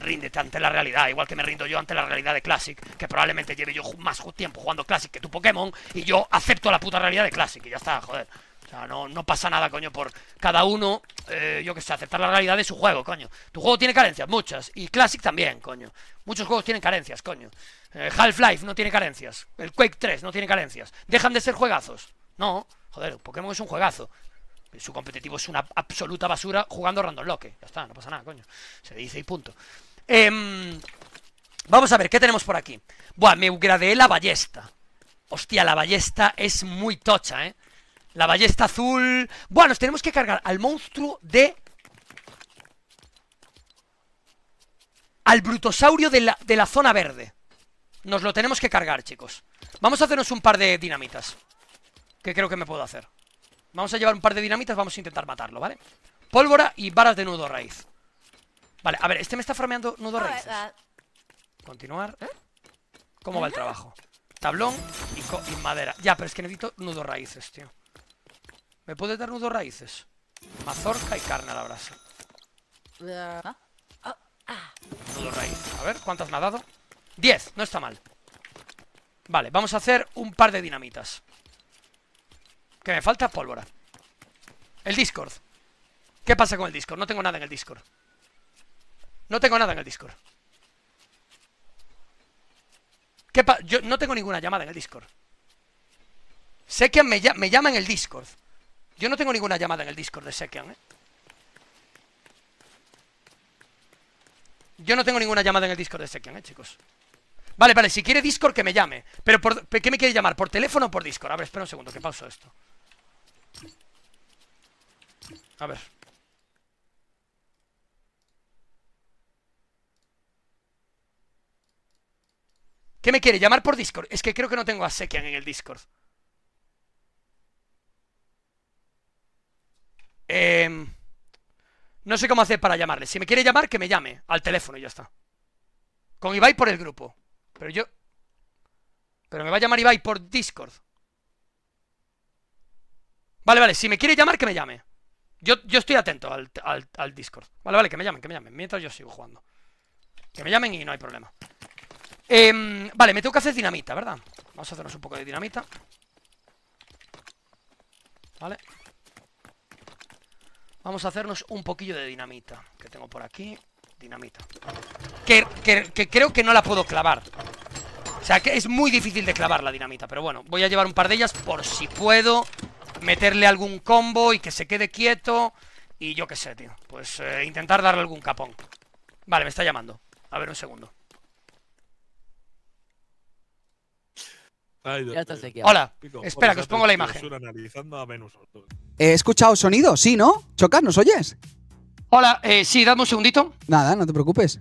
ríndete ante la realidad, igual que me rindo yo ante la realidad de Classic, que probablemente lleve yo más tiempo jugando Classic que tu Pokémon, y yo acepto la puta realidad de Classic, y ya está, joder. O sea, no, no pasa nada, coño, por cada uno, eh, yo que sé, aceptar la realidad de su juego, coño. Tu juego tiene carencias, muchas, y Classic también, coño. Muchos juegos tienen carencias, coño. Eh, Half-Life no tiene carencias, el Quake tres no tiene carencias. ¿Dejan de ser juegazos? No, joder, Pokémon es un juegazo. Su competitivo es una absoluta basura jugando Random Lock. Ya está, no pasa nada, coño. Se dice y punto. Eh, vamos a ver, ¿qué tenemos por aquí? Buah, me upgradeé la ballesta. Hostia, la ballesta es muy tocha, ¿eh? La ballesta azul... Bueno, nos tenemos que cargar al monstruo de... Al brutosaurio de la, de la zona verde. Nos lo tenemos que cargar, chicos. Vamos a hacernos un par de dinamitas, que creo que me puedo hacer. Vamos a llevar un par de dinamitas, vamos a intentar matarlo, ¿vale? Pólvora y varas de nudo raíz. Vale, a ver, este me está farmeando nudo raíces. Continuar. ¿Cómo va el trabajo? Tablón y, co y madera. Ya, pero es que necesito nudo raíces, tío. ¿Me puedes dar nudo raíces? Mazorca y carne a la brasa. Nudo raíz. A ver, ¿cuántas me ha dado? diez, no está mal. Vale, vamos a hacer un par de dinamitas. Que me falta pólvora. El Discord. ¿Qué pasa con el Discord? No tengo nada en el Discord. No tengo nada en el Discord. ¿Qué pa Yo no tengo ninguna llamada en el Discord. Sekian me, me llama en el Discord. Yo no tengo ninguna llamada en el Discord de Sekian, ¿eh? Yo no tengo ninguna llamada en el Discord de Sekian, ¿eh, chicos? Vale, vale, si quiere Discord que me llame. Pero por, ¿qué me quiere llamar? ¿Por teléfono o por Discord? A ver, espera un segundo, que pauso esto. A ver. ¿Qué me quiere? ¿Llamar por Discord? Es que creo que no tengo a Sekian en el Discord. Eh, no sé cómo hacer para llamarle. Si me quiere llamar, que me llame al teléfono y ya está. Con Ibai por el grupo. Pero yo... Pero me va a llamar Ibai por Discord. Vale, vale, si me quiere llamar, que me llame. Yo, yo estoy atento al, al, al Discord. Vale, vale, que me llamen, que me llamen. Mientras yo sigo jugando. Que me llamen y no hay problema. Eh, vale, me tengo que hacer dinamita, ¿verdad? Vamos a hacernos un poco de dinamita. Vale. Vamos a hacernos un poquillo de dinamita. Que tengo por aquí. Dinamita. Que, que, que creo que no la puedo clavar. O sea, que es muy difícil de clavar la dinamita. Pero bueno, voy a llevar un par de ellas por si puedo meterle algún combo y que se quede quieto. Y yo qué sé, tío. Pues eh, intentar darle algún capón. Vale, me está llamando. A ver, un segundo. Ya está Sekian. Hola, espera, que os pongo la imagen. He escuchado sonido, sí, ¿no? Chocas, ¿nos oyes? Hola, eh, sí, dame un segundito. Nada, no te preocupes.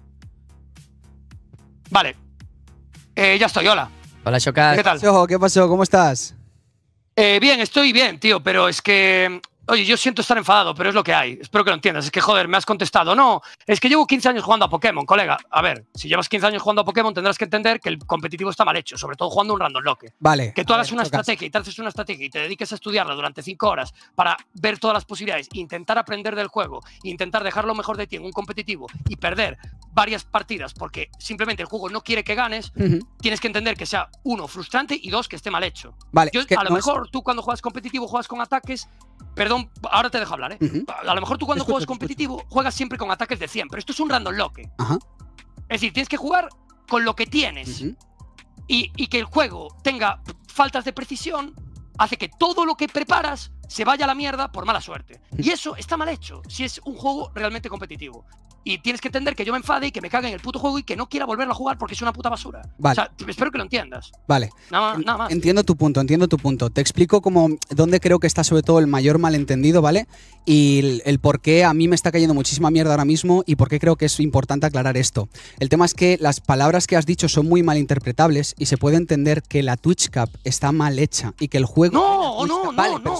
Vale. Eh, ya estoy, hola. Hola, Chocas. ¿Qué tal? ¿Qué pasó? ¿Cómo estás? Eh, bien, estoy bien, tío, pero es que... Oye, yo siento estar enfadado, pero es lo que hay. Espero que lo entiendas. Es que, joder, me has contestado. No, es que llevo quince años jugando a Pokémon, colega. A ver, si llevas quince años jugando a Pokémon, tendrás que entender que el competitivo está mal hecho, sobre todo jugando un random lock. Vale. Que tú hagas ver, una Chocas. estrategia y te haces una estrategia y te dediques a estudiarla durante cinco horas para ver todas las posibilidades, intentar aprender del juego, intentar dejar lo mejor de ti en un competitivo y perder varias partidas porque simplemente el juego no quiere que ganes, Ujú. tienes que entender que sea, uno, frustrante y dos, que esté mal hecho. Vale, Yo, es que a lo no es- mejor tú cuando juegas competitivo juegas con ataques. Perdón, ahora te dejo hablar, ¿eh? Ujú. A lo mejor tú cuando Escucho, juegas escucho. competitivo juegas siempre con ataques de cien, pero esto es un random lock. Ajá. Es decir, tienes que jugar con lo que tienes. Ujú. y, y que el juego tenga faltas de precisión hace que todo lo que preparas se vaya a la mierda por mala suerte. Y eso está mal hecho si es un juego realmente competitivo. Y tienes que entender que yo me enfade y que me cague en el puto juego y que no quiera volverlo a jugar porque es una puta basura. Vale. O sea, t- espero que lo entiendas. Vale. Nada, más- nada más. Entiendo tu punto, entiendo tu punto. Te explico como dónde creo que está sobre todo el mayor malentendido, ¿vale? Y el, el por qué a mí me está cayendo muchísima mierda ahora mismo y por qué creo que es importante aclarar esto. El tema es que las palabras que has dicho son muy malinterpretables y se puede entender que la Twitch Cup está mal hecha y que el juego... No, Twitch no, Cup- no, Vale, no. pero espera, Chocas.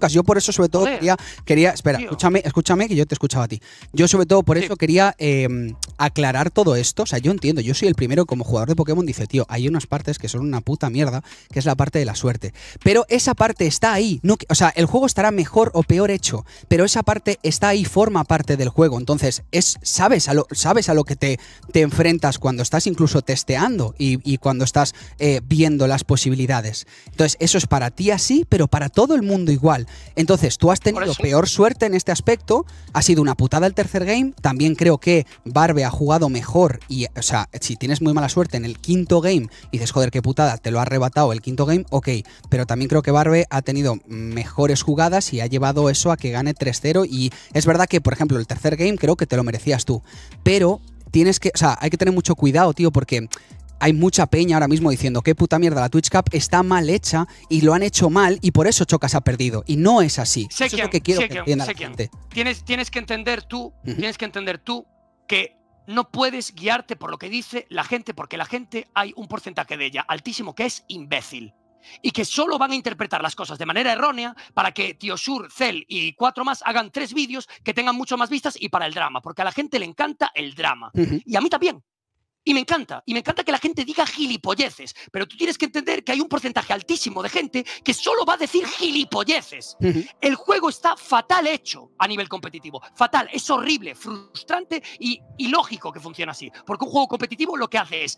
Chocas. Yo por eso sobre todo Joder, quería, quería espera, tío. escúchame, escúchame que yo te escuchaba a ti. Yo sobre todo por Sí. eso quería eh, aclarar todo esto. O sea, yo entiendo, yo soy el primero como jugador de Pokémon, dice, tío, hay unas partes que son una puta mierda, que es la parte de la suerte. Pero esa parte está ahí. No, que- o sea, el juego estará mejor o peor hecho, pero esa parte está ahí, forma parte del juego. Entonces, es, sabes a lo, sabes a lo que te, te enfrentas cuando estás incluso testeando y, y cuando estás eh, viendo las posibilidades. Entonces, eso es para ti así, pero para todo el mundo igual. Entonces, tú has tenido eso- peor suerte en este aspecto, ha sido una putada el tercer game. También creo que Barbe ha jugado mejor y, o sea, si tienes muy mala suerte en el quinto game y dices, joder, qué putada, te lo ha arrebatado el quinto game, ok, pero también creo que Barbe ha tenido mejores jugadas y ha llevado eso a que gane tres cero. Y es verdad que, por ejemplo, el tercer game creo que te lo merecías tú, pero tienes que, o sea, hay que tener mucho cuidado, tío, porque hay mucha peña ahora mismo diciendo qué puta mierda, la Twitch Cup está mal hecha y lo han hecho mal y por eso Chocas ha perdido. Y no es así. Sé Eso es quién, lo que quiero sé que quién, entienda sé la quién. gente. Tienes, tienes que entender tú, Ujú. tienes que entender tú que no puedes guiarte por lo que dice la gente, porque la gente hay un porcentaje de ella altísimo que es imbécil. Y que solo van a interpretar las cosas de manera errónea para que Tío Sur, Cell y cuatro más hagan tres vídeos que tengan mucho más vistas y para el drama, porque a la gente le encanta el drama. Ujú. Y a mí también. Y me encanta, y me encanta que la gente diga gilipolleces, pero tú tienes que entender que hay un porcentaje altísimo de gente que solo va a decir gilipolleces. Ujú. El juego está fatal hecho a nivel competitivo. Fatal, es horrible, frustrante y ilógico que funcione así. Porque un juego competitivo lo que hace es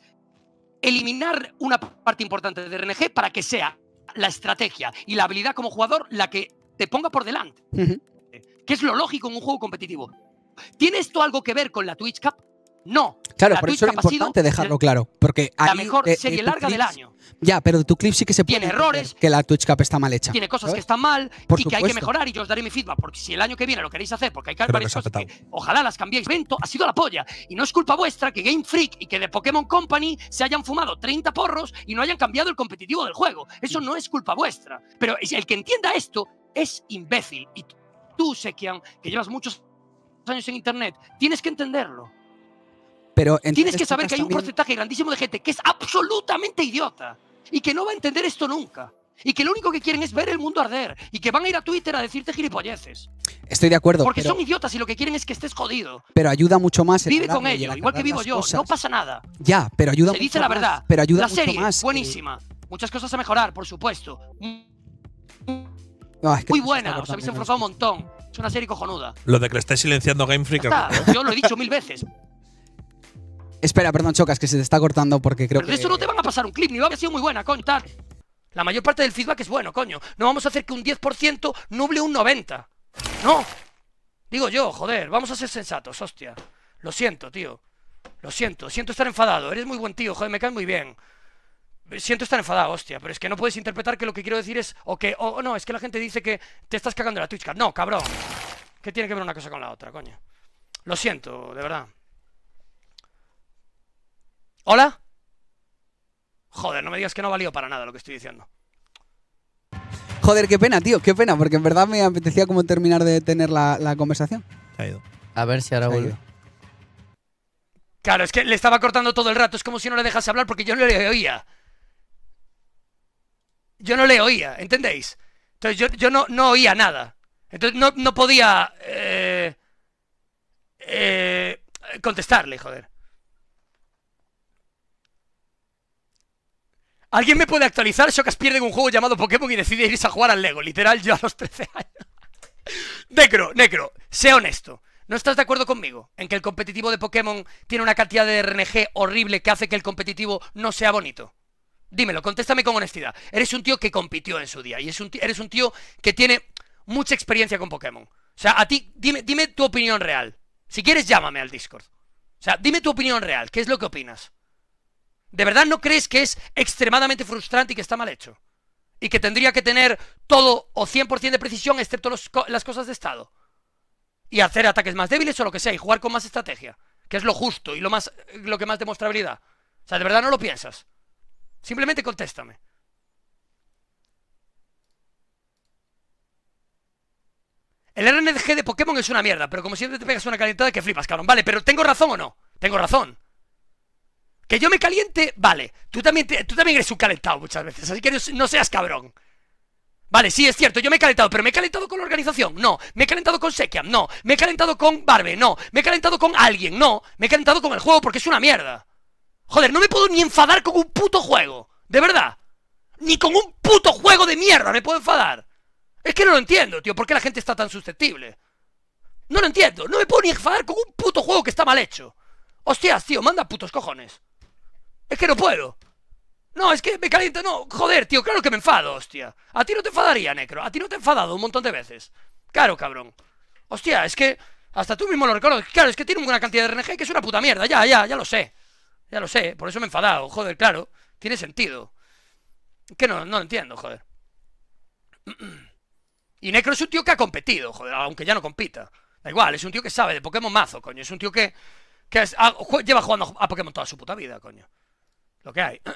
eliminar una parte importante de R N G para que sea la estrategia y la habilidad como jugador la que te ponga por delante. Ujú. Que es lo lógico en un juego competitivo. ¿Tiene esto algo que ver con la Twitch Cup? No. Claro, La por Twitch eso era Cup ha sido importante dejarlo claro. Porque la ahí, mejor de- de serie tu larga del clip- año. Ya, pero de tu clip sí que se puede Tiene entender errores, que la Twitch Cup está mal hecha. Tiene cosas ¿sabes? que están mal Por y que hay que supuesto. mejorar y yo os daré mi feedback, porque si el año que viene lo queréis hacer, porque hay que hacer Creo que varias se ha cosas que petado. ojalá las cambiéis, Vento, ha sido la polla. Y no es culpa vuestra que Game Freak y que de Pokémon Company se hayan fumado treinta porros y no hayan cambiado el competitivo del juego. Eso no es culpa vuestra. Pero el que entienda esto es imbécil. Y tú, Sekian, que llevas muchos años en internet, tienes que entenderlo. Pero Tienes entonces que saber Chocas que hay un también- porcentaje grandísimo de gente que es absolutamente idiota y que no va a entender esto nunca. Y que lo único que quieren es ver el mundo arder y que van a ir a Twitter a decirte gilipolleces. Estoy de acuerdo, Porque pero, son idiotas y lo que quieren es que estés jodido. pero ayuda mucho más. el Vive con hablarlo y el ello, igual que aclarar vivo las yo. cosas. No pasa nada. Ya, pero ayuda Se mucho dice la más, verdad. Pero ayuda La mucho serie, más. eh, buenísima. Muchas cosas a mejorar, por supuesto. no, es que Muy se está buena, os cortando, habéis no esforzado un montón. Es una serie cojonuda. Lo de que le estáis silenciando Game Freak. Ya está, yo lo he dicho mil veces. Espera, perdón, Chocas, que se te está cortando porque creo Pero que. de eso no te van a pasar un clip, ni va a haber sido muy buena, coño. tal. La mayor parte del feedback es bueno, coño. No vamos a hacer que un diez por ciento nuble un noventa por ciento. No. Digo yo, joder, vamos a ser sensatos, hostia. Lo siento, tío. Lo siento, siento estar enfadado. Eres muy buen tío, joder, me caes muy bien. Siento estar enfadado, hostia, pero es que no puedes interpretar que lo que quiero decir es o que, o no, es que la gente dice que te estás cagando en la Twitch Cup. No, cabrón. ¿Qué tiene que ver una cosa con la otra, coño? Lo siento, de verdad. ¿Hola? Joder, no me digas que no valió para nada lo que estoy diciendo. Joder, qué pena, tío, qué pena, porque en verdad me apetecía como terminar de tener la, la conversación. Se ha ido. A ver si ahora Se ha vuelve. ido. Claro, es que le estaba cortando todo el rato. Es como si no le dejase hablar porque yo no le oía. Yo no le oía, ¿entendéis? Entonces yo, yo no, no oía nada. Entonces no, no podía eh, eh, contestarle, joder. ¿Alguien me puede actualizar? Chocas pierde en un juego llamado Pokémon y decide irse a jugar al Lego. Literal, yo a los trece años. Necro, Necro, sé honesto. ¿No estás de acuerdo conmigo en que el competitivo de Pokémon tiene una cantidad de R N G horrible que hace que el competitivo no sea bonito? Dímelo, contéstame con honestidad. Eres un tío que compitió en su día y es un tío, eres un tío que tiene mucha experiencia con Pokémon. O sea, a ti, dime, dime tu opinión real. Si quieres, llámame al Discord. O sea, dime tu opinión real. ¿Qué es lo que opinas? ¿De verdad no crees que es extremadamente frustrante y que está mal hecho? Y que tendría que tener todo o cien por ciento de precisión excepto los, las cosas de estado. Y hacer ataques más débiles o lo que sea y jugar con más estrategia. Que es lo justo y lo, más, lo que más demuestra habilidad. O sea, ¿de verdad no lo piensas? Simplemente contéstame. El R N G de Pokémon es una mierda, pero como siempre te pegas una calentada que flipas, cabrón. Vale, pero ¿tengo razón o no? Tengo razón. Que yo me caliente, vale. Tú también, te, tú también eres un calentado muchas veces, así que no, no seas cabrón. Vale, sí, es cierto, yo me he calentado, pero me he calentado con la organización, no. Me he calentado con Sekiam, no. Me he calentado con Barbe, no. Me he calentado con alguien, no. Me he calentado con el juego porque es una mierda. Joder, no me puedo ni enfadar con un puto juego. De verdad. Ni con un puto juego de mierda me puedo enfadar. Es que no lo entiendo, tío, ¿por qué la gente está tan susceptible? No lo entiendo, no me puedo ni enfadar con un puto juego que está mal hecho. Hostias, tío, manda putos cojones. Es que no puedo. No, es que me caliento, no, joder, tío, claro que me enfado, hostia. A ti no te enfadaría, Necro, a ti no te he enfadado un montón de veces. Claro, cabrón. Hostia, es que hasta tú mismo lo reconoces. Claro, es que tiene una cantidad de R N G que es una puta mierda, ya, ya, ya lo sé. Ya lo sé, por eso me he enfadado, joder, claro. Tiene sentido. Que no, no lo entiendo, joder. Y Necro es un tío que ha competido, joder, aunque ya no compita. Da igual, es un tío que sabe de Pokémon mazo, coño. Es un tío que, que es, ha, lleva jugando a Pokémon toda su puta vida, coño. Lo que hay.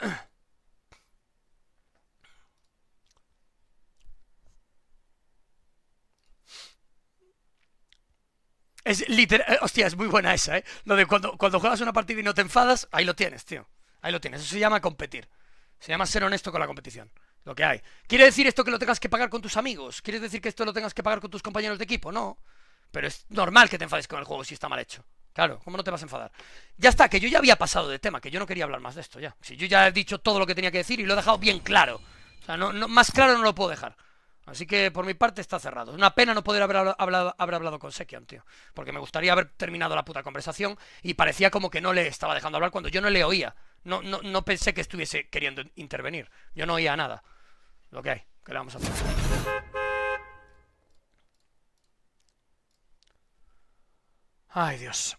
Es literal, hostia, es muy buena esa, ¿eh? Lo de cuando, cuando juegas una partida y no te enfadas, ahí lo tienes, tío. Ahí lo tienes, eso se llama competir. Se llama ser honesto con la competición. Lo que hay. ¿Quiere decir esto que lo tengas que pagar con tus amigos? ¿Quiere decir que esto lo tengas que pagar con tus compañeros de equipo? No. Pero es normal que te enfades con el juego si está mal hecho. Claro, ¿cómo no te vas a enfadar? Ya está, que yo ya había pasado de tema, que yo no quería hablar más de esto ya. Si yo ya he dicho todo lo que tenía que decir y lo he dejado bien claro. O sea, no, no, más claro no lo puedo dejar. Así que por mi parte está cerrado. Es una pena no poder haber hablado, haber hablado con Sekiam, tío. Porque me gustaría haber terminado la puta conversación y parecía como que no le estaba dejando hablar cuando yo no le oía. No, no, no pensé que estuviese queriendo intervenir. Yo no oía nada. Lo que hay, ¿qué le vamos a hacer? Ay, Dios.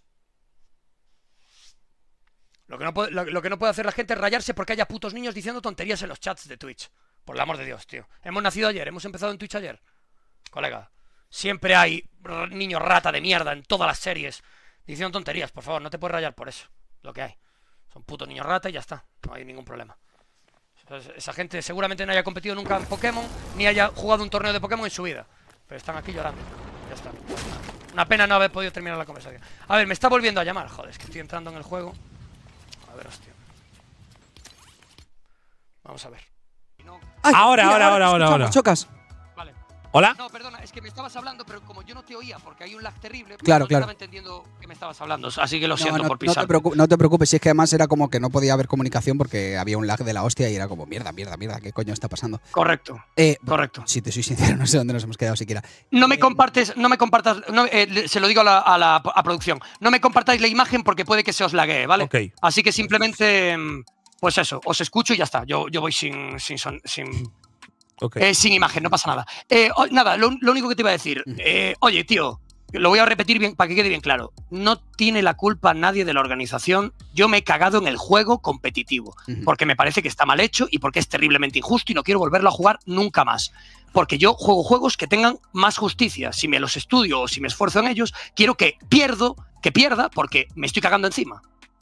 Lo que, no puede, lo, lo que no puede hacer la gente es rayarse porque haya putos niños diciendo tonterías en los chats de Twitch. Por el amor de Dios, tío. Hemos nacido ayer, hemos empezado en Twitch ayer. Colega, siempre hay niños rata de mierda en todas las series diciendo tonterías, por favor, no te puedes rayar por eso. Lo que hay. Son putos niños rata y ya está. No hay ningún problema. Esa gente seguramente no haya competido nunca en Pokémon, ni haya jugado un torneo de Pokémon en su vida. Pero están aquí llorando. Ya está. Una pena no haber podido terminar la conversación. A ver, me está volviendo a llamar. Joder, es que estoy entrando en el juego. A ver, hostia. Vamos a ver. Ay, ahora, mira, ahora, ahora, ahora, ahora. Chocas. Vale. ¿Hola? No, perdona, es que me estabas hablando, pero como yo no te oía, porque hay un lag terrible, claro, no claro. estaba entendiendo que me estabas hablando, así que lo No, siento no, por no pisar. te, preocupes, no te preocupes, si es que además era como que no podía haber comunicación porque había un lag de la hostia y era como mierda, mierda, mierda, ¿qué coño está pasando? Correcto, eh, correcto. Si te soy sincero, no sé dónde nos hemos quedado siquiera. No me compartes, no me compartas, no, eh, se lo digo a la, a la a producción, no me compartáis la imagen porque puede que se os laguee, ¿vale? Ok. Así que simplemente, pues eso, os escucho y ya está, yo, yo voy sin, sin, son, sin Okay. Eh, sin imagen, no pasa nada. Eh, oh, nada, lo, lo único que te iba a decir. Eh, oye, tío, lo voy a repetir bien para que quede bien claro. No tiene la culpa nadie de la organización. Yo me he cagado en el juego competitivo. Uh-huh. Porque me parece que está mal hecho y porque es terriblemente injusto y no quiero volverlo a jugar nunca más. Porque yo juego juegos que tengan más justicia. Si me los estudio o si me esfuerzo en ellos, quiero que pierdo, que pierda porque me estoy cagando encima.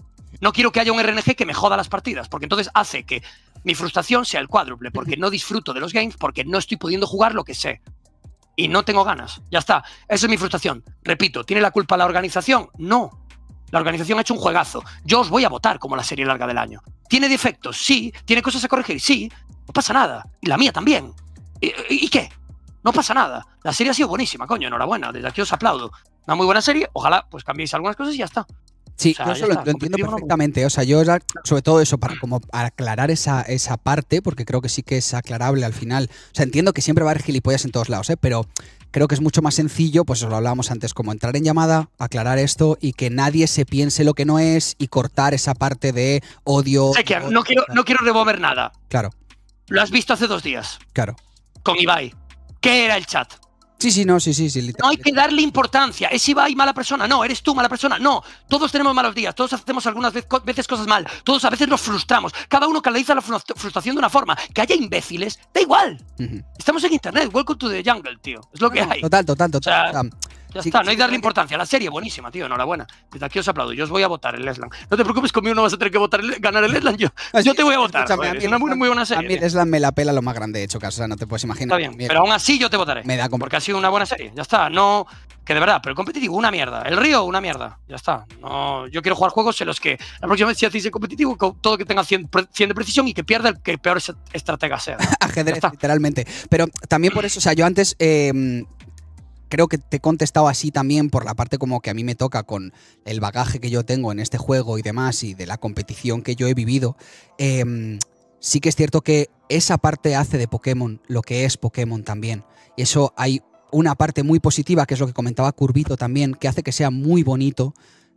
No quiero que haya un R N G que me joda las partidas, porque entonces hace que mi frustración sea el cuádruple, porque no disfruto de los games, porque no estoy pudiendo jugar lo que sé. Y no tengo ganas. Ya está. Esa es mi frustración. Repito, ¿tiene la culpa la organización? No. La organización ha hecho un juegazo. Yo os voy a votar como la serie larga del año. ¿Tiene defectos? Sí. ¿Tiene cosas a corregir? Sí. No pasa nada. Y la mía también. ¿Y, y, y qué? No pasa nada. La serie ha sido buenísima, coño. Enhorabuena. Desde aquí os aplaudo. Una muy buena serie. Ojalá pues cambiéis algunas cosas y ya está. Sí, o sea, yo eso lo, lo entiendo perfectamente. O sea, yo sobre todo eso, para como aclarar esa, esa parte, porque creo que sí que es aclarable al final. O sea, entiendo que siempre va a haber gilipollas en todos lados, ¿eh? Pero creo que es mucho más sencillo, pues os lo hablábamos antes, como entrar en llamada, aclarar esto y que nadie se piense lo que no es y cortar esa parte de odio. Sé que odio, no quiero, no quiero remover nada. Claro. Lo has visto hace dos días. Claro. Con Ibai. ¿Qué era el chat? Sí, sí, no, sí, sí, sí. No hay que darle importancia. ¿Es Ibai mala persona? No. ¿Eres tú mala persona? No. Todos tenemos malos días. Todos hacemos algunas veces cosas mal. Todos a veces nos frustramos. Cada uno canaliza la frustración de una forma. Que haya imbéciles, da igual. Uh-huh. Estamos en internet. Welcome to the jungle, tío. Es lo no, que no, hay. Total, total, total. O sea, ya sí, está, no hay que darle importancia. La serie, buenísima, tío, enhorabuena. Desde aquí os aplaudo. Yo os voy a votar el Eslan. No te preocupes, conmigo no vas a tener que votar el, ganar el Eslan. Yo, Así, yo te voy a votar. Escúchame, es una muy, muy buena serie. A mí el Eslan me la pela lo más grande, de hecho, caso. O sea, no te puedes imaginar. Está bien, pero aún así yo te votaré. Me da porque ha sido una buena serie. Ya está. No, Que de verdad, pero el competitivo, una mierda. El Río, una mierda. Ya está. No, yo quiero jugar juegos en los que la próxima vez si hacéis el competitivo, todo que tenga cien, cien de precisión y que pierda el que peor estratega sea. Ajedrez, literalmente. Pero también por eso, o sea, yo antes eh, creo que te he contestado así también por la parte como que a mí me toca con el bagaje que yo tengo en este juego y demás y de la competición que yo he vivido. Eh, sí que es cierto que esa parte hace de Pokémon lo que es Pokémon también. Y eso hay una parte muy positiva, que es lo que comentaba Curvito también, que hace que sea muy bonito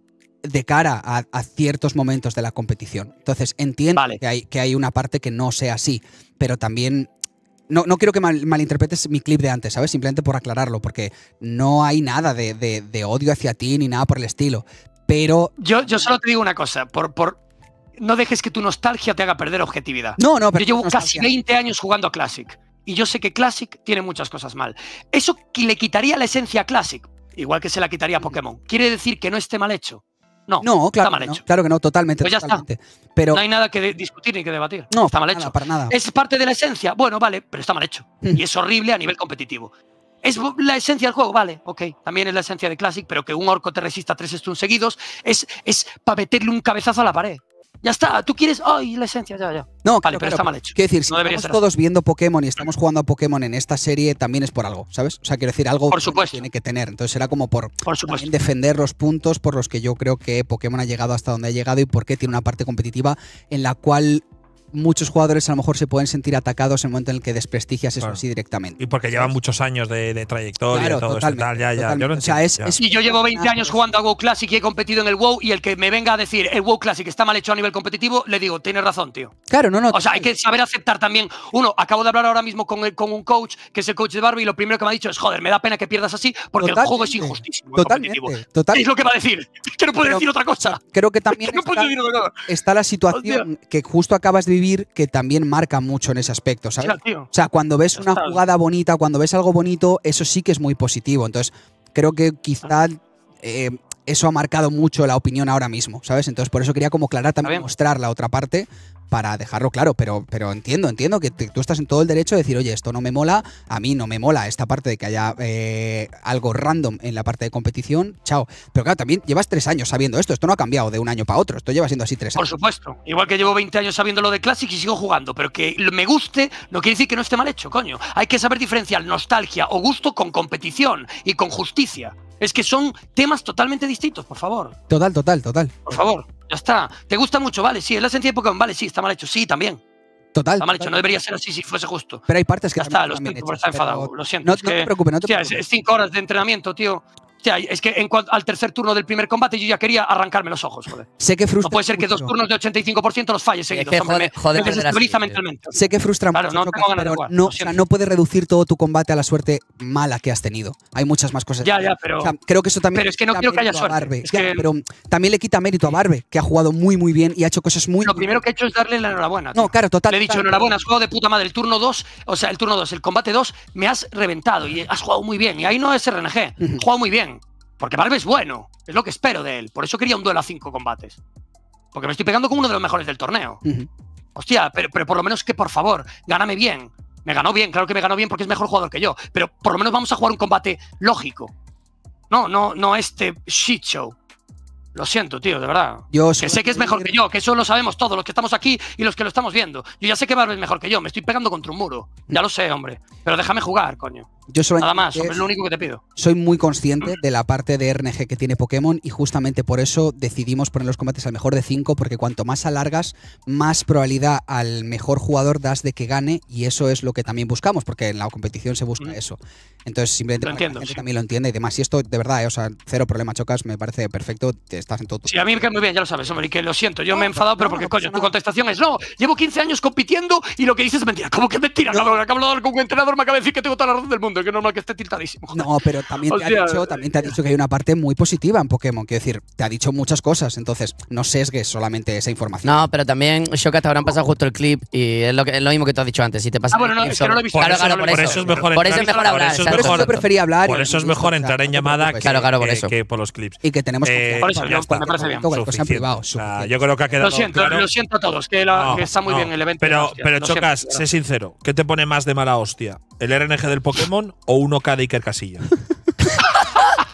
de cara a, a ciertos momentos de la competición. Entonces, entiendo vale. que, hay, que hay una parte que no sea así, pero también no, no quiero que mal, malinterpretes mi clip de antes, ¿sabes? Simplemente por aclararlo, porque no hay nada de, de, de odio hacia ti ni nada por el estilo, pero… Yo, yo solo te digo una cosa, por… por no dejes que tu nostalgia te haga perder objetividad. No, no, pero yo llevo casi veinte años jugando a Classic. Y yo sé que Classic tiene muchas cosas mal. Eso que le quitaría la esencia a Classic, igual que se la quitaría a Pokémon. ¿Quiere decir que no esté mal hecho? No, no claro, está mal no, hecho. Claro que no, totalmente. Pues ya totalmente. está. Pero… No hay nada que de discutir ni que debatir. No, está mal para hecho. Nada, para nada. ¿Es parte de la esencia? Bueno, vale, pero está mal hecho. Mm. Y es horrible a nivel competitivo. ¿Es la esencia del juego? Vale, ok. También es la esencia de Classic, pero que un orco te resista tres stuns seguidos es, es para meterle un cabezazo a la pared. Ya está, tú quieres… ¡Ay, la esencia! Ya, ya. No, vale, claro, pero claro. está mal hecho. Quiero decir, si no estamos todos viendo Pokémon y estamos jugando a Pokémon en esta serie, también es por algo, ¿sabes? O sea, quiero decir, algo por supuesto. tiene que tener. Entonces era como por, por supuesto. defender los puntos por los que yo creo que Pokémon ha llegado hasta donde ha llegado y por qué tiene una parte competitiva en la cual muchos jugadores a lo mejor se pueden sentir atacados en el momento en el que desprestigias eso claro. así directamente. Y porque llevan muchos años de, de trayectoria claro, y todo totalmente, esto tal, ya, ya, totalmente. yo lo O sea, entiendo, es, ya. Y yo llevo veinte años jugando a WoW Classic y he competido en el WoW y el que me venga a decir el WoW Classic está mal hecho a nivel competitivo, le digo, tienes razón, tío. Claro, no, no. O sea, hay que saber aceptar también. Uno, acabo de hablar ahora mismo con, el, con un coach, que es el coach de Barbie, y lo primero que me ha dicho es, joder, me da pena que pierdas así porque totalmente. El juego es injustísimo. Totalmente. Totalmente. Es lo que va a decir. Que no puede Pero, decir otra cosa. Creo que también que no está, decir otra está la situación Hostia. que justo acabas de vivir que también marca mucho en ese aspecto, ¿sabes? Sí, tío. O sea, cuando ves ya una está. jugada bonita, cuando ves algo bonito, eso sí que es muy positivo. Entonces, creo que quizá eh, eso ha marcado mucho la opinión ahora mismo, ¿sabes? Entonces, por eso quería como aclarar también, mostrar la otra parte para dejarlo claro, pero, pero entiendo, entiendo que te, tú estás en todo el derecho de decir, oye, esto no me mola, a mí no me mola esta parte de que haya eh, algo random en la parte de competición, chao. Pero claro, también llevas tres años sabiendo esto, esto no ha cambiado de un año para otro, esto lleva siendo así tres años. Por supuesto, igual que llevo veinte años sabiendo lo de Classic y sigo jugando, pero que me guste no quiere decir que no esté mal hecho, coño. Hay que saber diferenciar nostalgia o gusto con competición y con justicia. Es que son temas totalmente distintos, por favor. Total, total, total. Por favor, ya está. ¿Te gusta mucho? Vale, sí. ¿Es la esencia de Pokémon? Vale, sí. ¿Está mal hecho? Sí, también. Total. Está mal hecho. Total. No debería ser así si fuese justo. Pero hay partes que ya está, lo siento por estar enfadado. Lo siento. No, es no que, te preocupes, no te tía, preocupes. Es cinco horas de entrenamiento, tío. Tía, es que en cuanto al tercer turno del primer combate yo ya quería arrancarme los ojos, joder. Sé que frustra No puede ser que mucho. dos turnos de ochenta y cinco por ciento los falles seguidos. Es que hombre, joder, me, joder, me desestabiliza así, mentalmente. Sé que frustra claro, mucho, no Chocas, tengo ganas de pero jugar, no, lo o sea, siento. no puedes reducir todo tu combate a la suerte mala que has tenido. Hay muchas más cosas. Ya, ya, pero… O sea, creo que eso también Pero es que no quita quiero que haya mérito a suerte. Barbe. Es Ya, que, pero también le quita mérito a Barbe, que ha jugado muy, muy bien y ha hecho cosas muy… Lo primero que he hecho es darle la enhorabuena. No, tío. claro, total. Le he dicho, total. enhorabuena, has jugado de puta madre. El turno dos, o sea, el turno dos, el combate dos, me has reventado y has jugado muy bien. Y ahí no es R N G, Ujú. has jugado muy bien. Porque Barbe es bueno, es lo que espero de él. Por eso quería un duelo a cinco combates. Porque me estoy pegando con uno de los mejores del torneo. Ujú. Hostia, pero, pero por lo menos que por favor, gáname bien. Me ganó bien, claro que me ganó bien porque es mejor jugador que yo. Pero por lo menos vamos a jugar un combate lógico. No, no, no este shit show. Lo siento, tío, de verdad. Yo que sé que es mejor que yo, que eso lo sabemos todos, los que estamos aquí y los que lo estamos viendo. Yo ya sé que Barbe es mejor que yo, me estoy pegando contra un muro. Ya lo sé, hombre. Pero déjame jugar, coño. Yo solo Nada más, es- hombre, es lo único que te pido. soy muy consciente de la parte de R N G que tiene Pokémon y justamente por eso decidimos poner los combates al mejor de cinco, porque cuanto más alargas, más probabilidad al mejor jugador das de que gane, y eso es lo que también buscamos, porque en la competición se busca Mm. eso. Entonces simplemente Lo para que entiendo, la gente sí. también lo entienda y demás. Y esto de verdad, eh, o sea, cero problema, Chocas, me parece perfecto, te estás en todo tu… Sí, a mí me cae muy bien, ya lo sabes, hombre, y que lo siento, yo No, me he enfadado, no, pero no, porque, no coño, pasa tu nada. contestación es no, llevo quince años compitiendo y lo que dices es mentira. ¿Cómo que es mentira? No. Cabrón, acabo de hablar con un entrenador, me acaba de decir que tengo toda la razón del mundo, que es normal que esté tiltadísimo. No, pero también te, ha Hostia, dicho, también te ha dicho que hay una parte muy positiva en Pokémon, quiero decir, te ha dicho muchas cosas, entonces no sesgues solamente esa información. No, pero también, Shoka, te habrán pasado justo el clip y es lo, que, es lo mismo que tú has dicho antes. Si te pasa Ah, bueno, no, es que no lo he visto. Claro, Por eso- claro, por, por eso. eso es mejor Por eso es entrar- mejor por hablar. eso es Por eso mejor- yo prefería hablar. Por y- eso es y mejor listo, o sea, entrar en no te llamada preocupes. que, Claro, claro, por que- eso. que por los clips. Y que tenemos Eh, confianza por eso, para yo- hablar me parece bien. cualquier cosa en Suficiente. privado. O sea, suficiente. yo creo que ha quedado Lo siento, claro. lo siento a todos, que, la- No, que está muy no. bien el evento. Pero, hostia, pero lo siento, Chocas, de verdad. sé sincero, ¿qué te pone más de mala hostia? ¿El R N G del Pokémon o uno K de Iker Casilla?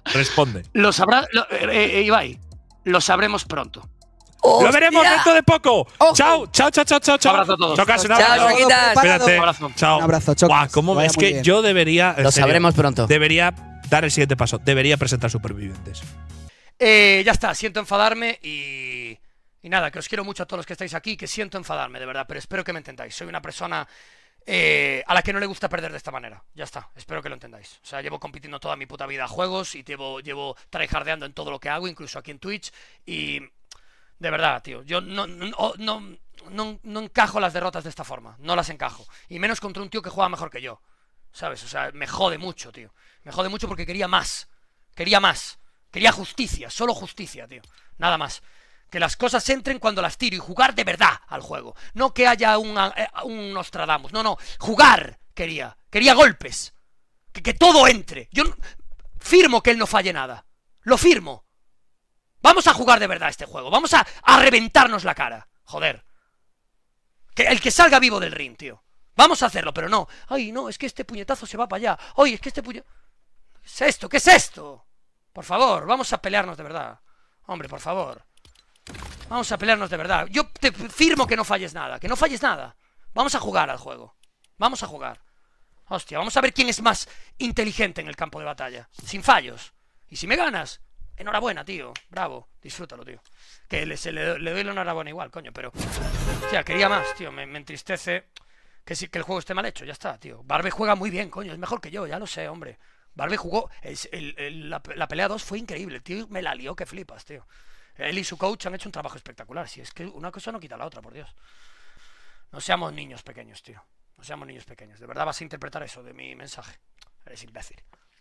Responde. Lo sabrá. Lo, eh, eh, Ibai, lo sabremos pronto. ¡Lo veremos dentro de poco! ¡Chao! ¡Chao, chao, chao, chao! Un abrazo a todos. Chocas, un Chao, abrazo. Choquitas. Espérate. Un abrazo. Chao. Un abrazo, Chocas. Guau, ¿cómo? Vaya Es muy que bien. yo debería. en Lo serio, sabremos pronto. Debería dar el siguiente paso. Debería presentar Supervivientes. Eh, ya está, siento enfadarme y. Y nada, que os quiero mucho a todos los que estáis aquí, que siento enfadarme, de verdad, pero espero que me entendáis. Soy una persona eh, a la que no le gusta perder de esta manera. Ya está, espero que lo entendáis. O sea, llevo compitiendo toda mi puta vida a juegos y llevo, llevo tryhardeando en todo lo que hago, incluso aquí en Twitch. Y de verdad, tío, yo no, no, no, no, no encajo las derrotas de esta forma. No las encajo. Y menos contra un tío que juega mejor que yo. ¿Sabes? O sea, me jode mucho, tío. Me jode mucho porque quería más. Quería más. Quería justicia, solo justicia, tío. Nada más. Que las cosas entren cuando las tiro y jugar de verdad al juego. No que haya una, eh, un Nostradamus. No, no. Jugar quería. Quería golpes. Que, que todo entre. Yo no, firmo que él no falle nada. Lo firmo. Vamos a jugar de verdad este juego. Vamos a, a reventarnos la cara. Joder. Que el que salga vivo del ring, tío. Vamos a hacerlo, pero no. Ay, no, es que este puñetazo se va para allá. Ay, es que este puñetazo... ¿Qué es esto? ¿Qué es esto? Por favor, vamos a pelearnos de verdad. Hombre, por favor. Vamos a pelearnos de verdad. Yo te firmo que no falles nada. Que no falles nada. Vamos a jugar al juego. Vamos a jugar. Hostia, vamos a ver quién es más inteligente en el campo de batalla. Sin fallos. Y si me ganas, enhorabuena, tío. Bravo. Disfrútalo, tío. Que le, se le, le doy la enhorabuena igual, coño. Pero, hostia, quería más, tío. Me, me entristece que, sí, que el juego esté mal hecho. Ya está, tío. Barbe juega muy bien, coño. Es mejor que yo, ya lo sé, hombre. Barbe jugó. El, el, el, la, la pelea dos fue increíble. El tío me la lió que flipas, tío. Él y su coach han hecho un trabajo espectacular. Si es que una cosa no quita la otra, por Dios. No seamos niños pequeños, tío. No seamos niños pequeños. De verdad vas a interpretar eso de mi mensaje. Eres imbécil.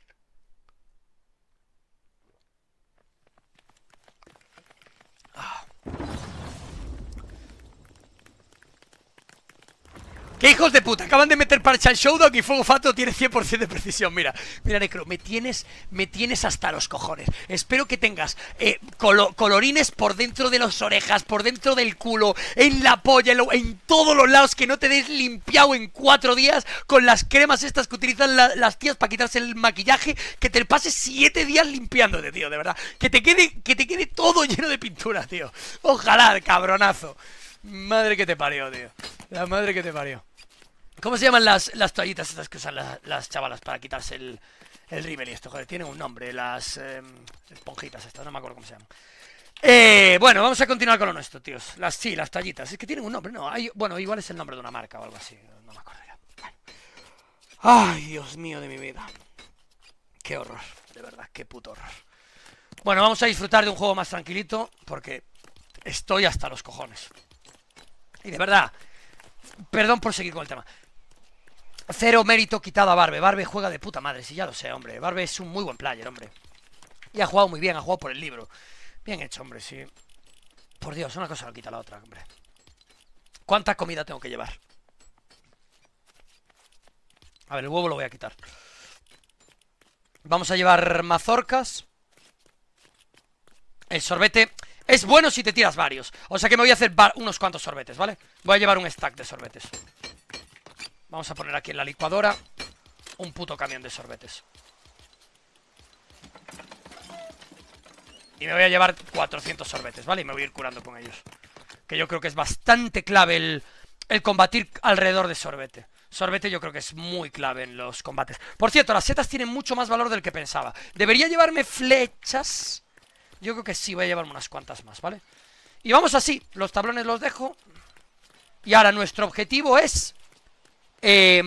Ah. ¡Qué hijos de puta! Acaban de meter parche al Showdown y Fuego Fato tiene cien por ciento de precisión. Mira, mira, Necro, me tienes, me tienes hasta los cojones. Espero que tengas eh, colo colorines por dentro de las orejas, por dentro del culo, en la polla, en, lo, en todos los lados, que no te des limpiado en cuatro días con las cremas estas que utilizan la, las tías para quitarse el maquillaje, que te pases siete días limpiándote, tío, de verdad. Que te quede, que te quede todo lleno de pintura, tío. Ojalá, cabronazo. Madre que te parió, tío. La madre que te parió. ¿Cómo se llaman las, las toallitas estas que usan las, las chavalas para quitarse el, el rímel y esto? Joder, tienen un nombre, las eh, esponjitas estas, no me acuerdo cómo se llaman. Eh, bueno, vamos a continuar con lo nuestro, tíos. Las, sí, las toallitas, es que tienen un nombre, no, hay, bueno, igual es el nombre de una marca o algo así, no me acuerdo ya. Ay, Dios mío de mi vida. Qué horror, de verdad, qué puto horror. Bueno, vamos a disfrutar de un juego más tranquilito, porque estoy hasta los cojones. Y de verdad, perdón por seguir con el tema. Cero mérito quitado a Barbe. Barbe juega de puta madre, si ya lo sé, hombre. Barbe es un muy buen player, hombre. Y ha jugado muy bien, ha jugado por el libro. Bien hecho, hombre, sí. Por Dios, una cosa no quita la otra, hombre. ¿Cuánta comida tengo que llevar? A ver, el huevo lo voy a quitar. Vamos a llevar mazorcas. El sorbete es bueno si te tiras varios. O sea que me voy a hacer unos cuantos sorbetes, ¿vale? Voy a llevar un stack de sorbetes. Vamos a poner aquí en la licuadora un puto camión de sorbetes. Y me voy a llevar cuatrocientos sorbetes, ¿vale? Y me voy a ir curando con ellos. Que yo creo que es bastante clave el, el combatir alrededor de sorbete. Sorbete yo creo que es muy clave en los combates. Por cierto, las setas tienen mucho más valor del que pensaba. ¿Debería llevarme flechas? Yo creo que sí, voy a llevarme unas cuantas más, ¿vale? Y vamos así, los tablones los dejo. Y ahora nuestro objetivo es... Eh,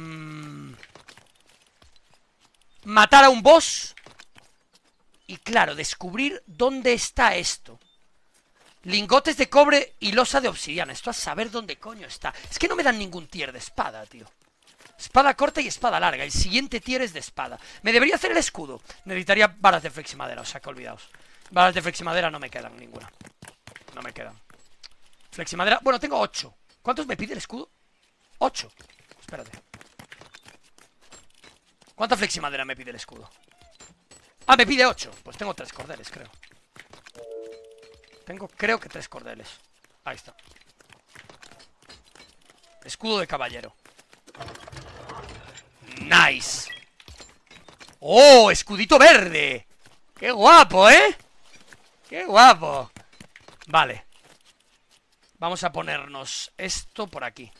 matar a un boss. Y claro, descubrir dónde está esto. Lingotes de cobre y losa de obsidiana. Esto a saber dónde coño está. Es que no me dan ningún tier de espada, tío. Espada corta y espada larga. El siguiente tier es de espada. Me debería hacer el escudo. Necesitaría varas de fleximadera, o sea que olvidaos. Varas de fleximadera no me quedan ninguna. No me quedan. Fleximadera, bueno, tengo ocho. ¿Cuántos me pide el escudo? ocho. Espérate. ¿Cuánta fleximadera me pide el escudo? Ah, me pide ocho. Pues tengo tres cordeles, creo. Tengo, creo que tres cordeles. Ahí está. Escudo de caballero. Nice. ¡Oh! ¡Escudito verde! ¡Qué guapo, eh! ¡Qué guapo! Vale. Vamos a ponernos esto por aquí.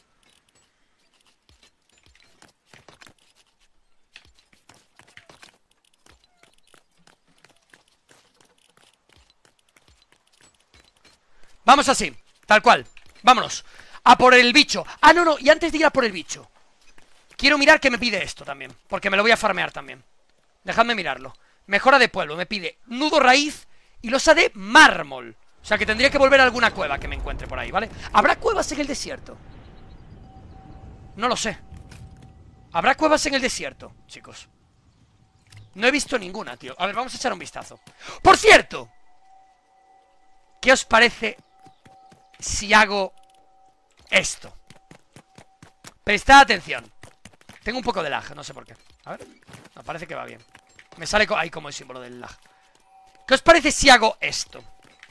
Vamos así, tal cual. Vámonos. A por el bicho. Ah, no, no, y antes de ir a por el bicho, quiero mirar que me pide esto también, porque me lo voy a farmear también. Dejadme mirarlo. Mejora de pueblo, me pide nudo raíz y losa de mármol. O sea que tendría que volver a alguna cueva que me encuentre por ahí, ¿vale? ¿Habrá cuevas en el desierto? No lo sé. ¿Habrá cuevas en el desierto, chicos? No he visto ninguna, tío. A ver, vamos a echar un vistazo. ¡Por cierto! ¿Qué os parece si hago esto? Prestad atención. Tengo un poco de lag, no sé por qué. A ver, me parece que va bien. Me sale co ahí como el símbolo del lag. ¿Qué os parece si hago esto?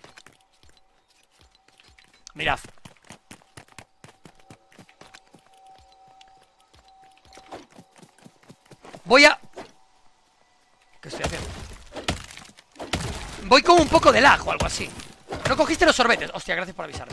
Mirad. Voy a... ¿Qué estoy haciendo? Voy con un poco de lag o algo así. No cogiste los sorbetes. Hostia, gracias por avisarme.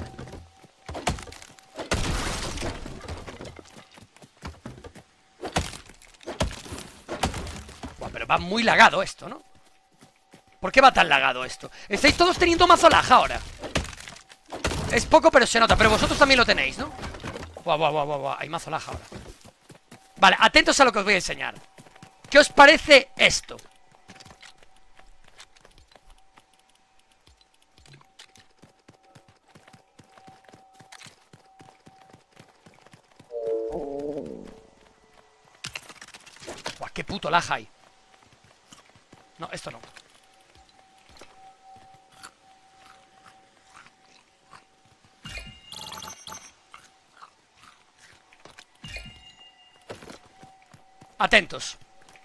Buah, pero va muy lagado esto, ¿no? ¿Por qué va tan lagado esto? Estáis todos teniendo mazo lag ahora. Es poco, pero se nota. Pero vosotros también lo tenéis, ¿no? Buah, buah, buah, buah, buah. Hay mazo lag ahora. Vale, atentos a lo que os voy a enseñar. ¿Qué os parece esto? Buah, qué puto lag hay. No, esto no. Atentos.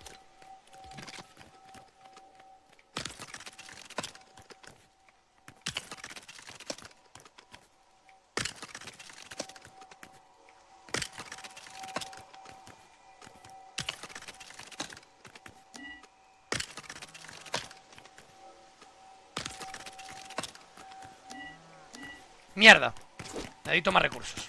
Mierda. Necesito más recursos.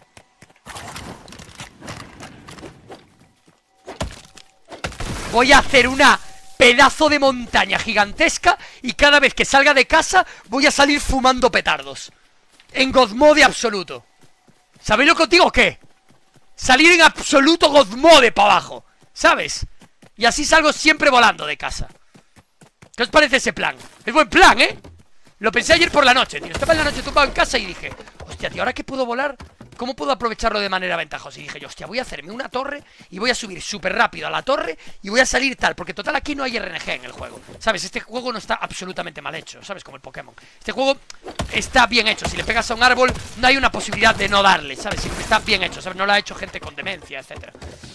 Voy a hacer una pedazo de montaña gigantesca y cada vez que salga de casa voy a salir fumando petardos. En Godmode absoluto. ¿Sabéis lo que os digo o qué? Salir en absoluto Godmode para abajo, ¿sabes? Y así salgo siempre volando de casa. ¿Qué os parece ese plan? Es buen plan, ¿eh? Lo pensé ayer por la noche, tío. Estaba en la noche tumbado en casa y dije, hostia, tío, ahora que puedo volar, ¿cómo puedo aprovecharlo de manera ventajosa? Y dije yo, hostia, voy a hacerme una torre y voy a subir súper rápido a la torre y voy a salir tal, porque total aquí no hay R N G en el juego, ¿sabes? Este juego no está absolutamente mal hecho, ¿sabes? Como el Pokémon. Este juego está bien hecho. Si le pegas a un árbol, no hay una posibilidad de no darle, ¿sabes? Está bien hecho, ¿sabes? No lo ha hecho gente con demencia, etcétera.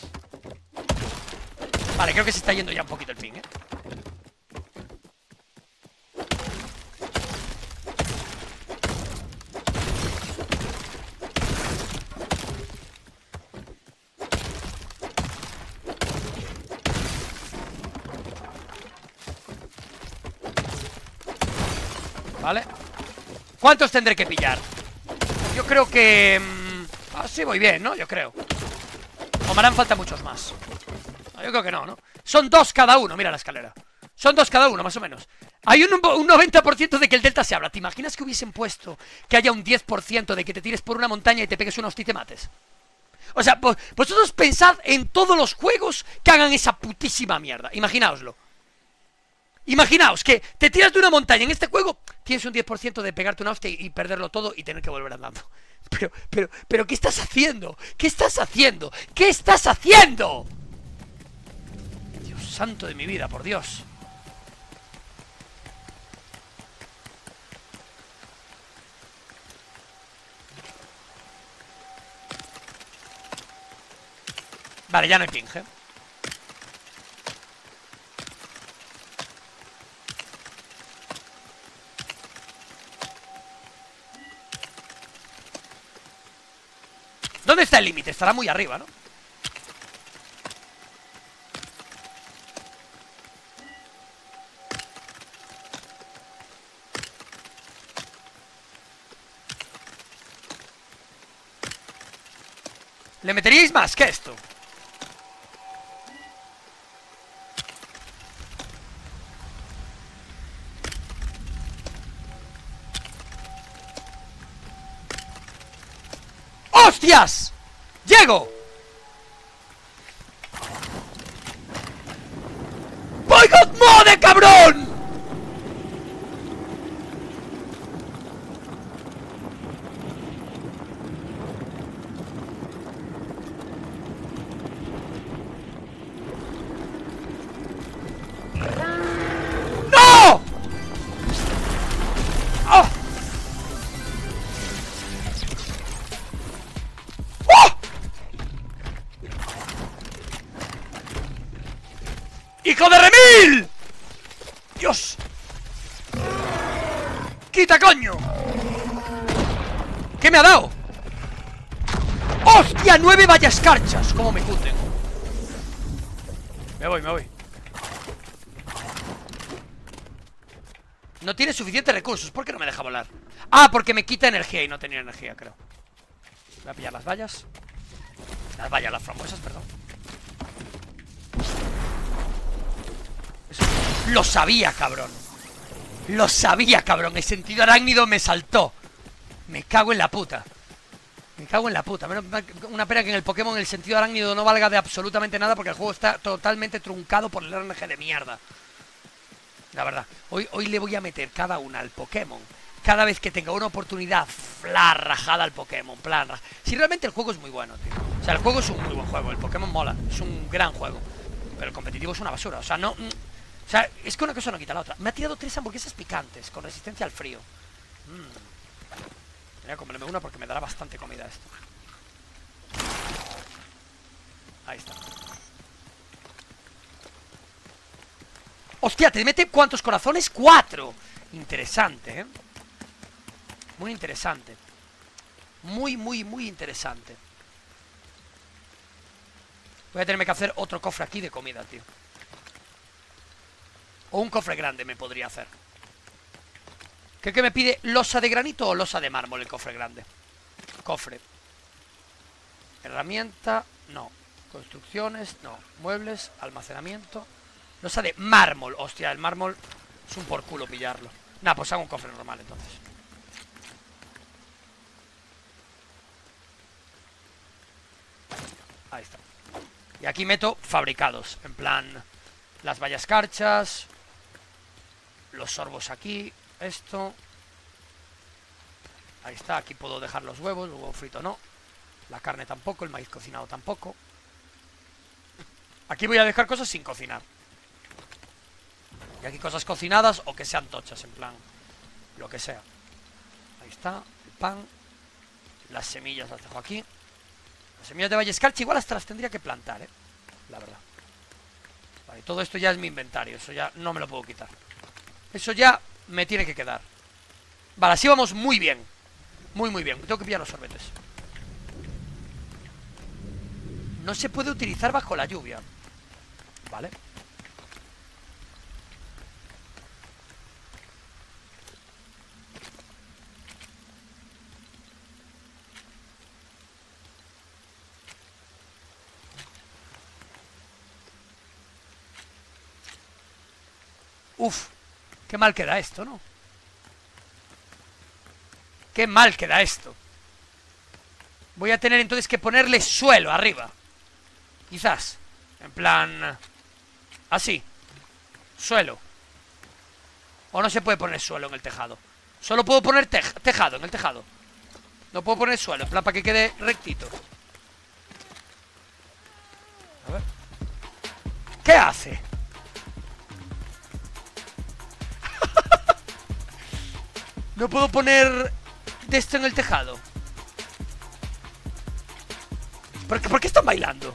Vale, creo que se está yendo ya un poquito el ping, ¿eh? ¿Vale? ¿Cuántos tendré que pillar? Yo creo que... Mmm, así voy bien, ¿no? Yo creo. O me harán falta muchos más. No, yo creo que no, ¿no? Son dos cada uno, mira la escalera. Son dos cada uno, más o menos. Hay un, un noventa por ciento de que el delta se abra. ¿Te imaginas que hubiesen puesto que haya un diez por ciento de que te tires por una montaña y te pegues una hostia y te mates? O sea, vos, vosotros pensad en todos los juegos que hagan esa putísima mierda. Imaginaoslo. Imaginaos que te tiras de una montaña en este juego, tienes un diez por ciento de pegarte una hostia y perderlo todo y tener que volver andando. Pero, pero, pero, ¿qué estás haciendo? ¿Qué estás haciendo? ¿Qué estás haciendo? Dios santo de mi vida, por Dios. Vale, ya no hay ping, ¿eh? ¿Dónde está el límite? Estará muy arriba, ¿no? ¿Le meteríais más que esto? ¡Hostias! ¡Llego! ¡Voy God Mode, cabrón! ¡No! ¡Oh! ¡Hijo de remil! ¡Dios! ¡Quita, coño! ¿Qué me ha dado? ¡Hostia! ¡Nueve vallas carchas! ¿Cómo me cunden? Me voy, me voy. No tiene suficientes recursos. ¿Por qué no me deja volar? Ah, porque me quita energía y no tenía energía, creo. Voy a pillar las vallas. Las vallas, las frambuesas, perdón. Eso. Lo sabía, cabrón. Lo sabía, cabrón. El sentido arácnido me saltó. Me cago en la puta. Me cago en la puta. Una pena que en el Pokémon el sentido arácnido no valga de absolutamente nada, porque el juego está totalmente truncado por el R N G de mierda. La verdad. Hoy, hoy le voy a meter cada una al Pokémon. Cada vez que tenga una oportunidad, fla, rajada al Pokémon, plan, raj... Si realmente el juego es muy bueno, tío. O sea, el juego es un muy buen juego. El Pokémon mola. Es un gran juego. Pero el competitivo es una basura. O sea, no... O sea, es que una cosa no quita la otra. Me ha tirado tres hamburguesas picantes con resistencia al frío. Mmm. Voy a comerme una porque me dará bastante comida esto. Ahí está. ¡Hostia! ¿Te mete cuántos corazones? ¡Cuatro! Interesante, ¿eh? Muy interesante. Muy, muy, muy interesante. Voy a tenerme que hacer otro cofre aquí de comida, tío. O un cofre grande me podría hacer. ¿Qué, qué me pide? ¿Losa de granito o losa de mármol el cofre grande? Cofre. Herramienta, no. Construcciones, no. Muebles, almacenamiento. Losa de mármol. Hostia, el mármol es un por culo pillarlo. Nah, pues hago un cofre normal entonces. Ahí está. Y aquí meto fabricados. En plan, las vallas carchas, los sorbos aquí, esto. Ahí está, aquí puedo dejar los huevos, el huevo frito no. La carne tampoco, el maíz cocinado tampoco. Aquí voy a dejar cosas sin cocinar. Y aquí cosas cocinadas o que sean tochas, en plan, lo que sea. Ahí está, el pan. Las semillas las dejo aquí. Las semillas de vallescarcha igual hasta las tendría que plantar, eh. La verdad. Vale, todo esto ya es mi inventario. Eso ya no me lo puedo quitar. Eso ya me tiene que quedar. Vale, así vamos muy bien. Muy, muy bien. Tengo que pillar los sorbetes. No se puede utilizar bajo la lluvia. Vale. Uf, qué mal queda esto, ¿no? Qué mal queda esto. Voy a tener entonces que ponerle suelo arriba. Quizás. En plan... Así. Suelo. O no se puede poner suelo en el tejado. Solo puedo poner tej tejado en el tejado. No puedo poner suelo, en plan para que quede rectito. A ver. ¿Qué hace? No puedo poner de esto en el tejado. ¿Por qué, ¿por qué están bailando?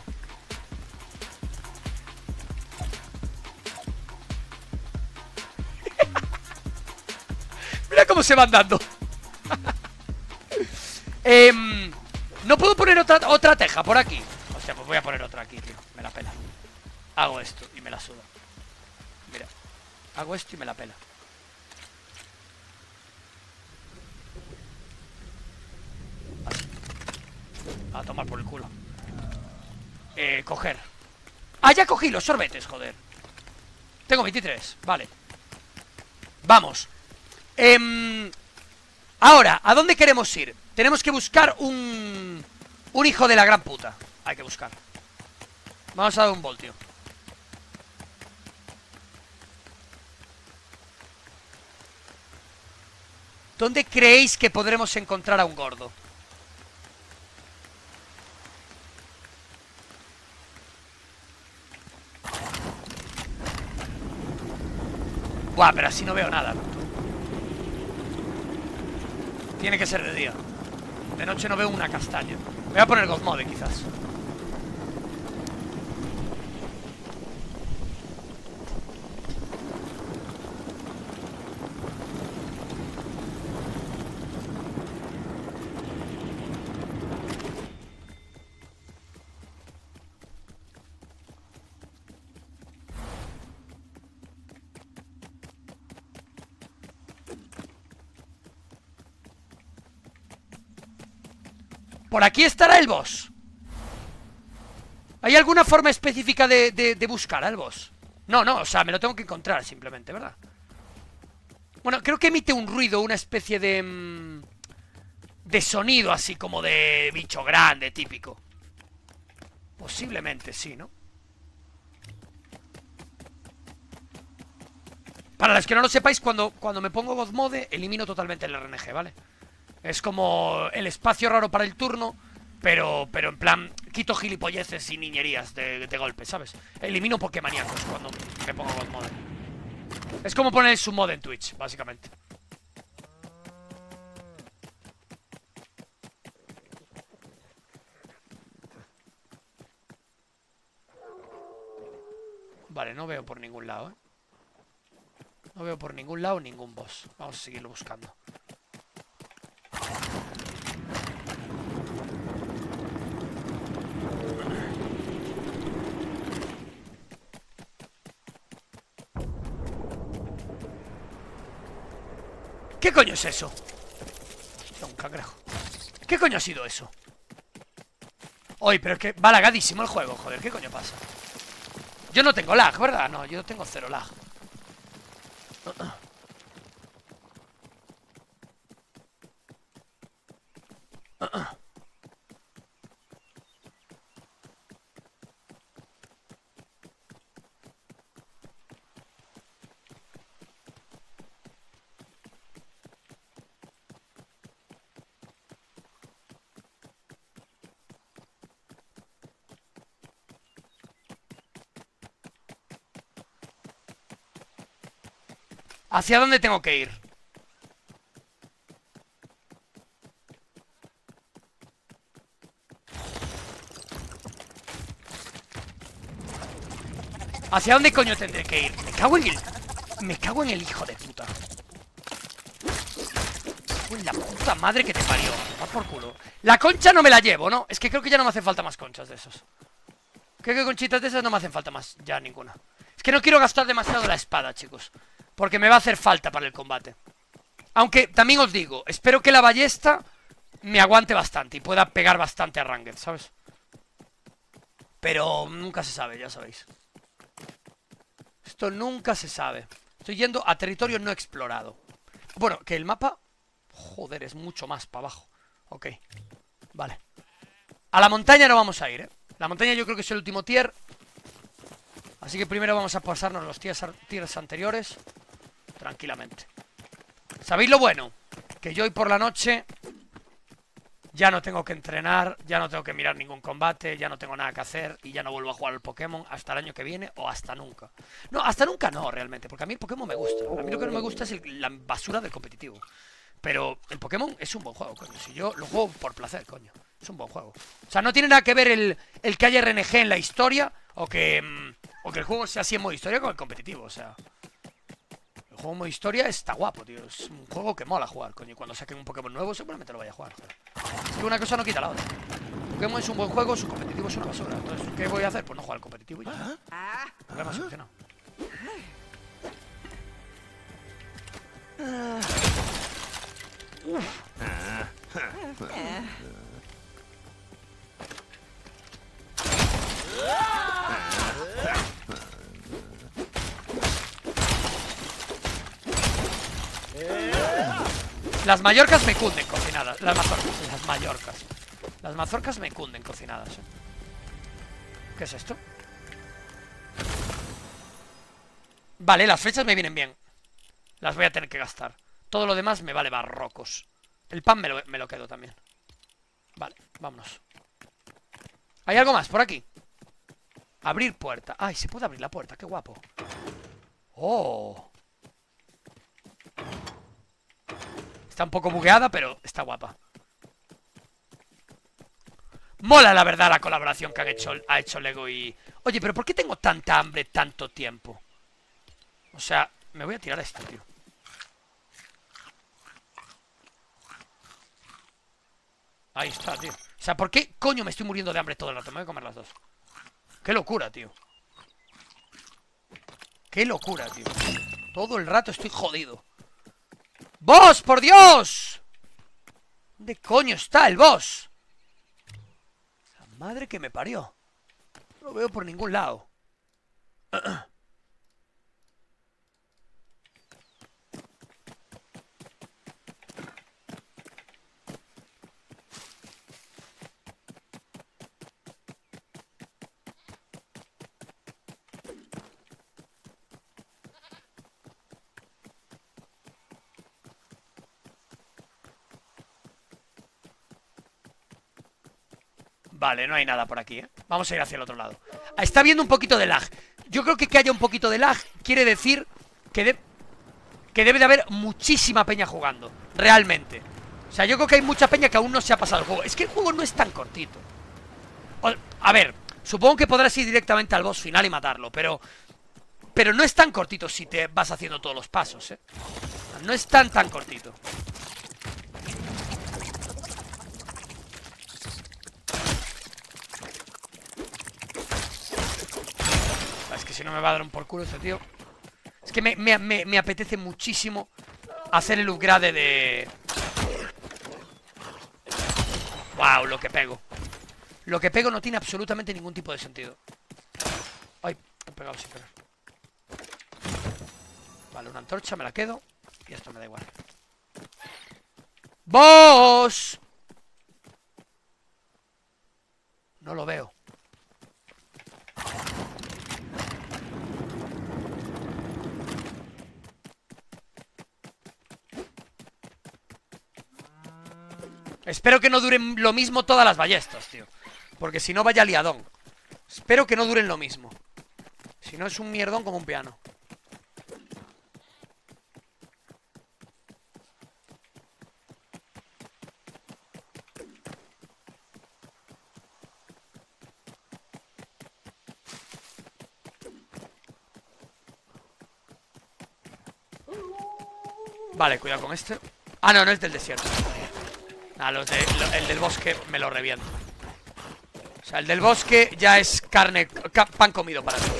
Mira cómo se van dando. eh, No puedo poner otra, otra teja por aquí. Hostia, pues voy a poner otra aquí, tío. Me la pela. Hago esto y me la suda. Mira. Hago esto y me la pela. A tomar por el culo. eh, coger. Ah, ya cogí los sorbetes, joder. Tengo veintitrés, vale. Vamos. eh, Ahora, ¿a dónde queremos ir? Tenemos que buscar un... Un hijo de la gran puta. Hay que buscar. Vamos a dar un voltio. ¿Dónde creéis que podremos encontrar a un gordo? Buah, pero así no veo nada, ¿no? Tiene que ser de día. De noche no veo una castaña. Voy a poner Godmode, quizás. Por aquí estará el boss. ¿Hay alguna forma específica de, de, de buscar al boss? No, no, o sea, me lo tengo que encontrar simplemente, ¿verdad? Bueno, creo que emite un ruido, una especie de... Mmm, de sonido así como de bicho grande, típico. Posiblemente sí, ¿no? Para los que no lo sepáis, cuando, cuando me pongo Godmode, elimino totalmente el R N G, ¿vale? Es como el espacio raro para el turno, pero, pero en plan, quito gilipolleces y niñerías de, de golpe, ¿sabes? Elimino Pokémoníacos cuando me pongo Godmode. Es como poner su mod en Twitch, básicamente. Vale, no veo por ningún lado, ¿eh? No veo por ningún lado ningún boss. Vamos a seguirlo buscando. ¿Qué coño es eso? Hostia, un cangrejo. ¿Qué coño ha sido eso? Oye, pero es que va lagadísimo el juego, joder. ¿Qué coño pasa? Yo no tengo lag, ¿verdad? No, yo tengo cero lag. ¿Hacia dónde tengo que ir? ¿Hacia dónde coño tendré que ir? Me cago en el... Me cago en el hijo de puta. Uy, la puta madre que te parió. Va por culo. La concha no me la llevo, ¿no? Es que creo que ya no me hacen falta más conchas de esos. Creo que conchitas de esas no me hacen falta más ya ninguna. Es que no quiero gastar demasiado la espada, chicos, porque me va a hacer falta para el combate. Aunque también os digo, espero que la ballesta me aguante bastante y pueda pegar bastante a Ranged, ¿sabes? Pero nunca se sabe, ya sabéis. Esto nunca se sabe. Estoy yendo a territorio no explorado. Bueno, que el mapa... Joder, es mucho más para abajo. Ok, vale. A la montaña no vamos a ir, ¿eh? La montaña yo creo que es el último tier. Así que primero vamos a pasarnos los tiers, tiers anteriores tranquilamente. ¿Sabéis lo bueno? Que yo hoy por la noche ya no tengo que entrenar, ya no tengo que mirar ningún combate, ya no tengo nada que hacer y ya no vuelvo a jugar al Pokémon hasta el año que viene o hasta nunca. No, hasta nunca no, realmente, porque a mí el Pokémon me gusta. A mí lo que no me gusta es el, la basura del competitivo. Pero el Pokémon es un buen juego, coño. Si yo lo juego por placer, coño. Es un buen juego. O sea, no tiene nada que ver el, el que haya R N G en la historia o que, o que el juego sea así en modo historia con el competitivo, o sea... El juego en modo historia está guapo, tío. Es un juego que mola jugar, coño. Y cuando saquen un Pokémon nuevo seguramente lo vaya a jugar, joder. Es que una cosa no quita la otra. Pokémon es un buen juego, su competitivo es una basura. Entonces, ¿qué voy a hacer? Pues no jugar al competitivo y ya. Problema solucionado. Uf. Las mallorcas me cunden cocinadas. Las mazorcas, las mallorcas. Las mazorcas me cunden cocinadas, ¿eh? ¿Qué es esto? Vale, las flechas me vienen bien. Las voy a tener que gastar. Todo lo demás me vale barrocos. El pan me lo, me lo quedo también. Vale, vámonos. ¿Hay algo más por aquí? Abrir puerta. Ay, se puede abrir la puerta, qué guapo. Oh. Está un poco bugueada, pero está guapa. Mola, la verdad, la colaboración que han hecho, ha hecho Lego y... Oye, pero ¿por qué tengo tanta hambre tanto tiempo? O sea, me voy a tirar esto, tío. Ahí está, tío. O sea, ¿por qué coño me estoy muriendo de hambre todo el rato? Me voy a comer las dos. Qué locura, tío. Qué locura, tío. Todo el rato estoy jodido. ¡Boss, por Dios! ¿Dónde coño está el boss? La madre que me parió. No lo veo por ningún lado. Vale, no hay nada por aquí, ¿eh? Vamos a ir hacia el otro lado. Está habiendo un poquito de lag. Yo creo que que haya un poquito de lag quiere decir que, de... que debe de haber muchísima peña jugando. Realmente. O sea, yo creo que hay mucha peña que aún no se ha pasado el juego. Es que el juego no es tan cortito. O... A ver, supongo que podrás ir directamente al boss final y matarlo, pero... Pero no es tan cortito si te vas haciendo todos los pasos, ¿eh? No es tan tan cortito. Es que si no me va a dar un por culo este tío. Es que me, me, me, me apetece muchísimo hacer el upgrade de... Wow, lo que pego. Lo que pego no tiene absolutamente ningún tipo de sentido. Ay, he pegado sin querer. Vale, una antorcha, me la quedo. Y esto me da igual. ¡Boss! No lo veo. Espero que no duren lo mismo todas las ballestas, tío. Porque si no, vaya liadón. Espero que no duren lo mismo. Si no, es un mierdón como un piano. Vale, cuidado con este. Ah, no, no es del desierto. Ah, los de, lo, el del bosque me lo reviento. O sea, el del bosque ya es carne, ca, pan comido para mí.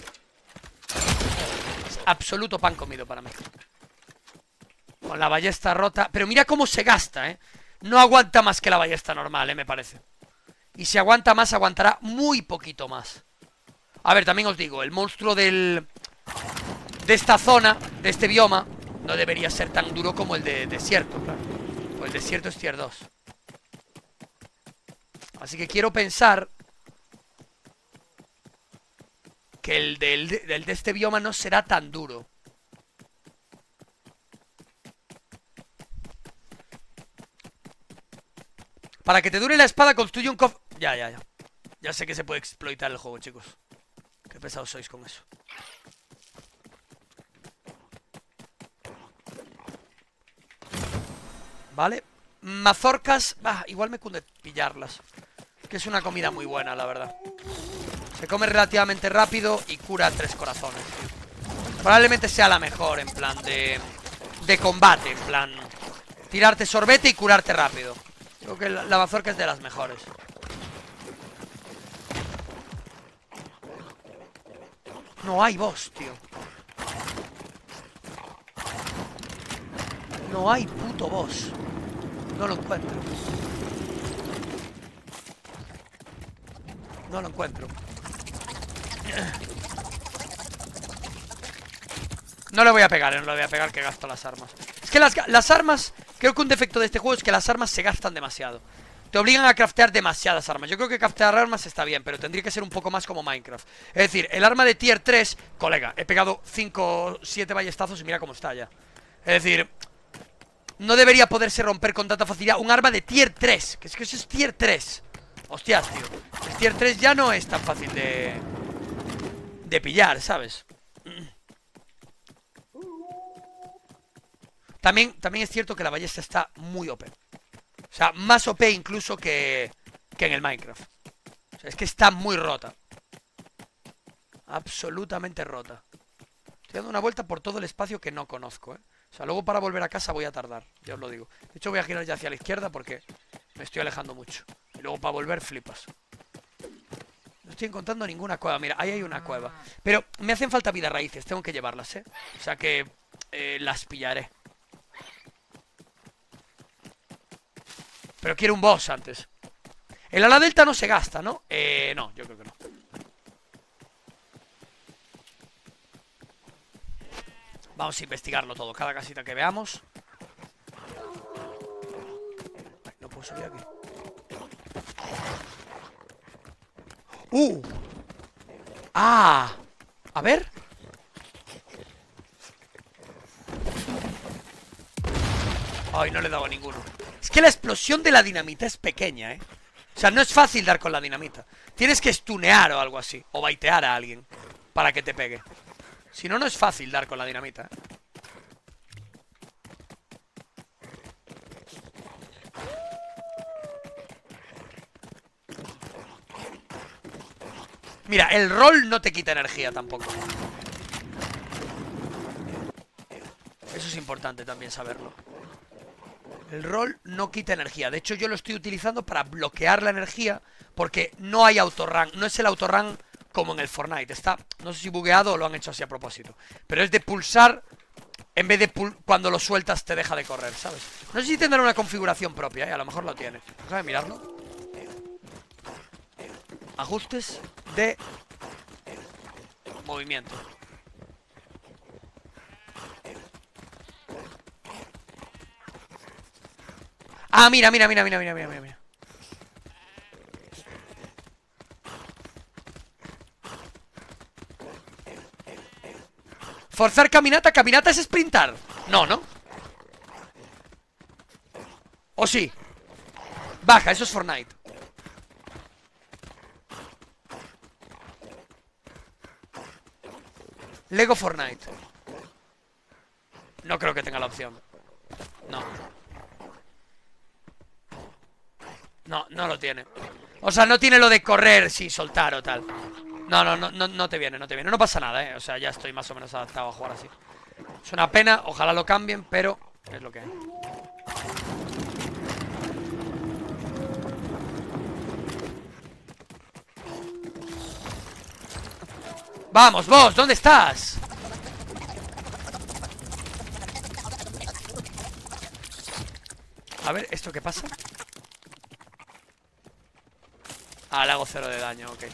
Es absoluto pan comido para mí. Con la ballesta rota. Pero mira cómo se gasta, ¿eh? No aguanta más que la ballesta normal, ¿eh? Me parece. Y si aguanta más, aguantará muy poquito más. A ver, también os digo, el monstruo del... de esta zona, de este bioma, no debería ser tan duro como el de desierto, claro. Pues el desierto es tier dos. Así que quiero pensar que el del de, el de este bioma no será tan duro. Para que te dure la espada, construye un cofre. Ya, ya, ya. Ya sé que se puede exploitar el juego, chicos. Qué pesados sois con eso. Vale. Mazorcas. Ah, igual me cunde pillarlas. Que es una comida muy buena, la verdad. Se come relativamente rápido y cura tres corazones, tío. Probablemente sea la mejor en plan de... de combate, en plan... tirarte sorbete y curarte rápido. Creo que la, la mazorca es de las mejores. No hay boss, tío. No hay puto boss. No lo encuentro. No lo encuentro. No le voy a pegar, no le voy a pegar que gasto las armas. Es que las, las armas Creo que un defecto de este juego es que las armas se gastan demasiado. Te obligan a craftear demasiadas armas. Yo creo que craftear armas está bien, pero tendría que ser un poco más como Minecraft. Es decir, el arma de tier tres, colega, he pegado cinco o siete ballestazos y mira cómo está ya. Es decir, no debería poderse romper con tanta facilidad un arma de tier tres. Que es que eso es tier tres. Hostias, tío. El tier tres ya no es tan fácil de... de pillar, ¿sabes? También, también es cierto que la ballesta está muy O P. O sea, más O P incluso que, que en el Minecraft. O sea, es que está muy rota. Absolutamente rota. Estoy dando una vuelta por todo el espacio que no conozco, ¿eh? O sea, luego para volver a casa voy a tardar, ya os lo digo. De hecho voy a girar ya hacia la izquierda porque me estoy alejando mucho. Y luego para volver flipas. No estoy encontrando ninguna cueva. Mira, ahí hay una cueva. Pero me hacen falta vidas raíces, tengo que llevarlas, ¿eh? O sea que eh, las pillaré. Pero quiero un boss antes. El ala delta no se gasta, ¿no? Eh, no, yo creo que no. Vamos a investigarlo todo, cada casita que veamos. Ay, no puedo subir aquí. ¡Uh! ¡Ah! A ver. Ay, no le he dado a ninguno. Es que la explosión de la dinamita es pequeña, ¿eh? O sea, no es fácil dar con la dinamita. Tienes que stunear o algo así. O baitear a alguien para que te pegue. Si no, no es fácil dar con la dinamita, ¿eh? Mira, el rol no te quita energía tampoco. Eso es importante también saberlo. El rol no quita energía. De hecho, yo lo estoy utilizando para bloquear la energía porque no hay autorun. No es el autorun como en el Fortnite. Está, no sé si bugueado o lo han hecho así a propósito. Pero es de pulsar en vez de pul cuando lo sueltas te deja de correr, ¿sabes? No sé si tendrá una configuración propia, ¿eh? A lo mejor lo tiene. Déjame mirarlo. Ajustes de movimiento. Ah, mira, mira, mira, mira, mira, mira, mira. Forzar caminata, caminata es sprintar. No, ¿no? ¿O sí? Baja, eso es Fortnite. Lego Fortnite. No creo que tenga la opción. No. No, no lo tiene. O sea, no tiene lo de correr sin soltar o tal. No, no, no, no, no te viene, no te viene. No pasa nada, eh. O sea, ya estoy más o menos adaptado a jugar así. Es una pena, ojalá lo cambien, pero es lo que hay. Vamos, vos, ¿dónde estás? A ver, ¿esto qué pasa? Ah, le hago cero de daño, ok.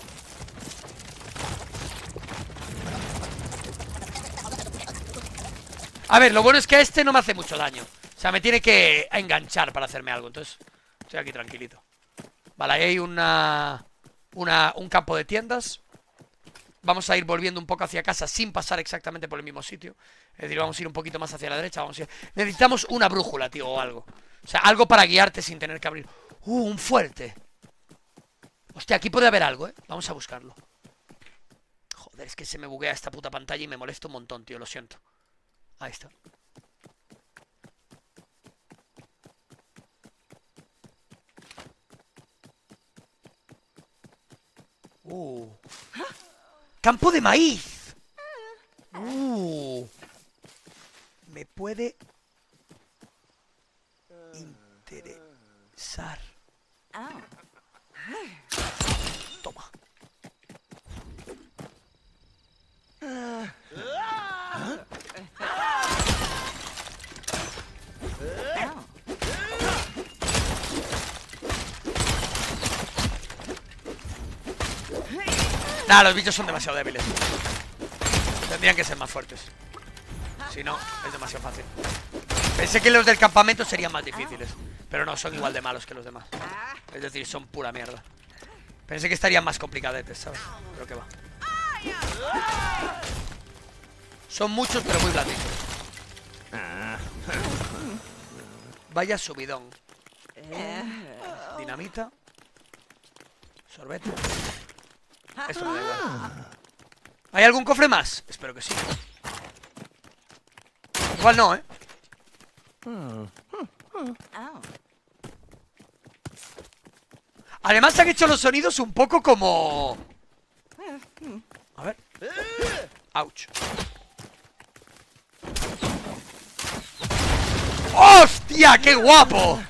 A ver, lo bueno es que este no me hace mucho daño. O sea, me tiene que enganchar para hacerme algo. Entonces, estoy aquí tranquilito. Vale, ahí hay una, una un campo de tiendas. Vamos a ir volviendo un poco hacia casa sin pasar exactamente por el mismo sitio. Es decir, vamos a ir un poquito más hacia la derecha. Vamos a ir... Necesitamos una brújula, tío, o algo. O sea, algo para guiarte sin tener que abrir. Uh, un fuerte. Hostia, aquí puede haber algo, ¿eh? Vamos a buscarlo. Joder, es que se me buguea esta puta pantalla y me molesta un montón, tío, lo siento. Ahí está. Uh. ¡Campo de maíz! Uh. Me puede interesar. Toma. Nah, los bichos son demasiado débiles. Tendrían que ser más fuertes. Si no, es demasiado fácil. Pensé que los del campamento serían más difíciles, pero no, son igual de malos que los demás. Es decir, son pura mierda. Pensé que estarían más complicadetes, ¿sabes? Pero que va. Son muchos, pero muy blanditos. Vaya subidón. Dinamita. Sorbete. Esto me da igual. ¿Hay algún cofre más? Espero que sí. Igual no, ¿eh? Además se han hecho los sonidos un poco como... A ver. Ouch. ¡Hostia! ¡Qué guapo!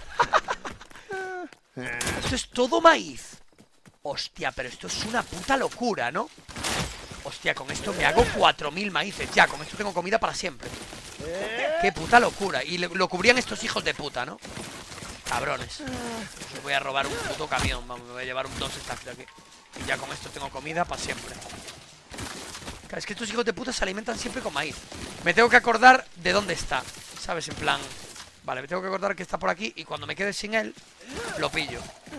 Esto es todo maíz. Hostia, pero esto es una puta locura, ¿no? Hostia, con esto me hago cuatro mil maíces. Ya, con esto tengo comida para siempre. Qué puta locura. Y lo cubrían estos hijos de puta, ¿no? Cabrones. Me voy a robar un puto camión. Vamos, me voy a llevar un dos stacks de aquí. Y ya con esto tengo comida para siempre. Claro, es que estos hijos de puta se alimentan siempre con maíz. Me tengo que acordar de dónde está, ¿sabes? En plan... Vale, me tengo que acordar que está por aquí. Y cuando me quede sin él, lo pillo.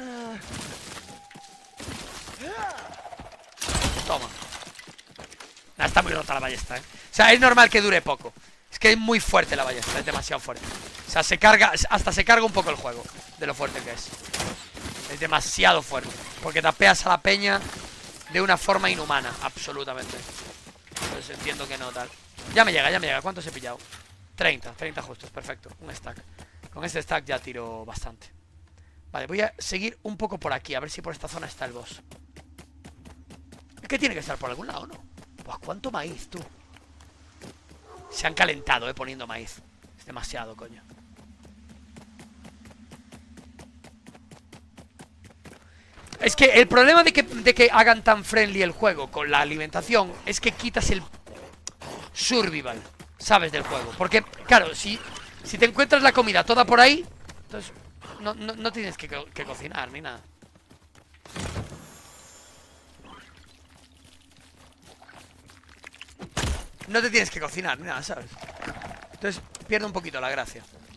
Toma. Nah, está muy rota la ballesta, ¿eh? O sea, es normal que dure poco. Es que es muy fuerte la ballesta, es demasiado fuerte. O sea, se carga, hasta se carga un poco el juego de lo fuerte que es. Es demasiado fuerte. Porque tapeas a la peña de una forma inhumana, absolutamente. Entonces entiendo que no, tal. Ya me llega, ya me llega. ¿Cuántos he pillado? treinta, treinta justos, perfecto. Un stack. Con este stack ya tiro bastante. Vale, voy a seguir un poco por aquí. A ver si por esta zona está el boss. Es que tiene que estar por algún lado, ¿no? Buah, ¿cuánto maíz, tú? Se han calentado, eh, poniendo maíz. Es demasiado, coño. Es que el problema de que, de que hagan tan friendly el juego con la alimentación es que quitas el survival, ¿sabes? Del juego. Porque, claro, si, si te encuentras la comida toda por ahí, entonces no, no, no tienes que, co que cocinar ni nada. No te tienes que cocinar ni nada, ¿sabes? Entonces pierde un poquito la gracia.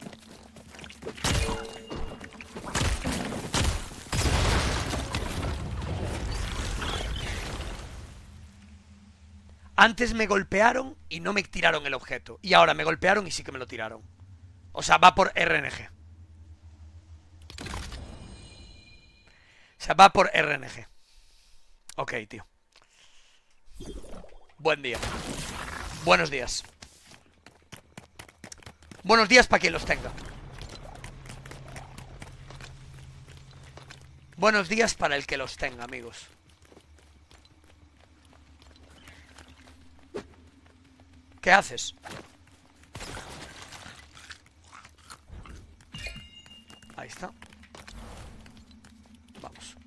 Antes me golpearon y no me tiraron el objeto. Y ahora me golpearon y sí que me lo tiraron. O sea, va por R N G. O sea, va por R N G. Ok, tío. Buen día. Buenos días. Buenos días para quien los tenga. Buenos días para el que los tenga, amigos. ¿Qué haces? Ahí está. Vamos.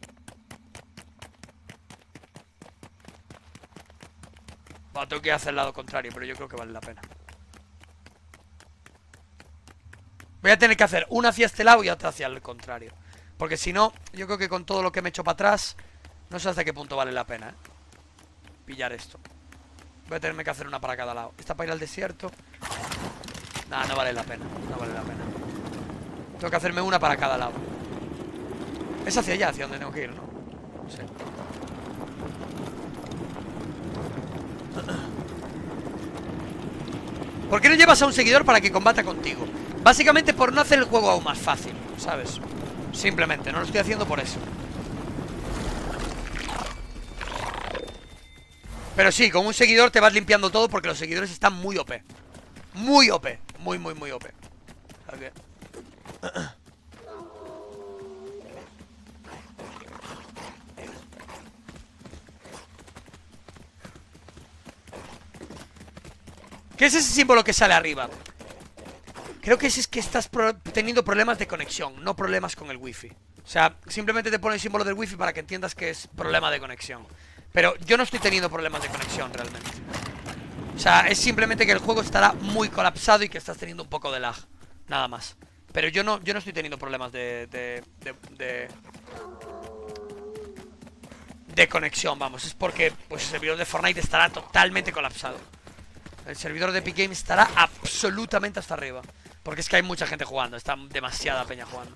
Bueno, tengo que hacer el lado contrario, pero yo creo que vale la pena. Voy a tener que hacer una hacia este lado y otra hacia el contrario. Porque si no, yo creo que con todo lo que me he hecho para atrás, no sé hasta qué punto vale la pena, ¿eh? Pillar esto. Voy a tenerme que hacer una para cada lado. Esta para ir al desierto. Nah, no vale la pena. No vale la pena. Tengo que hacerme una para cada lado. Es hacia allá, hacia donde tengo que ir, ¿no? No sé. ¿Por qué no llevas a un seguidor para que combata contigo? Básicamente por no hacer el juego aún más fácil, ¿sabes? Simplemente, no lo estoy haciendo por eso. Pero sí, con un seguidor te vas limpiando todo porque los seguidores están muy O P. Muy O P. Muy, muy, muy O P. Okay. ¿Qué es ese símbolo que sale arriba? Creo que ese es que estás pro teniendo problemas de conexión, no problemas con el wifi. O sea, simplemente te pone el símbolo del wifi para que entiendas que es problema de conexión. Pero yo no estoy teniendo problemas de conexión realmente. O sea, es simplemente que el juego estará muy colapsado y que estás teniendo un poco de lag. Nada más. Pero yo no, yo no estoy teniendo problemas de... De, de, de, de conexión, vamos. Es porque pues, el servidor de Fortnite estará totalmente colapsado. El servidor de Epic Games estará absolutamente hasta arriba. Porque es que hay mucha gente jugando. Está demasiada peña jugando.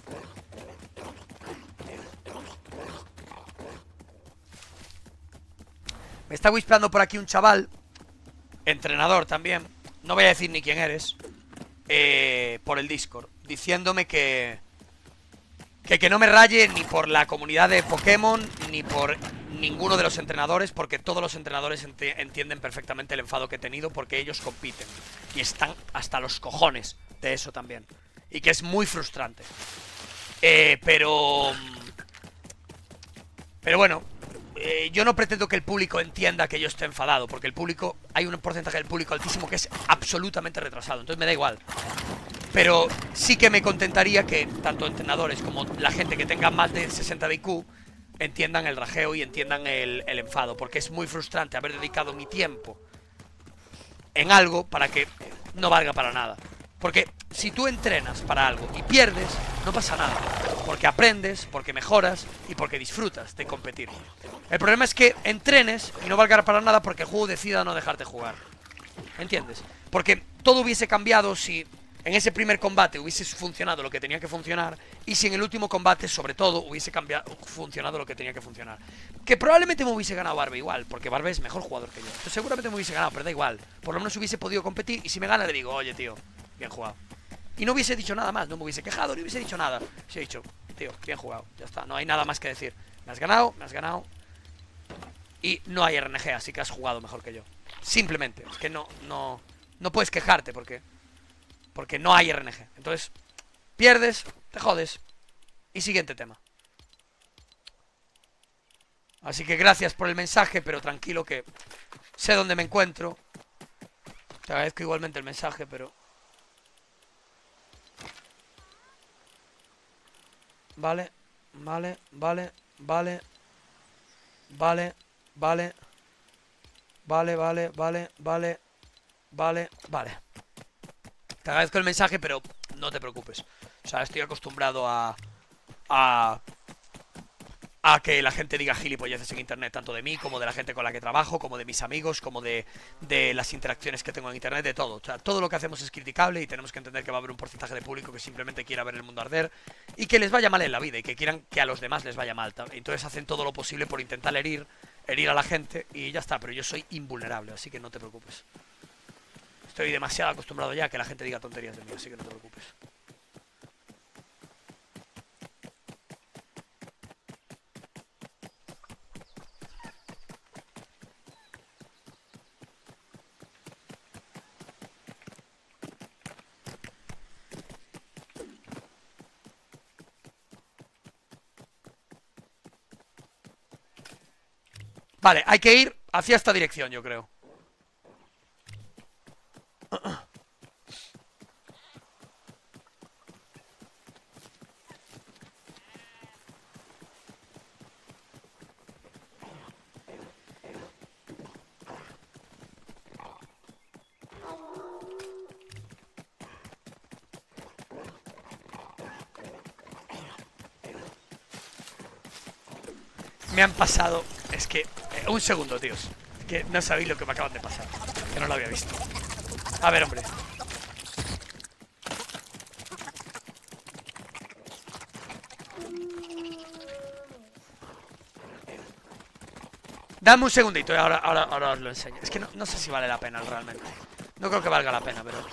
Me está whispeando por aquí un chaval, entrenador también, no voy a decir ni quién eres, eh, por el Discord, diciéndome que, que que no me raye ni por la comunidad de Pokémon, ni por ninguno de los entrenadores, porque todos los entrenadores enti entienden perfectamente el enfado que he tenido, porque ellos compiten y están hasta los cojones de eso también, y que es muy frustrante. Eh, pero... Pero bueno... Eh, yo no pretendo que el público entienda que yo esté enfadado, porque el público, hay un porcentaje del público altísimo que es absolutamente retrasado, entonces me da igual. Pero sí que me contentaría que tanto entrenadores como la gente que tenga más de sesenta de I Q entiendan el rajeo y entiendan el, el enfado, porque es muy frustrante haber dedicado mi tiempo en algo para que no valga para nada. Porque si tú entrenas para algo y pierdes, no pasa nada. Porque aprendes, porque mejoras y porque disfrutas de competir. El problema es que entrenes y no valga para nada porque el juego decida no dejarte jugar. ¿Entiendes? Porque todo hubiese cambiado si en ese primer combate hubiese funcionado lo que tenía que funcionar, y si en el último combate, sobre todo, hubiese cambiado, funcionado lo que tenía que funcionar. Que probablemente me hubiese ganado Barbe igual, porque Barbe es mejor jugador que yo. Entonces seguramente me hubiese ganado, pero da igual. Por lo menos hubiese podido competir, y si me gana le digo, oye tío, bien jugado. Y no hubiese dicho nada más, no me hubiese quejado, no hubiese dicho nada. Se he dicho, tío, bien jugado, ya está, no hay nada más que decir. Me has ganado, me has ganado. Y no hay R N G, así que has jugado mejor que yo. Simplemente, es que no, no, no puedes quejarte porque, porque no hay R N G. Entonces, pierdes, te jodes. Y siguiente tema. Así que gracias por el mensaje, pero tranquilo que sé dónde me encuentro. Te agradezco igualmente el mensaje, pero... Vale, vale, vale, vale, vale, vale, vale, vale, vale, vale, vale, vale. Te agradezco el mensaje, pero no te preocupes. O sea, estoy acostumbrado a... A... A que la gente diga gilipolleces en internet, tanto de mí como de la gente con la que trabajo, como de mis amigos, como de, de las interacciones que tengo en internet, de todo. O sea, todo lo que hacemos es criticable y tenemos que entender que va a haber un porcentaje de público que simplemente quiera ver el mundo arder y que les vaya mal en la vida y que quieran que a los demás les vaya mal. Entonces hacen todo lo posible por intentar herir, herir a la gente y ya está, pero yo soy invulnerable, así que no te preocupes. Estoy demasiado acostumbrado ya a que la gente diga tonterías de mí, así que no te preocupes. Vale, hay que ir hacia esta dirección, yo creo. Me han pasado... Es que... Eh, un segundo, tíos. Es que no sabéis lo que me acaban de pasar. Que no lo había visto. A ver, hombre. Dame un segundito y ahora, ahora, ahora os lo enseño. Es que no, no sé si vale la pena realmente. No creo que valga la pena, pero...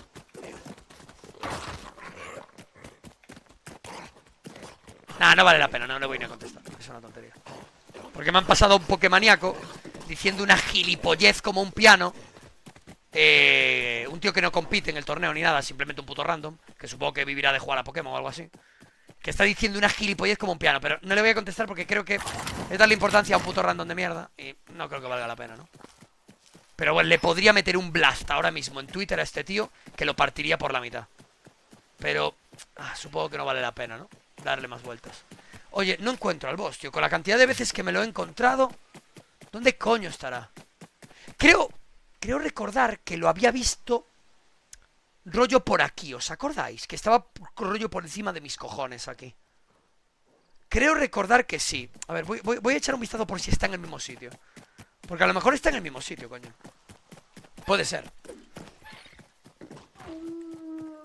Nah, no vale la pena, no le voy ni a contestar. Es una tontería. Porque me han pasado un Pokémoníaco diciendo una gilipollez como un piano. Eh, un tío que no compite en el torneo ni nada, simplemente un puto random, que supongo que vivirá de jugar a Pokémon o algo así, que está diciendo una gilipollez como un piano. Pero no le voy a contestar porque creo que es darle importancia a un puto random de mierda y no creo que valga la pena, ¿no? Pero bueno, le podría meter un blast ahora mismo en Twitter a este tío que lo partiría por la mitad. Pero ah, supongo que no vale la pena, ¿no? Darle más vueltas. Oye, no encuentro al boss, tío. Con la cantidad de veces que me lo he encontrado, ¿dónde coño estará? Creo, creo recordar que lo había visto rollo por aquí, ¿os acordáis? Que estaba rollo por encima de mis cojones aquí. Creo recordar que sí. A ver, voy, voy, voy a echar un vistazo por si está en el mismo sitio. Porque a lo mejor está en el mismo sitio, coño. Puede ser.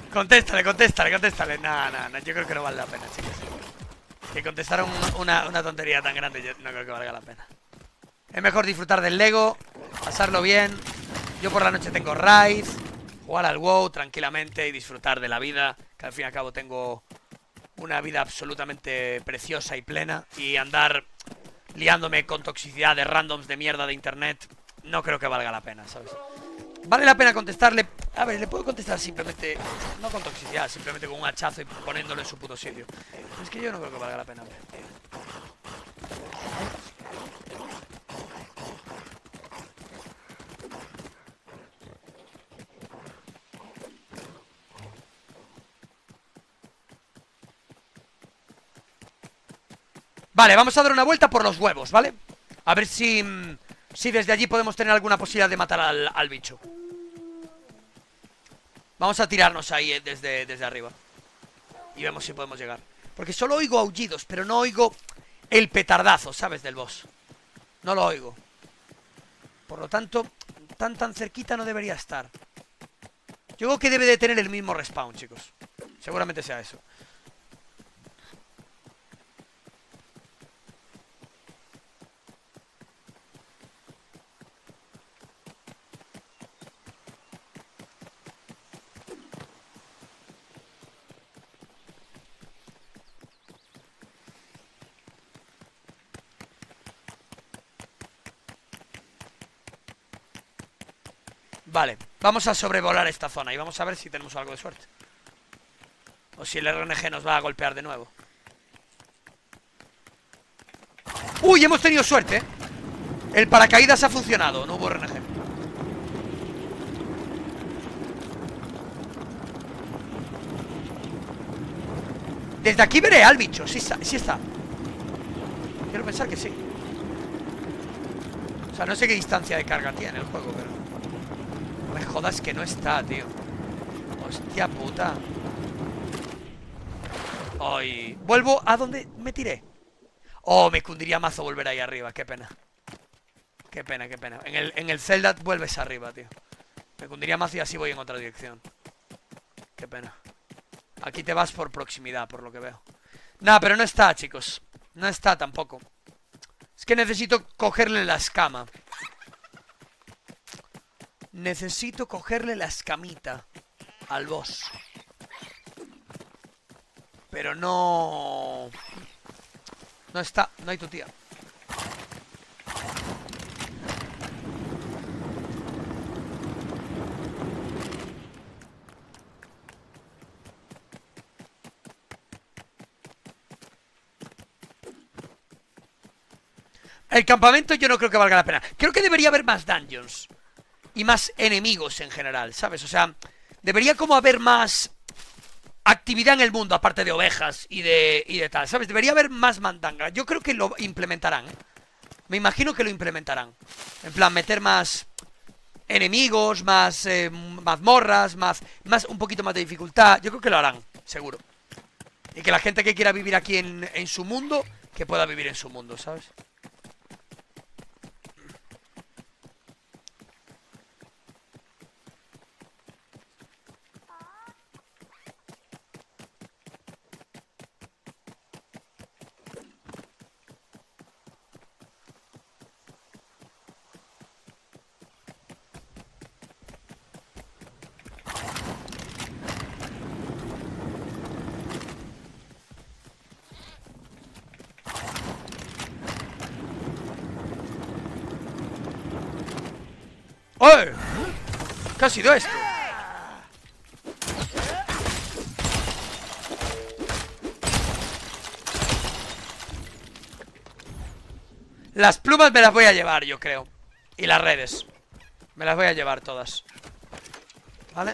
Contéstale, contéstale, contéstale. No, no, no, yo creo que no vale la pena, chicos. Que contestar un, una, una tontería tan grande, yo no creo que valga la pena. Es mejor disfrutar del Lego, pasarlo bien. Yo por la noche tengo Raid, jugar al WoW tranquilamente y disfrutar de la vida, que al fin y al cabo tengo una vida absolutamente preciosa y plena. Y andar liándome con toxicidad de randoms de mierda de internet, no creo que valga la pena, ¿sabes? Vale la pena contestarle. A ver, le puedo contestar simplemente, no con toxicidad, simplemente con un hachazo y poniéndolo en su puto sitio. Es que yo no creo que valga la pena, hombre. Vale, vamos a dar una vuelta por los huevos, ¿vale? A ver si, si desde allí podemos tener alguna posibilidad de matar al, al bicho. Vamos a tirarnos ahí eh, desde, desde arriba. Y vemos si podemos llegar. Porque solo oigo aullidos, pero no oigo el petardazo, ¿sabes? Del boss. No lo oigo. Por lo tanto, tan tan cerquita no debería estar. Yo creo que debe de tener el mismo respawn, chicos. Seguramente sea eso. Vale, vamos a sobrevolar esta zona y vamos a ver si tenemos algo de suerte. O si el R N G nos va a golpear de nuevo. ¡Uy! Hemos tenido suerte, ¿eh? El paracaídas ha funcionado, no hubo R N G. Desde aquí veré al bicho, sí está, sí está. Quiero pensar que sí. O sea, no sé qué distancia de carga tiene el juego, pero... No me jodas que no está, tío. Hostia puta. Ay. Vuelvo a donde me tiré. Oh, me cundiría mazo volver ahí arriba. Qué pena. Qué pena, qué pena. En el, en el Zelda vuelves arriba, tío. Me cundiría mazo y así voy en otra dirección. Qué pena. Aquí te vas por proximidad, por lo que veo. Nah, pero no está, chicos. No está tampoco. Es que necesito cogerle la escama. Necesito cogerle la escamita al boss. Pero no... No está, no hay tu tía. El campamento yo no creo que valga la pena. Creo que debería haber más dungeons y más enemigos en general, ¿sabes? O sea, debería como haber más actividad en el mundo, aparte de ovejas y de, y de tal, ¿sabes? Debería haber más mandanga. Yo creo que lo implementarán, ¿eh? Me imagino que lo implementarán. En plan, meter más enemigos, más eh, mazmorras, más, más, un poquito más de dificultad. Yo creo que lo harán, seguro. Y que la gente que quiera vivir aquí en, en su mundo, que pueda vivir en su mundo, ¿sabes? ¡Oh! ¿Qué ha sido esto? Las plumas me las voy a llevar, yo creo. Y las redes. Me las voy a llevar todas. ¿Vale?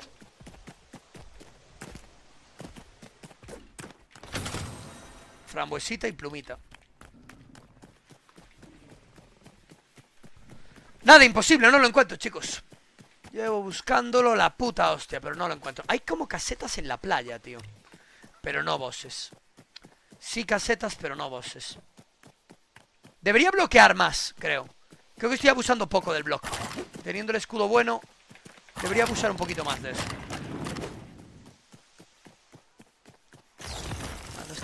Frambuesita y plumita. Nada, imposible, no lo encuentro, chicos. Llevo buscándolo la puta hostia, pero no lo encuentro. Hay como casetas en la playa, tío. Pero no bosses. Sí casetas, pero no bosses. Debería bloquear más, creo. Creo que estoy abusando poco del block. Teniendo el escudo bueno, debería abusar un poquito más de eso.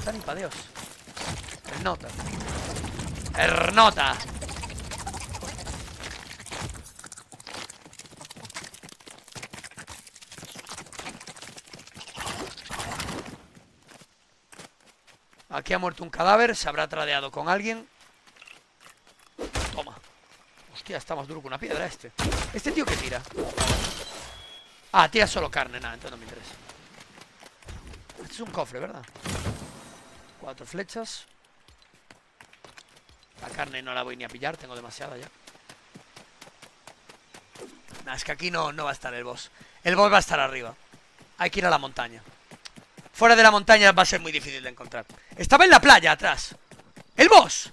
está ni pa' Dios. El nota. El nota. Aquí ha muerto un cadáver, se habrá tradeado con alguien. Toma. Hostia, está más duro que una piedra este. ¿Este tío qué tira? Ah, tira solo carne, nada, entonces no me interesa. Este es un cofre, ¿verdad? Cuatro flechas. La carne no la voy ni a pillar, tengo demasiada ya. Nah, es que aquí no, no va a estar el boss. El boss va a estar arriba. Hay que ir a la montaña. Fuera de la montaña va a ser muy difícil de encontrar. Estaba en la playa, atrás. ¡El boss!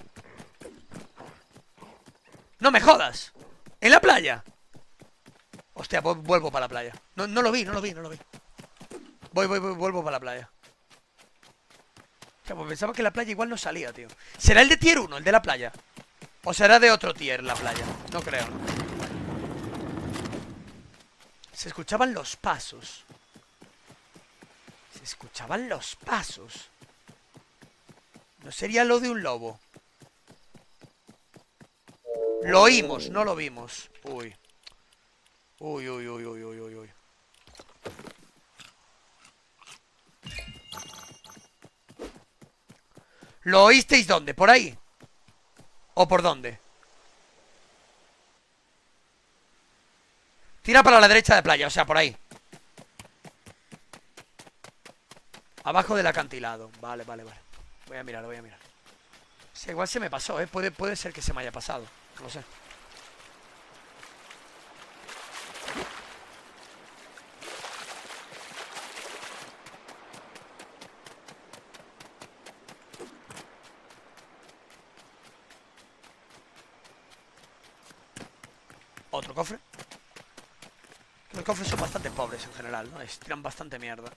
No me jodas. ¿En la playa? Hostia, pues vuelvo para la playa. No, no lo vi, no lo vi, no lo vi. Voy, voy, voy, vuelvo para la playa. O sea, pues pensaba que la playa igual no salía, tío. ¿Será el de tier uno, el de la playa? ¿O será de otro tier la playa? No creo, ¿no? Se escuchaban los pasos. Se escuchaban los pasos. ¿No sería lo de un lobo? Lo oímos, no lo vimos. Uy. Uy, uy, uy, uy, uy, uy, uy. ¿Lo oísteis dónde? ¿Por ahí? ¿O por dónde? Tira para la derecha de playa, o sea, por ahí. Abajo del acantilado. Vale, vale, vale. Voy a mirar, voy a mirar. Sí, igual se me pasó, ¿eh? Puede, puede ser que se me haya pasado. No sé. Otro cofre. Los cofres son bastante pobres en general, ¿no? Es, tiran bastante mierda.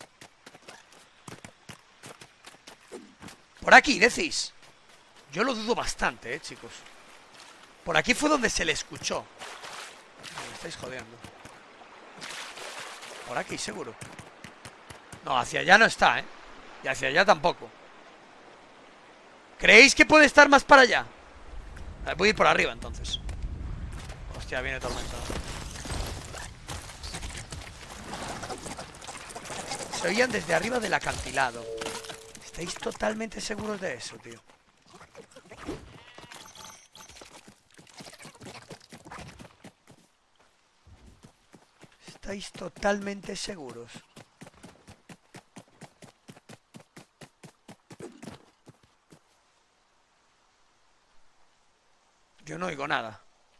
Por aquí, decís. Yo lo dudo bastante, eh, chicos. Por aquí fue donde se le escuchó. Me estáis jodiendo. Por aquí, seguro. No, hacia allá no está, eh. Y hacia allá tampoco. ¿Creéis que puede estar más para allá? A ver, voy a ir por arriba, entonces. Hostia, viene tormenta. Se oían desde arriba del acantilado. ¿Estáis totalmente seguros de eso, tío? ¿Estáis totalmente seguros? Yo no oigo nada.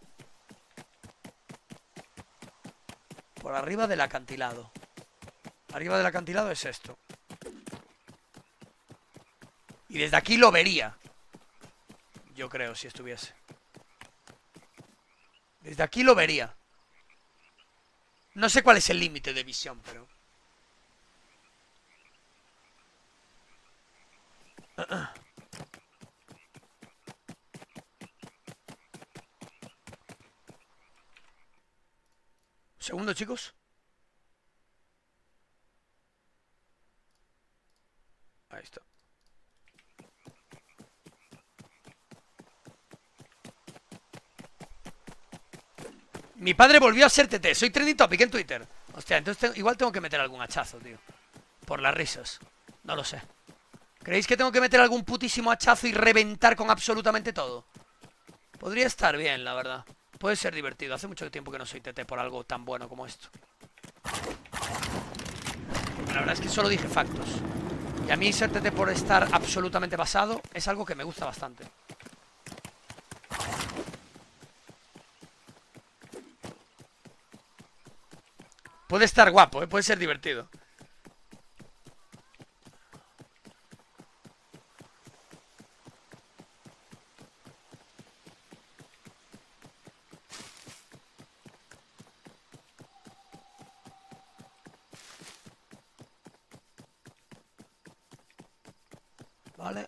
Por arriba del acantilado. Arriba del acantilado es esto. Y desde aquí lo vería. Yo creo, si estuviese. Desde aquí lo vería. No sé cuál es el límite de visión, pero... Segundo, chicos. Ahí está. Mi padre volvió a ser T T. Soy trending topic en Twitter. Hostia, entonces te- igual tengo que meter algún hachazo, tío. Por las risas. No lo sé. ¿Creéis que tengo que meter algún putísimo hachazo y reventar con absolutamente todo? Podría estar bien, la verdad. Puede ser divertido. Hace mucho tiempo que no soy T T por algo tan bueno como esto. La verdad es que solo dije factos. Y a mí ser T T por estar absolutamente basado es algo que me gusta bastante. Puede estar guapo, ¿eh? Puede ser divertido. Vale.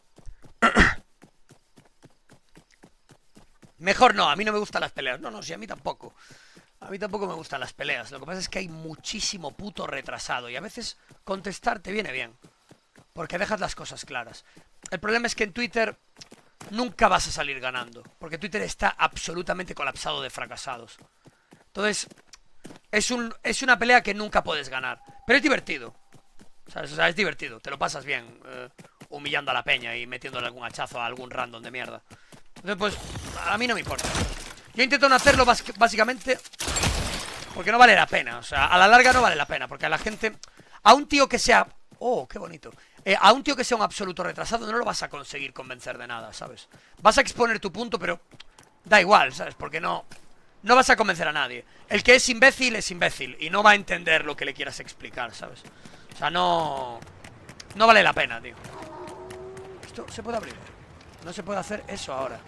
Mejor no, a mí no me gustan las peleas. No, no, sí, a mí tampoco. A mí tampoco me gustan las peleas. Lo que pasa es que hay muchísimo puto retrasado. Y a veces contestar te viene bien. porque dejas las cosas claras. El problema es que en Twitter nunca vas a salir ganando, porque Twitter está absolutamente colapsado de fracasados. Entonces, es, un, es una pelea que nunca puedes ganar, pero es divertido, ¿sabes? O sea, es divertido, te lo pasas bien eh, humillando a la peña y metiéndole algún hachazo a algún random de mierda. Entonces, pues, a mí no me importa. Yo intento no hacerlo básicamente porque no vale la pena, o sea, a la larga no vale la pena, porque a la gente, a un tío que sea, oh, qué bonito, eh, a un tío que sea un absoluto retrasado no lo vas a conseguir convencer de nada, ¿sabes? Vas a exponer tu punto, pero da igual, ¿sabes? Porque no, no vas a convencer a nadie. El que es imbécil es imbécil y no va a entender lo que le quieras explicar, ¿sabes? O sea, no, no vale la pena, tío. ¿Esto se puede abrir? No se puede hacer eso ahora.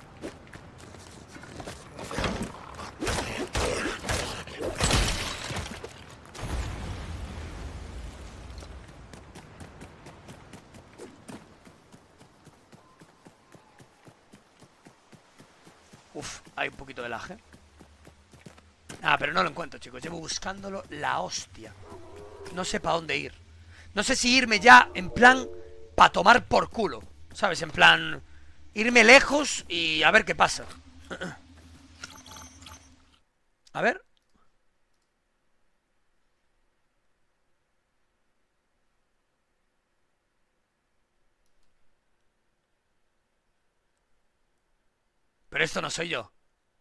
Uf, hay un poquito de lag. Ah, pero no lo encuentro, chicos. Llevo buscándolo la hostia. No sé para dónde ir. No sé si irme ya en plan para tomar por culo, ¿sabes? En plan irme lejos y a ver qué pasa. A ver. Pero esto no soy yo.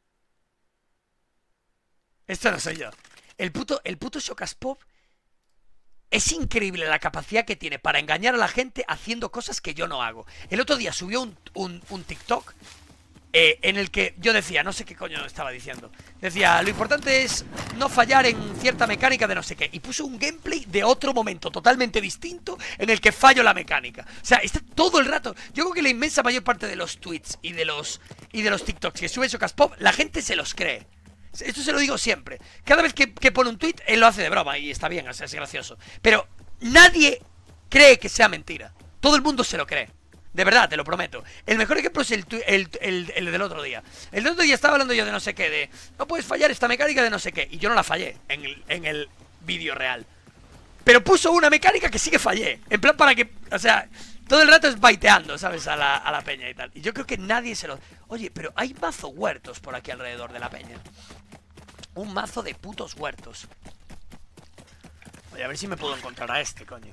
Esto no soy yo. El puto, el puto Shokaspop es increíble la capacidad que tiene para engañar a la gente haciendo cosas que yo no hago. El otro día subió un, un, un TikTok eh, en el que yo decía, no sé qué coño estaba diciendo. Decía, lo importante es no fallar en cierta mecánica de no sé qué. Y puso un gameplay de otro momento totalmente distinto en el que fallo la mecánica. O sea, está todo el rato. Yo creo que la inmensa mayor parte de los tweets y de los, y de los TikToks que sube Shokaspop, la gente se los cree. Esto se lo digo siempre. Cada vez que, que pone un tweet, él lo hace de broma y está bien, o sea, es gracioso. Pero nadie cree que sea mentira. Todo el mundo se lo cree. De verdad, te lo prometo. El mejor ejemplo es el, el, el, el del otro día. El del otro día estaba hablando yo de no sé qué, de no puedes fallar esta mecánica de no sé qué. Y yo no la fallé en el, en el vídeo real. Pero puso una mecánica que sí que fallé. En plan para que, o sea, todo el rato es baiteando, ¿sabes? A la, a la peña y tal. Y yo creo que nadie se lo... Oye, pero hay mazo huertos por aquí alrededor de la peña. Un mazo de putos huertos. Voy a ver si me puedo encontrar a este, coño.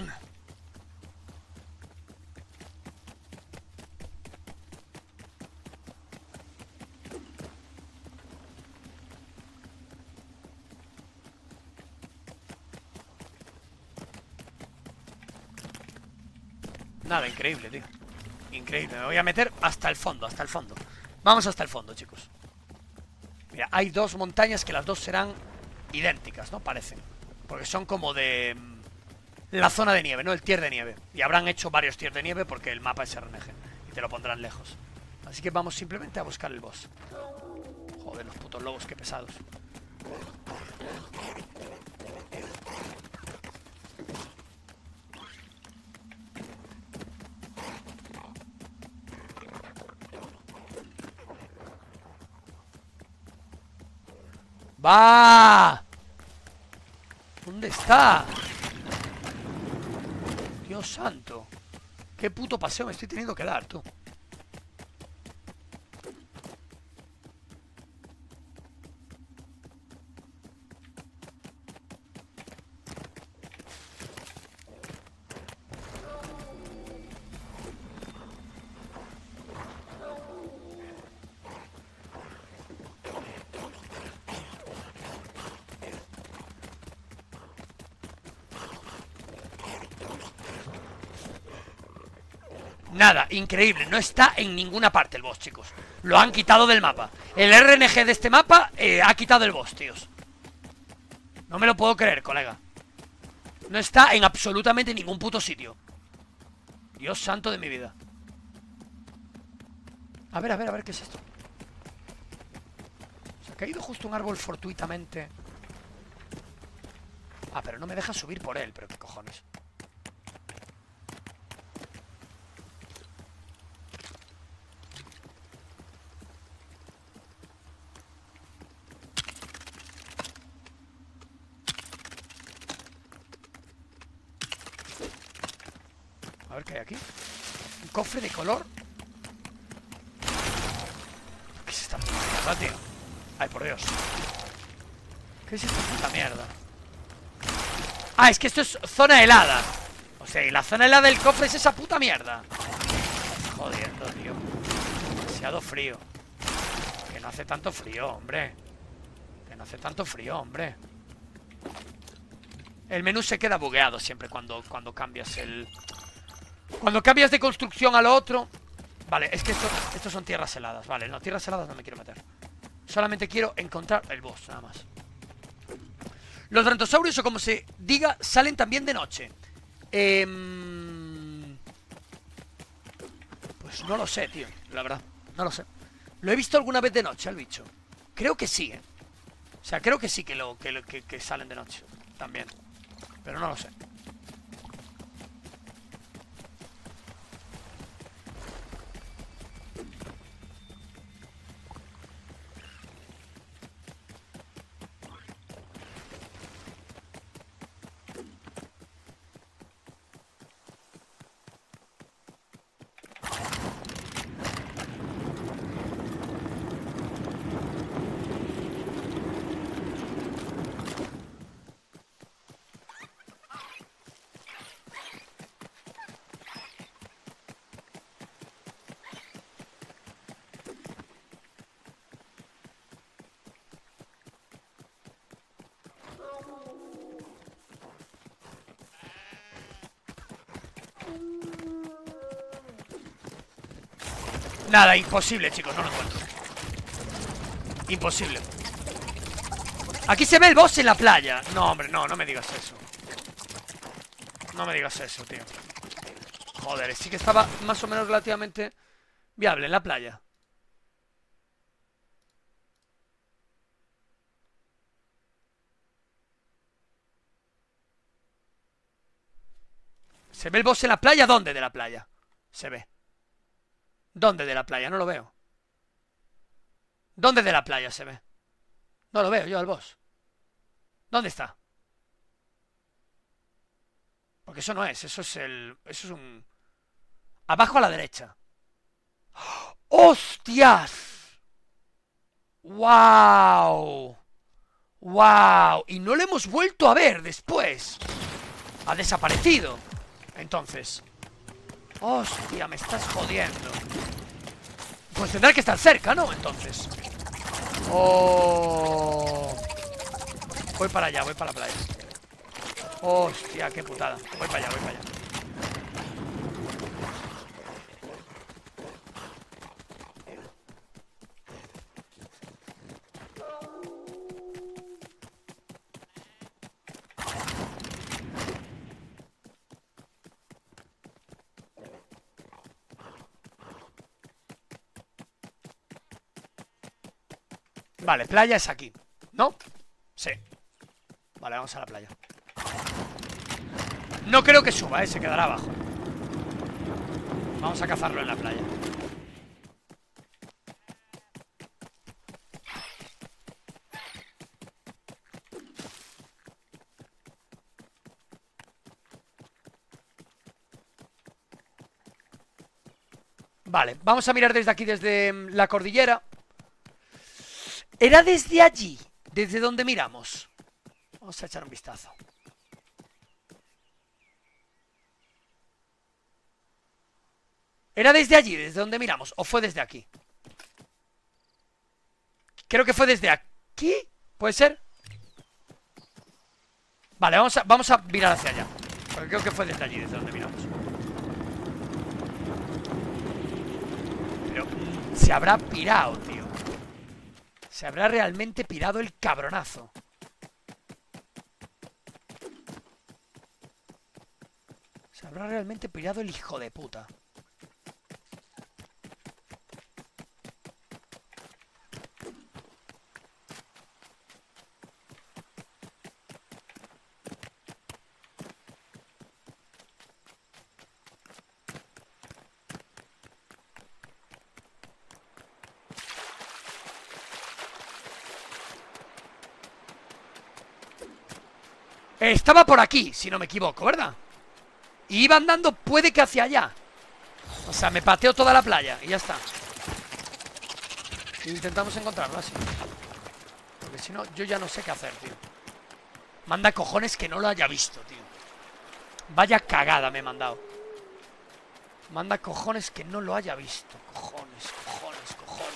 Nada, increíble, tío. Increíble, me voy a meter hasta el fondo, hasta el fondo. Vamos hasta el fondo, chicos. Mira, hay dos montañas que las dos serán idénticas, ¿no? Parecen. Porque son como de... la zona de nieve, ¿no? El tier de nieve. Y habrán hecho varios tier de nieve porque el mapa es R N G. Y te lo pondrán lejos. Así que vamos simplemente a buscar el boss. Joder, los putos lobos, qué pesados. ¡Va! ¿Dónde está? Dios santo. Qué puto paseo me estoy teniendo que dar, tú. Nada, increíble, no está en ninguna parte el boss, chicos. Lo han quitado del mapa. El R N G de este mapa eh, ha quitado el boss, tíos. No me lo puedo creer, colega. No está en absolutamente ningún puto sitio. Dios santo de mi vida. A ver, a ver, a ver, ¿qué es esto? Se ha caído justo un árbol fortuitamente. Ah, pero no me deja subir por él, pero qué cojones. ver qué hay aquí. Un cofre de color. ¿Qué es esta puta mierda, tío? Ay, por Dios. ¿Qué es esta puta mierda? Ah, es que esto es zona helada. O sea, y la zona helada del cofre es esa puta mierda. Estás jodiendo, tío. Demasiado frío. Que no hace tanto frío, hombre. Que no hace tanto frío, hombre. El menú se queda bugueado siempre cuando, cuando cambias el... Cuando cambias de construcción a lo otro. Vale, es que esto, estos son tierras heladas. Vale, no, tierras heladas no me quiero meter. Solamente quiero encontrar el boss, nada más. Los brontosaurios, o como se diga, salen también de noche. Eh... Pues no lo sé, tío, la verdad. No lo sé. ¿Lo he visto alguna vez de noche al bicho? Creo que sí, ¿eh? O sea, creo que sí que, lo, que, que, que salen de noche también. Pero no lo sé. Nada, imposible, chicos, no lo encuentro. Imposible. Aquí se ve el boss en la playa. No, hombre, no, no me digas eso. No me digas eso, tío. Joder, sí que estaba más o menos relativamente viable en la playa. ¿Se ve el boss en la playa? ¿Dónde de la playa? Se ve. ¿Dónde de la playa? No lo veo. ¿Dónde de la playa se ve? No lo veo yo al boss. ¿Dónde está? Porque eso no es, eso es el... Eso es un... Abajo a la derecha. ¡Hostias! ¡Wow! ¡Wow! Y no lo hemos vuelto a ver después. Ha desaparecido. Entonces... Hostia, me estás jodiendo. Pues tendrá que estar cerca, ¿no? Entonces. Oh. Voy para allá, voy para la playa. Hostia, qué putada. Voy para allá, voy para allá. Vale, playa es aquí, ¿no? Sí. Vale, vamos a la playa. No creo que suba, ¿eh? Se quedará abajo. Vamos a cazarlo en la playa. Vale, vamos a mirar desde aquí, desde la cordillera. Era desde allí, desde donde miramos. Vamos a echar un vistazo. ¿Era desde allí, desde donde miramos? ¿O fue desde aquí? Creo que fue desde aquí. ¿Puede ser? Vale, vamos a, vamos a mirar hacia allá. Porque creo que fue desde allí, desde donde miramos. Pero se habrá pirado, tío. Se habrá realmente pirado el cabronazo. Se habrá realmente pirado el hijo de puta. Estaba por aquí, si no me equivoco, ¿verdad? Y iba andando, puede que hacia allá. O sea, me pateo toda la playa y ya está. Y intentamos encontrarlo así. Porque si no, yo ya no sé qué hacer, tío. Manda cojones que no lo haya visto, tío. Vaya cagada me he mandado. Manda cojones que no lo haya visto. Cojones, cojones, cojones.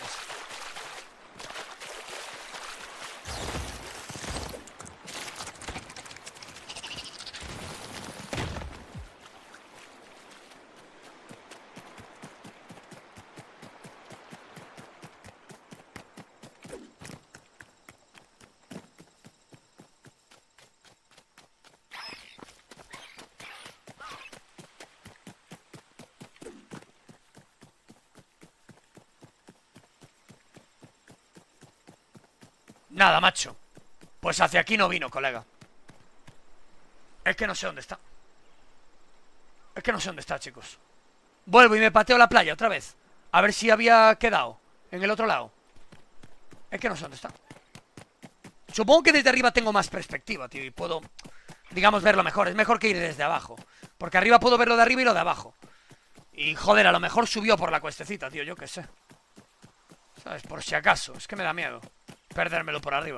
Nada, macho. Pues hacia aquí no vino, colega. Es que no sé dónde está. Es que no sé dónde está, chicos. Vuelvo y me pateo la playa otra vez. A ver si había quedado en el otro lado. Es que no sé dónde está. Supongo que desde arriba tengo más perspectiva, tío. Y puedo, digamos, verlo mejor. Es mejor que ir desde abajo. Porque arriba puedo ver lo de arriba y lo de abajo. Y joder, a lo mejor subió por la cuestecita, tío. Yo qué sé. ¿Sabes? Por si acaso. Es que me da miedo perdérmelo por arriba.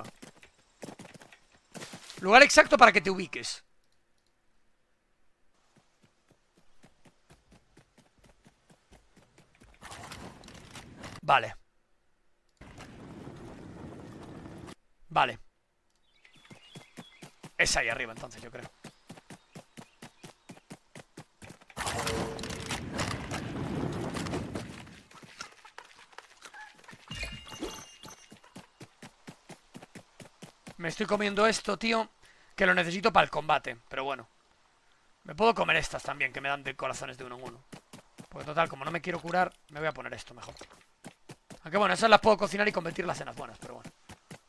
Lugar exacto para que te ubiques. Vale. Vale. Es ahí arriba entonces, yo creo. Me estoy comiendo esto, tío, que lo necesito para el combate. Pero bueno, me puedo comer estas también, que me dan de corazones de uno en uno. Porque total, como no me quiero curar, me voy a poner esto mejor. Aunque bueno, esas las puedo cocinar y convertirlas en las buenas, pero bueno.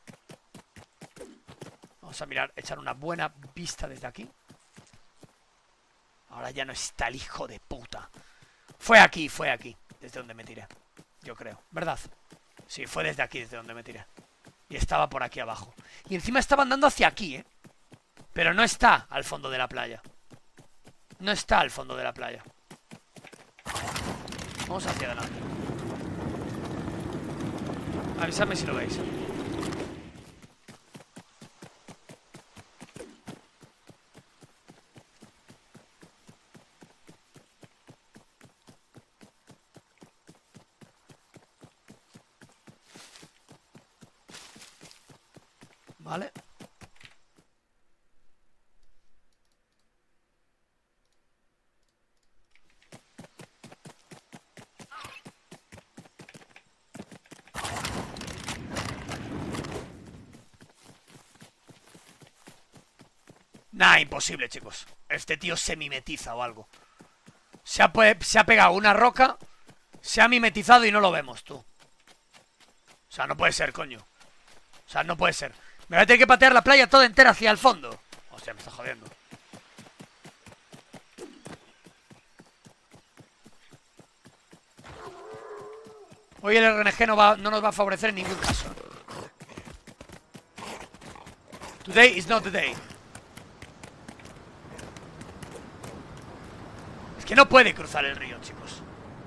Vamos a mirar, echar una buena vista desde aquí. Ahora ya no está el hijo de puta. Fue aquí, fue aquí, desde donde me tiré. Yo creo, ¿verdad? Sí, fue desde aquí, desde donde me tiré. Y estaba por aquí abajo. Y encima estaba andando hacia aquí, ¿eh? Pero no está al fondo de la playa. No está al fondo de la playa. Vamos hacia adelante. Avisadme si lo veis. Vale. Nah, imposible, chicos. Este tío se mimetiza o algo. Se ha, se ha pegado una roca, se ha mimetizado y no lo vemos, tú. O sea, no puede ser, coño. O sea, no puede ser. Me voy a tener que patear la playa toda entera hacia el fondo. Hostia, me está jodiendo. Hoy el R N G no, va, no nos va a favorecer en ningún caso. Today is not the day. Es que no puede cruzar el río, chicos.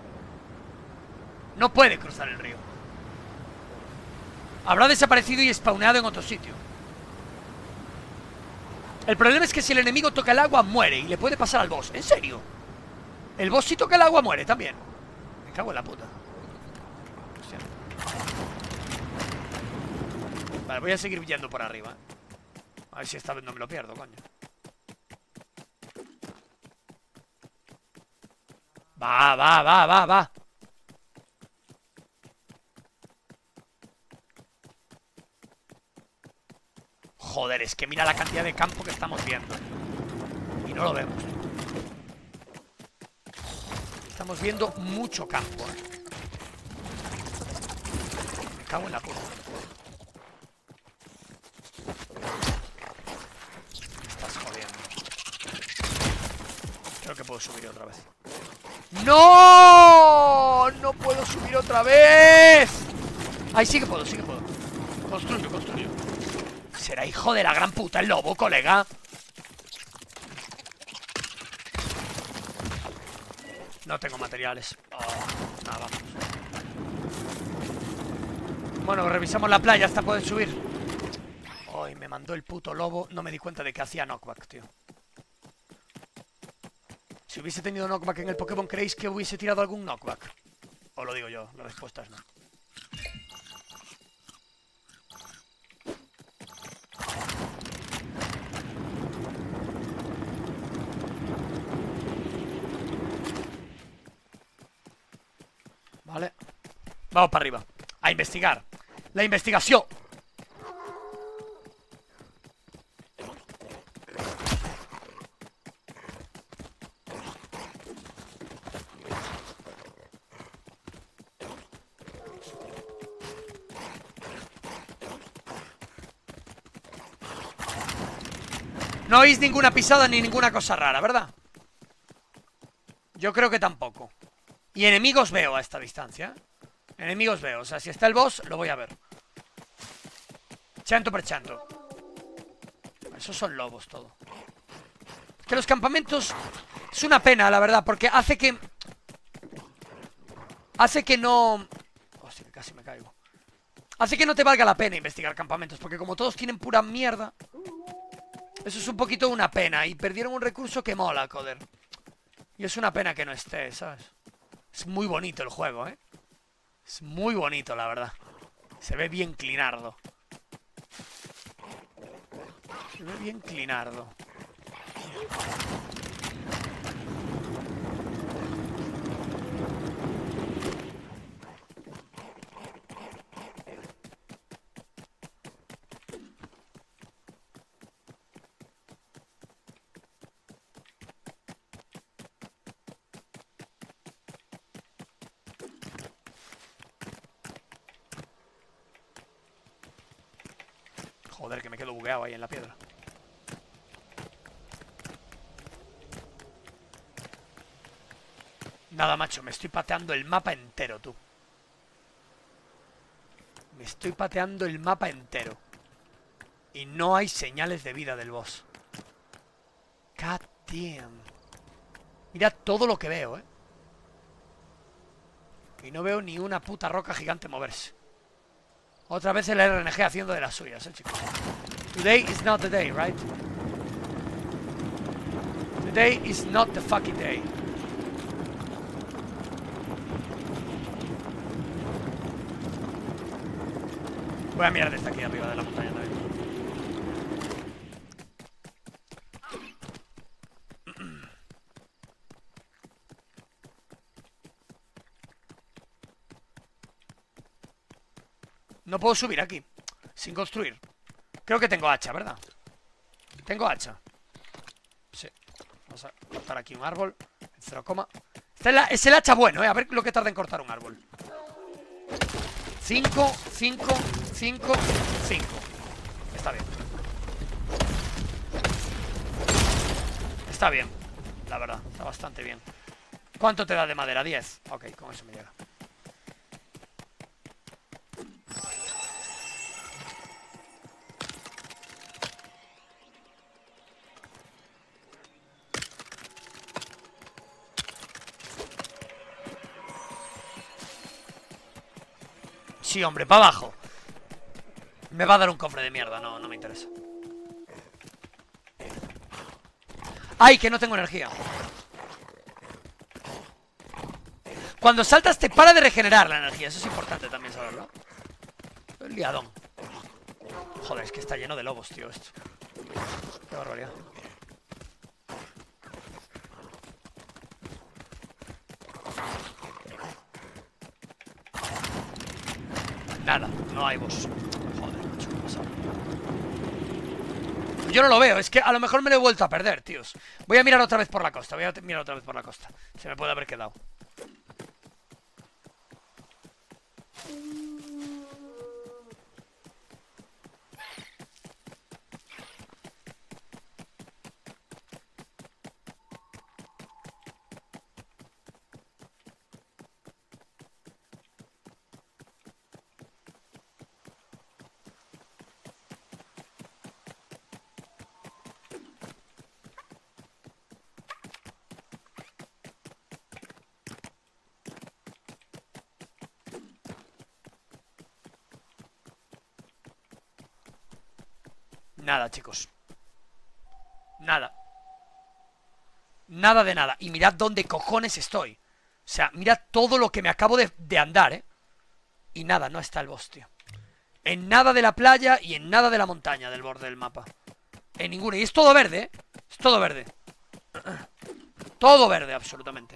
No puede cruzar el río. Habrá desaparecido y spawneado en otro sitio. El problema es que si el enemigo toca el agua, muere. Y le puede pasar al boss. ¿En serio? El boss si toca el agua, muere también. Me cago en la puta. Hostia. Vale, voy a seguir yendo por arriba. A ver si esta vez no me lo pierdo, coño. Va, va, va, va, va. Joder, es que mira la cantidad de campo que estamos viendo. Y no lo vemos. Estamos viendo mucho campo, ¿eh? Me cago en la puta. Me estás jodiendo. Creo que puedo subir otra vez. ¡No! ¡No puedo subir otra vez! Ahí sí que puedo, sí que puedo. Construyo, construyo. Será hijo de la gran puta el lobo, colega. No tengo materiales. Oh, nada, vamos. Bueno, revisamos la playa, hasta poder subir. Ay, me mandó el puto lobo. No me di cuenta de que hacía knockback, tío. Si hubiese tenido knockback en el Pokémon, ¿creéis que hubiese tirado algún knockback? Os lo digo yo, la respuesta es no. Vale. Vamos para arriba. A investigar. La investigación. No oís ninguna pisada ni ninguna cosa rara, ¿verdad? Yo creo que tampoco. Y enemigos veo a esta distancia, ¿eh? Enemigos veo, o sea, si está el boss, lo voy a ver. Chanto per chanto. Esos son lobos, todo. Es que los campamentos es una pena, la verdad, porque hace que... Hace que no... Hostia, que casi me caigo. Hace que no te valga la pena investigar campamentos, porque como todos tienen pura mierda... Eso es un poquito una pena. Y perdieron un recurso que mola, joder. Y es una pena que no esté, ¿sabes? Es muy bonito el juego, ¿eh? Es muy bonito, la verdad. Se ve bien clinardo. Se ve bien clinardo. Joder, que me quedo bugueado ahí en la piedra. Nada, macho, me estoy pateando el mapa entero, tú. Me estoy pateando el mapa entero. Y no hay señales de vida del boss. God damn. Mira todo lo que veo, eh. Y no veo ni una puta roca gigante moverse. Otra vez el R N G haciendo de las suyas, eh, chicos. Today is not the day, right? Today is not the fucking day. Voy a mirar desde aquí arriba de la montaña también. No puedo subir aquí sin construir. Creo que tengo hacha, ¿verdad? Tengo hacha. Sí. Vamos a cortar aquí un árbol. Cero coma. Este es, la, es el hacha bueno, ¿eh? A ver lo que tarda en cortar un árbol. Cinco, cinco, cinco, cinco. Está bien. Está bien, la verdad. Está bastante bien. ¿Cuánto te da de madera? diez. Ok, con eso me llega. Sí, hombre, para abajo. Me va a dar un cofre de mierda, no, no me interesa. ¡Ay, que no tengo energía! Cuando saltas te para de regenerar la energía. Eso es importante también saberlo. El liadón. Joder, es que está lleno de lobos, tío, esto. Qué barbaridad. Nada, no hay boss. Joder, macho, ¿qué ha pasado? Yo no lo veo, es que a lo mejor me lo he vuelto a perder, tíos. Voy a mirar otra vez por la costa, voy a mirar otra vez por la costa. Se me puede haber quedado. Nada, chicos. Nada. Nada de nada. Y mirad dónde cojones estoy. O sea, mirad todo lo que me acabo de, de andar, ¿eh? Y nada, no está el boss, tío. En nada de la playa y en nada de la montaña del borde del mapa. En ninguna. Y es todo verde, ¿eh? Es todo verde. Todo verde, absolutamente.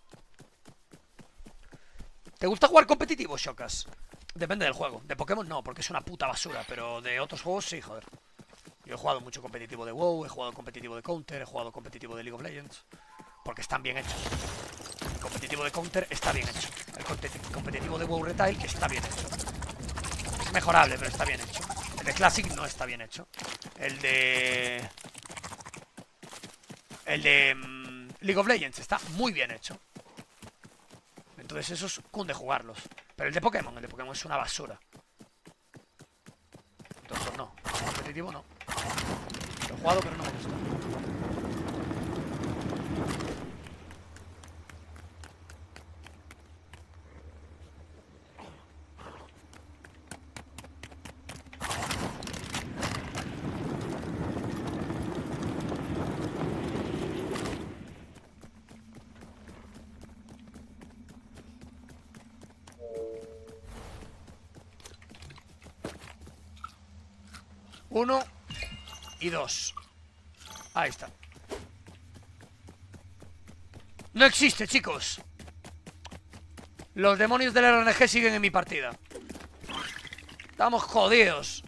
¿Te gusta jugar competitivo, Shokas? Depende del juego. De Pokémon no, porque es una puta basura. Pero de otros juegos sí, joder. Yo he jugado mucho competitivo de WoW, he jugado competitivo de Counter, he jugado competitivo de League of Legends. Porque están bien hechos. El competitivo de Counter está bien hecho. El competitivo de WoW Retail está bien hecho. Es mejorable, pero está bien hecho. El de Classic no está bien hecho. El de... El de um, League of Legends está muy bien hecho. Entonces esos cunde jugarlos. Pero el de Pokémon, el de Pokémon es una basura. Entonces no, el competitivo no. Lo he jugado pero no me gusta. Uno y dos. Ahí está. No existe, chicos. Los demonios del R N G siguen en mi partida. Estamos jodidos.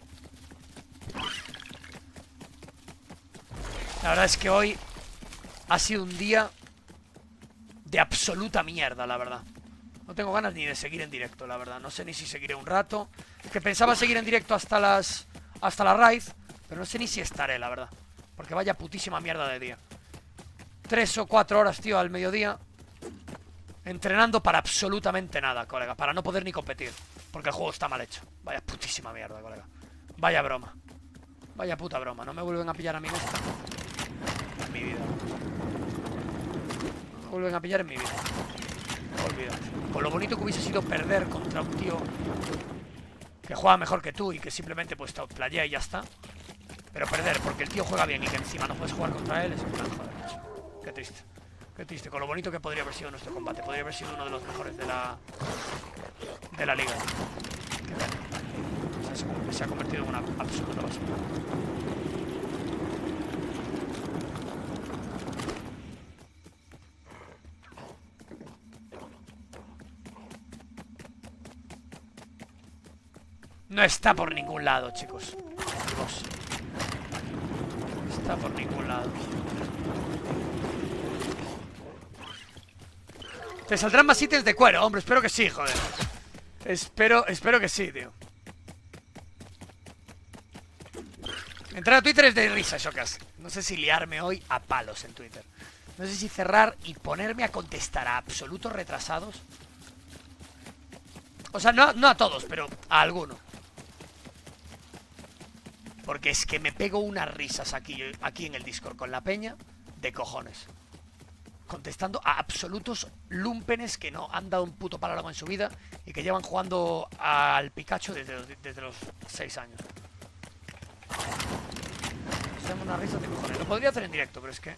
La verdad es que hoy ha sido un día de absoluta mierda, la verdad. No tengo ganas ni de seguir en directo, la verdad. No sé ni si seguiré un rato. Que pensaba seguir en directo hasta las... Hasta la raid, pero no sé ni si estaré, la verdad. Porque vaya putísima mierda de día. Tres o cuatro horas, tío, al mediodía. Entrenando para absolutamente nada, colega. Para no poder ni competir. Porque el juego está mal hecho. Vaya putísima mierda, colega. Vaya broma. Vaya puta broma. No me vuelven a pillar a mí en esta. En mi vida. No me vuelven a pillar en mi vida. Olvídate. Con lo bonito que hubiese sido perder contra un tío que juega mejor que tú y que simplemente pues te outplayea y ya está. Pero perder porque el tío juega bien y que encima no puedes jugar contra él es en plan, joder, macho. Qué triste. Qué triste. Con lo bonito que podría haber sido nuestro combate. Podría haber sido uno de los mejores de la... De la liga. Qué pena. O sea, se, se ha convertido en una absoluta basura. No está por ningún lado, chicos. Dios. No está por ningún lado. Te saldrán más ítems de cuero, hombre. Espero que sí, joder. Espero, espero que sí, tío. Entrar a Twitter es de risa, Shokas. No sé si liarme hoy a palos en Twitter. No sé si cerrar y ponerme a contestar a absolutos retrasados. O sea, no, no a todos, pero a alguno. Porque es que me pego unas risas aquí, aquí en el Discord con la peña de cojones. Contestando a absolutos lumpenes que no han dado un puto palo en su vida y que llevan jugando al Pikachu desde los, desde los seis años. Hacemos una risa de cojones. Lo podría hacer en directo, pero es que...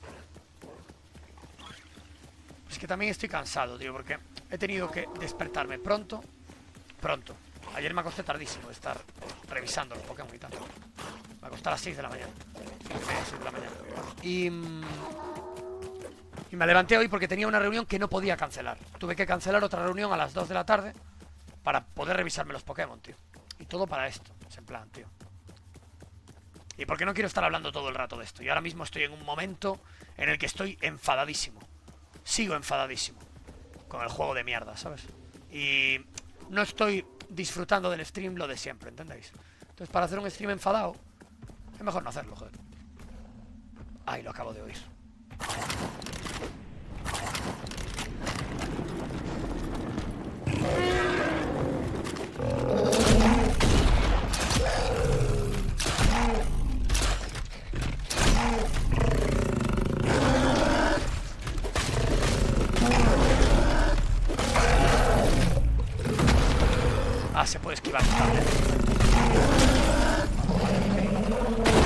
Es que también estoy cansado, tío, porque he tenido que despertarme pronto. Pronto. Ayer me acosté tardísimo de estar revisando los Pokémon y tal. Me acosté a las seis de la mañana. seis de la mañana. Y... Y me levanté hoy porque tenía una reunión que no podía cancelar. Tuve que cancelar otra reunión a las dos de la tarde para poder revisarme los Pokémon, tío. Y todo para esto. Es en plan, tío. Y porque no quiero estar hablando todo el rato de esto. Y ahora mismo estoy en un momento en el que estoy enfadadísimo. Sigo enfadadísimo con el juego de mierda, ¿sabes? Y no estoy disfrutando del stream lo de siempre, ¿entendéis? Entonces para hacer un stream enfadado es mejor no hacerlo, joder. Ay, lo acabo de oír. Ah, se puede esquivar. Vale.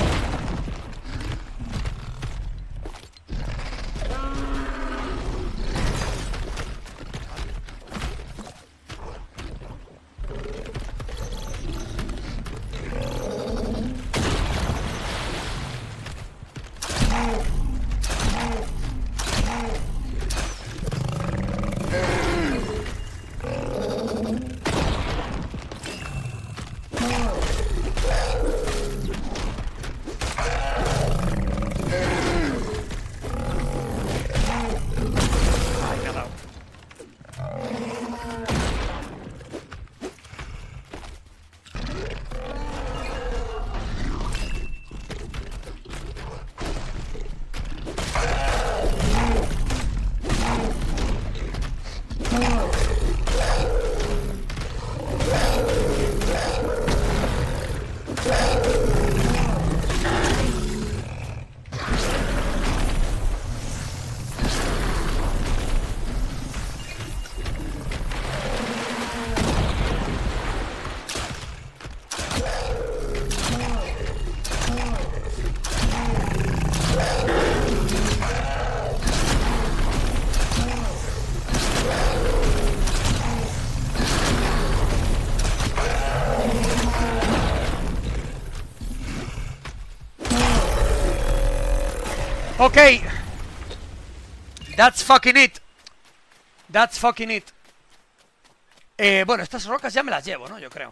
Ok. That's fucking it. That's fucking it. Eh, bueno, estas rocas ya me las llevo, ¿no? Yo creo.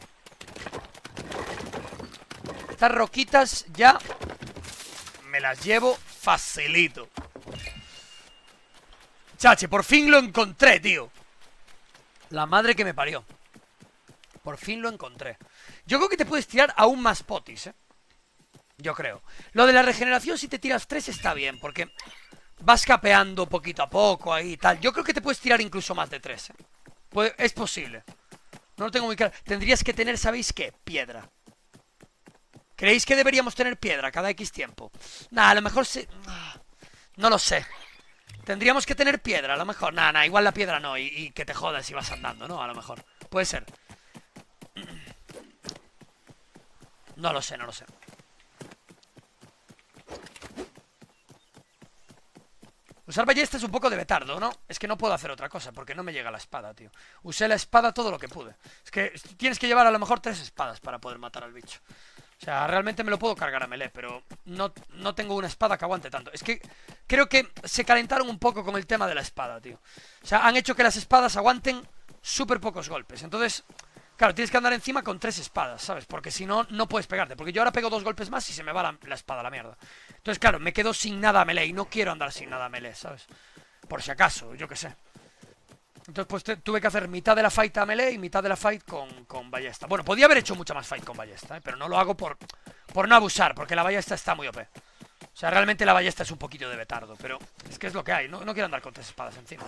Estas roquitas ya me las llevo facilito. Chachi, por fin lo encontré, tío. La madre que me parió. Por fin lo encontré. Yo creo que te puedes tirar aún más potis, ¿eh? Yo creo. Lo de la regeneración, si te tiras tres está bien, porque vas capeando poquito a poco ahí y tal. Yo creo que te puedes tirar incluso más de tres, ¿eh? Pues es posible. No lo tengo muy claro. Tendrías que tener, ¿sabéis qué? Piedra. ¿Creéis que deberíamos tener piedra cada X tiempo? Nah, a lo mejor se... No lo sé. Tendríamos que tener piedra, a lo mejor. Nah, nah, igual la piedra no. Y, y que te jodas si vas andando, ¿no? A lo mejor. Puede ser. No lo sé, no lo sé. Usar ballesta es un poco de betardo, ¿no? Es que no puedo hacer otra cosa, porque no me llega la espada, tío. Usé la espada todo lo que pude. Es que tienes que llevar a lo mejor tres espadas para poder matar al bicho. O sea, realmente me lo puedo cargar a melee, pero no, no tengo una espada que aguante tanto. Es que creo que se calentaron un poco con el tema de la espada, tío. O sea, han hecho que las espadas aguanten súper pocos golpes. Entonces, claro, tienes que andar encima con tres espadas, ¿sabes? Porque si no, no puedes pegarte. Porque yo ahora pego dos golpes más y se me va la, la espada a la mierda. Entonces, claro, me quedo sin nada a melee y no quiero andar sin nada a melee, ¿sabes? Por si acaso, yo qué sé. Entonces, pues te, tuve que hacer mitad de la fight a melee y mitad de la fight con, con ballesta. Bueno, podía haber hecho mucha más fight con ballesta, ¿eh? Pero no lo hago por, por no abusar, porque la ballesta está muy O P. O sea, realmente la ballesta es un poquito de betardo, pero es que es lo que hay. No, no quiero andar con tres espadas encima,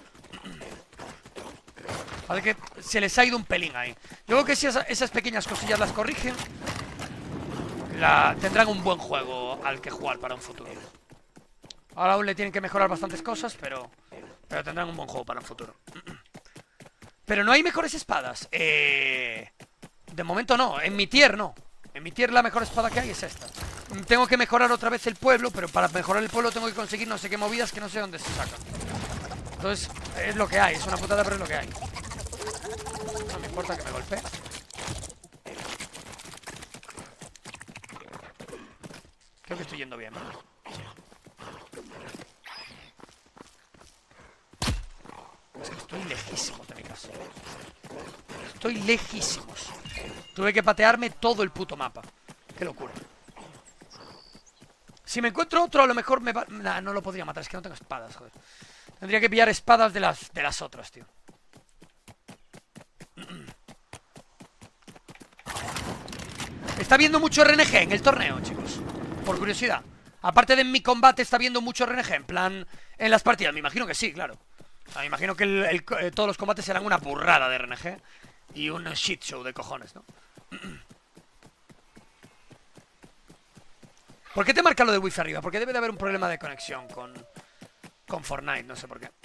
¿sabes? Así que se les ha ido un pelín ahí. Yo creo que si esa, esas pequeñas cosillas las corrigen, la, tendrán un buen juego al que jugar para un futuro. Ahora aún le tienen que mejorar bastantes cosas, pero, pero tendrán un buen juego para un futuro. Pero no hay mejores espadas. Eh, de momento no, en mi tier no. En mi tier la mejor espada que hay es esta. Tengo que mejorar otra vez el pueblo, pero para mejorar el pueblo tengo que conseguir no sé qué movidas que no sé dónde se sacan. Entonces, es lo que hay, es una putada, pero es lo que hay. No me importa que me golpee. Creo que estoy yendo bien, ¿no? Es que estoy lejísimos de mi casa. Estoy lejísimos. Tuve que patearme todo el puto mapa. Qué locura. Si me encuentro otro, a lo mejor me va... Nah, no lo podría matar, es que no tengo espadas, joder. Tendría que pillar espadas de las, de las otras, tío. Está viendo mucho R N G en el torneo, chicos. Por curiosidad. Aparte de en mi combate, está viendo mucho R N G. En plan, en las partidas. Me imagino que sí, claro. O sea, me imagino que el, el, eh, todos los combates serán una burrada de R N G. Y un shit show de cojones, ¿no? ¿Por qué te marca lo de wifi arriba? Porque debe de haber un problema de conexión con, con Fortnite, no sé por qué.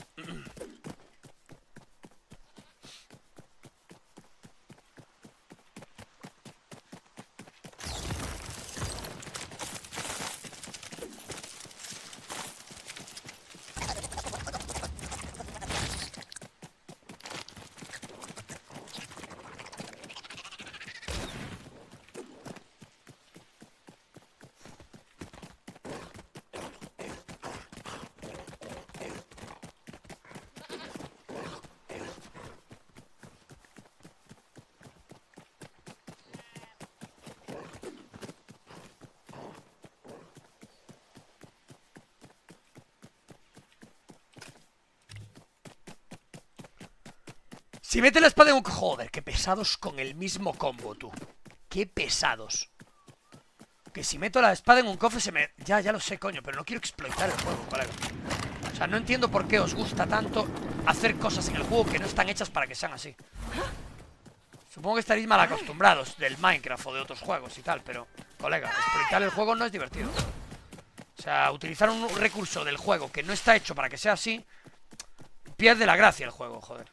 Si mete la espada en un... Joder, qué pesados con el mismo combo, tú. Qué pesados. Que si meto la espada en un cofre se me... Ya, ya lo sé, coño, pero no quiero explotar el juego, colega. O sea, no entiendo por qué os gusta tanto hacer cosas en el juego que no están hechas para que sean así. Supongo que estaréis mal acostumbrados del Minecraft o de otros juegos y tal, pero, colega, explotar el juego no es divertido. O sea, utilizar un recurso del juego que no está hecho para que sea así, pierde la gracia el juego, joder.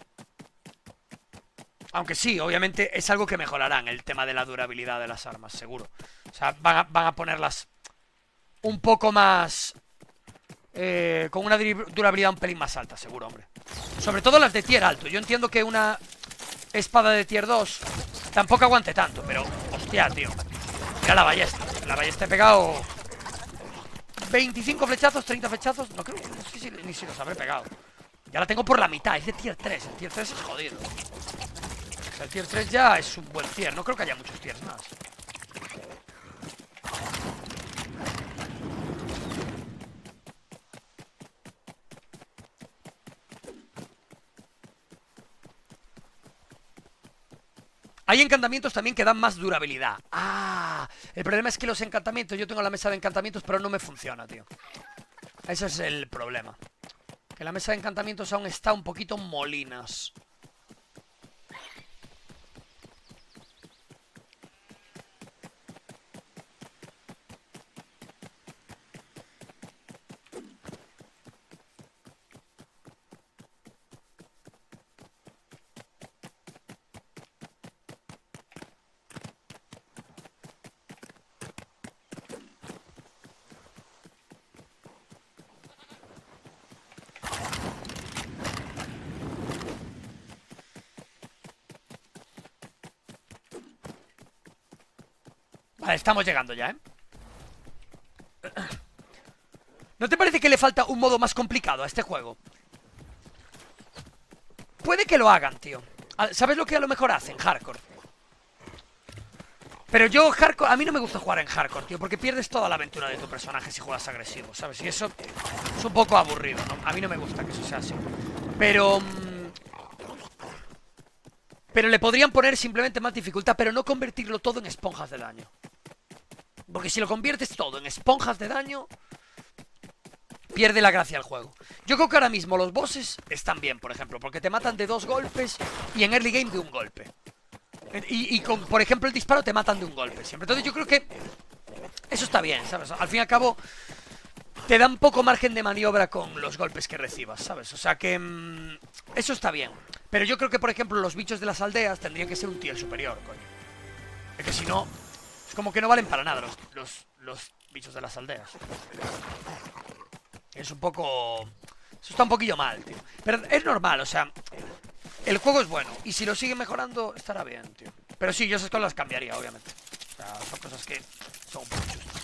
Aunque sí, obviamente es algo que mejorarán el tema de la durabilidad de las armas, seguro. O sea, van a, van a ponerlas un poco más... Eh, con una durabilidad un pelín más alta, seguro, hombre. Sobre todo las de tier alto. Yo entiendo que una espada de tier dos tampoco aguante tanto, pero... Hostia, tío. Mira la ballesta. La ballesta he pegado... veinticinco flechazos, treinta flechazos. No creo, no sé si, ni si los habré pegado. Ya la tengo por la mitad, es de tier tres. El tier tres es jodido. O sea, el tier tres ya es un buen tier. No creo que haya muchos tiers más. Hay encantamientos también que dan más durabilidad. Ah, el problema es que los encantamientos, yo tengo la mesa de encantamientos, pero no me funciona, tío. Ese es el problema. Que la mesa de encantamientos aún está un poquito molinas. Vale, estamos llegando ya, ¿eh? ¿No te parece que le falta un modo más complicado a este juego? Puede que lo hagan, tío. ¿Sabes lo que a lo mejor hacen? Hardcore. Pero yo, hardcore, a mí no me gusta jugar en hardcore, tío, porque pierdes toda la aventura de tu personaje si juegas agresivo, ¿sabes? Y eso es un poco aburrido, ¿no? A mí no me gusta que eso sea así. Pero... Pero le podrían poner simplemente más dificultad, pero no convertirlo todo en esponjas de daño. Porque si lo conviertes todo en esponjas de daño, pierde la gracia el juego. Yo creo que ahora mismo los bosses están bien, por ejemplo, porque te matan de dos golpes y en early game de un golpe. Y, y con, por ejemplo, el disparo te matan de un golpe siempre. Entonces yo creo que eso está bien, ¿sabes? Al fin y al cabo, te dan poco margen de maniobra con los golpes que recibas, ¿sabes? O sea que mmm, eso está bien. Pero yo creo que, por ejemplo, los bichos de las aldeas tendrían que ser un tier superior, coño. Es que si no, es como que no valen para nada los, los, los bichos de las aldeas. Es un poco... Eso está un poquillo mal, tío. Pero es normal, o sea... El juego es bueno, y si lo siguen mejorando, estará bien, tío. Pero sí, yo esas cosas las cambiaría, obviamente. O sea, son cosas que son un poco justas.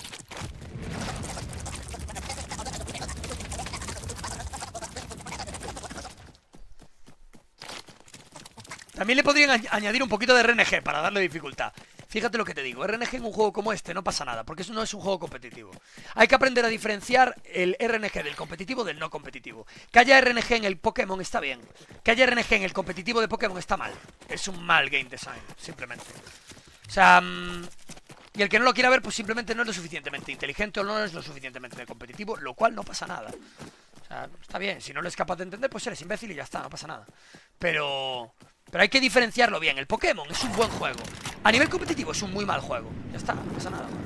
También le podrían añadir un poquito de R N G para darle dificultad. Fíjate lo que te digo, R N G en un juego como este no pasa nada, porque eso no es un juego competitivo. Hay que aprender a diferenciar el R N G del competitivo del no competitivo. Que haya R N G en el Pokémon está bien. Que haya R N G en el competitivo de Pokémon está mal. Es un mal game design, simplemente. O sea... Y el que no lo quiera ver, pues simplemente no es lo suficientemente inteligente o no es lo suficientemente competitivo, lo cual no pasa nada. O sea, está bien, si no lo es capaz de entender, pues eres imbécil y ya está, no pasa nada. Pero... Pero hay que diferenciarlo bien. El Pokémon es un buen juego. A nivel competitivo es un muy mal juego. Ya está, no pasa nada.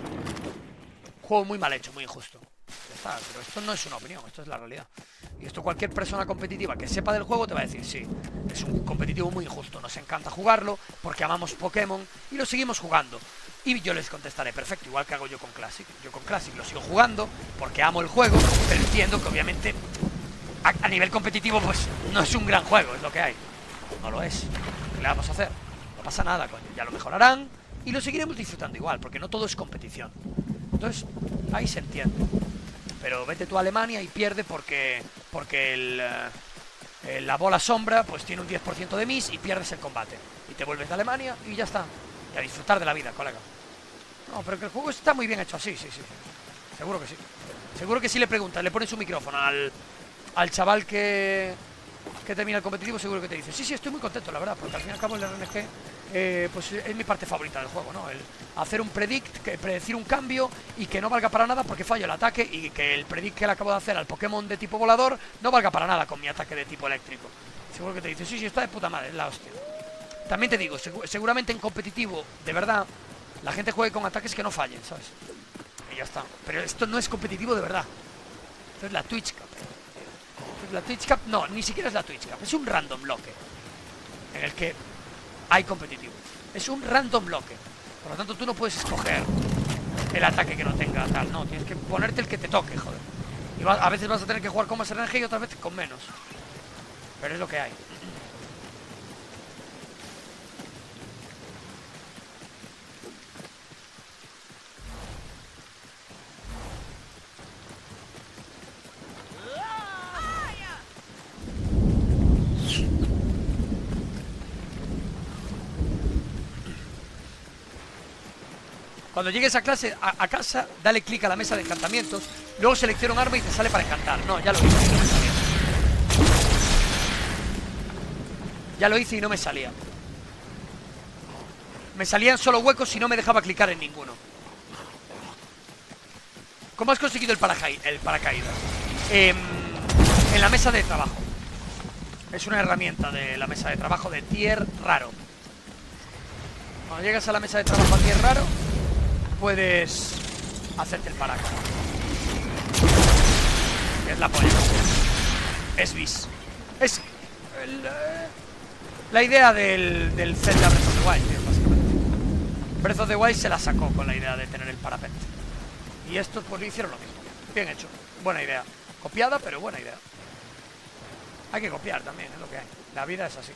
Juego muy mal hecho, muy injusto. Ya está, pero esto no es una opinión, esto es la realidad. Y esto cualquier persona competitiva que sepa del juego te va a decir, sí, es un competitivo muy injusto. Nos encanta jugarlo porque amamos Pokémon y lo seguimos jugando. Y yo les contestaré, perfecto, igual que hago yo con Classic. Yo con Classic lo sigo jugando porque amo el juego, pero entiendo que obviamente a, a nivel competitivo pues no es un gran juego, es lo que hay. No lo es. ¿Qué le vamos a hacer? No pasa nada, coño. Ya lo mejorarán y lo seguiremos disfrutando igual, porque no todo es competición. Entonces, ahí se entiende. Pero vete tú a Alemania y pierde porque porque el, eh, la bola sombra pues tiene un diez por ciento de miss y pierdes el combate. Y te vuelves de Alemania y ya está. Y a disfrutar de la vida, colega. No, pero que el juego está muy bien hecho así, sí, sí. Seguro que sí. Seguro que si le preguntas, le pones un micrófono al, al chaval que... que termina el competitivo, seguro que te dice, sí, sí, estoy muy contento, la verdad, porque al fin y al cabo el R N G eh, pues es mi parte favorita del juego, ¿no? El hacer un predict, que, predecir un cambio y que no valga para nada porque fallo el ataque y que el predict que le acabo de hacer al Pokémon de tipo volador no valga para nada con mi ataque de tipo eléctrico. Seguro que te dice, sí, sí, está de puta madre, es la hostia. También te digo, seg seguramente en competitivo, de verdad, la gente juegue con ataques que no fallen, ¿sabes? Y ya está. Pero esto no es competitivo de verdad. Esto es la Twitch Cup. La Twitch Cup, no, ni siquiera es la Twitch Cup. Es un random bloque en el que hay competitivo. Es un random bloque. Por lo tanto, tú no puedes escoger el ataque que no tenga tal. No, tienes que ponerte el que te toque, joder. Y va, a veces vas a tener que jugar con más R N G y otras veces con menos. Pero es lo que hay. Cuando llegues a clase, a, a casa, dale clic a la mesa de encantamientos, luego selecciona un arma y te sale para encantar. No, ya lo hice y no me salía. Ya lo hice y no me salía. Me salían solo huecos y no me dejaba clicar en ninguno. ¿Cómo has conseguido el, el paracaídas? Eh, en la mesa de trabajo. Es una herramienta de la mesa de trabajo de tier raro. Cuando llegas a la mesa de trabajo a tier raro, puedes hacerte el paracaídas. Es la polla. Es bis. Es el, eh, la idea del, del Zelda Breath of the Wild, tío, básicamente. Breath of the Wild se la sacó con la idea de tener el parapente. Y estos pues hicieron lo mismo. Bien hecho. Buena idea. Copiada, pero buena idea. Hay que copiar también, es lo que hay. La vida es así.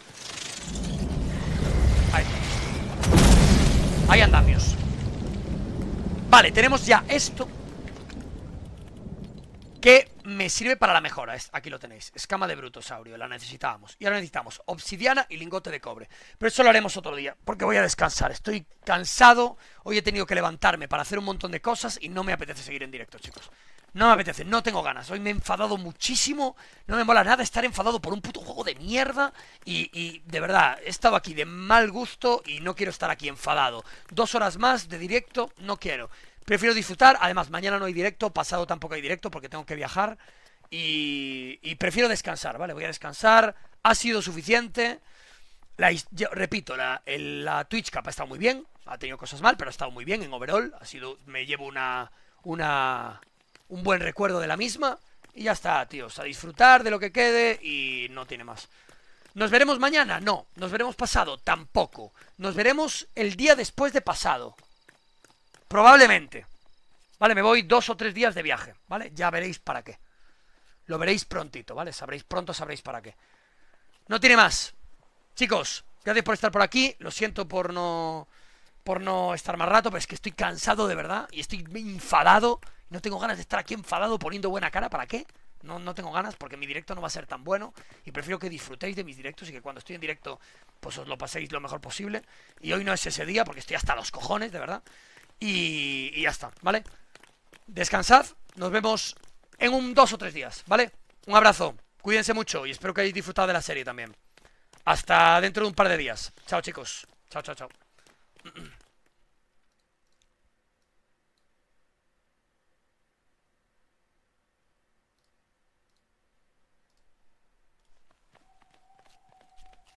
Ahí está. Hay andamios. Vale, tenemos ya esto, que me sirve para la mejora. Aquí lo tenéis. Escama de brutosaurio, la necesitábamos. Y ahora necesitamos obsidiana y lingote de cobre. Pero eso lo haremos otro día, porque voy a descansar. Estoy cansado. Hoy he tenido que levantarme para hacer un montón de cosas y no me apetece seguir en directo, chicos. No me apetece, no tengo ganas. Hoy me he enfadado muchísimo. No me mola nada estar enfadado por un puto juego de mierda. Y, y de verdad, he estado aquí de mal gusto y no quiero estar aquí enfadado. Dos horas más de directo, no quiero. Prefiero disfrutar. Además, mañana no hay directo, pasado tampoco hay directo porque tengo que viajar. Y, y prefiero descansar, ¿vale? Voy a descansar. Ha sido suficiente. La, yo, repito, la, el, la Twitch Cup ha estado muy bien. Ha tenido cosas mal, pero ha estado muy bien en overall. Ha sido, me llevo una, una, un buen recuerdo de la misma. Y ya está, tíos. A disfrutar de lo que quede y no tiene más. ¿Nos veremos mañana? No. ¿Nos veremos pasado? Tampoco. Nos veremos el día después de pasado. Probablemente. Vale, me voy dos o tres días de viaje, ¿vale? Ya veréis para qué. Lo veréis prontito, ¿vale? Sabréis, pronto sabréis para qué. No tiene más. Chicos, gracias por estar por aquí. Lo siento por no por no estar más rato, pero es que estoy cansado de verdad. Y estoy enfadado. No tengo ganas de estar aquí enfadado poniendo buena cara. ¿Para qué? No, no tengo ganas porque mi directo no va a ser tan bueno. Y prefiero que disfrutéis de mis directos y que cuando estoy en directo, pues os lo paséis lo mejor posible. Y hoy no es ese día porque estoy hasta los cojones, de verdad. Y, y ya está, ¿vale? Descansad, nos vemos en un dos o tres días, ¿vale? Un abrazo, cuídense mucho y espero que hayáis disfrutado de la serie también. Hasta dentro de un par de días. Chao, chicos. Chao, chao, chao.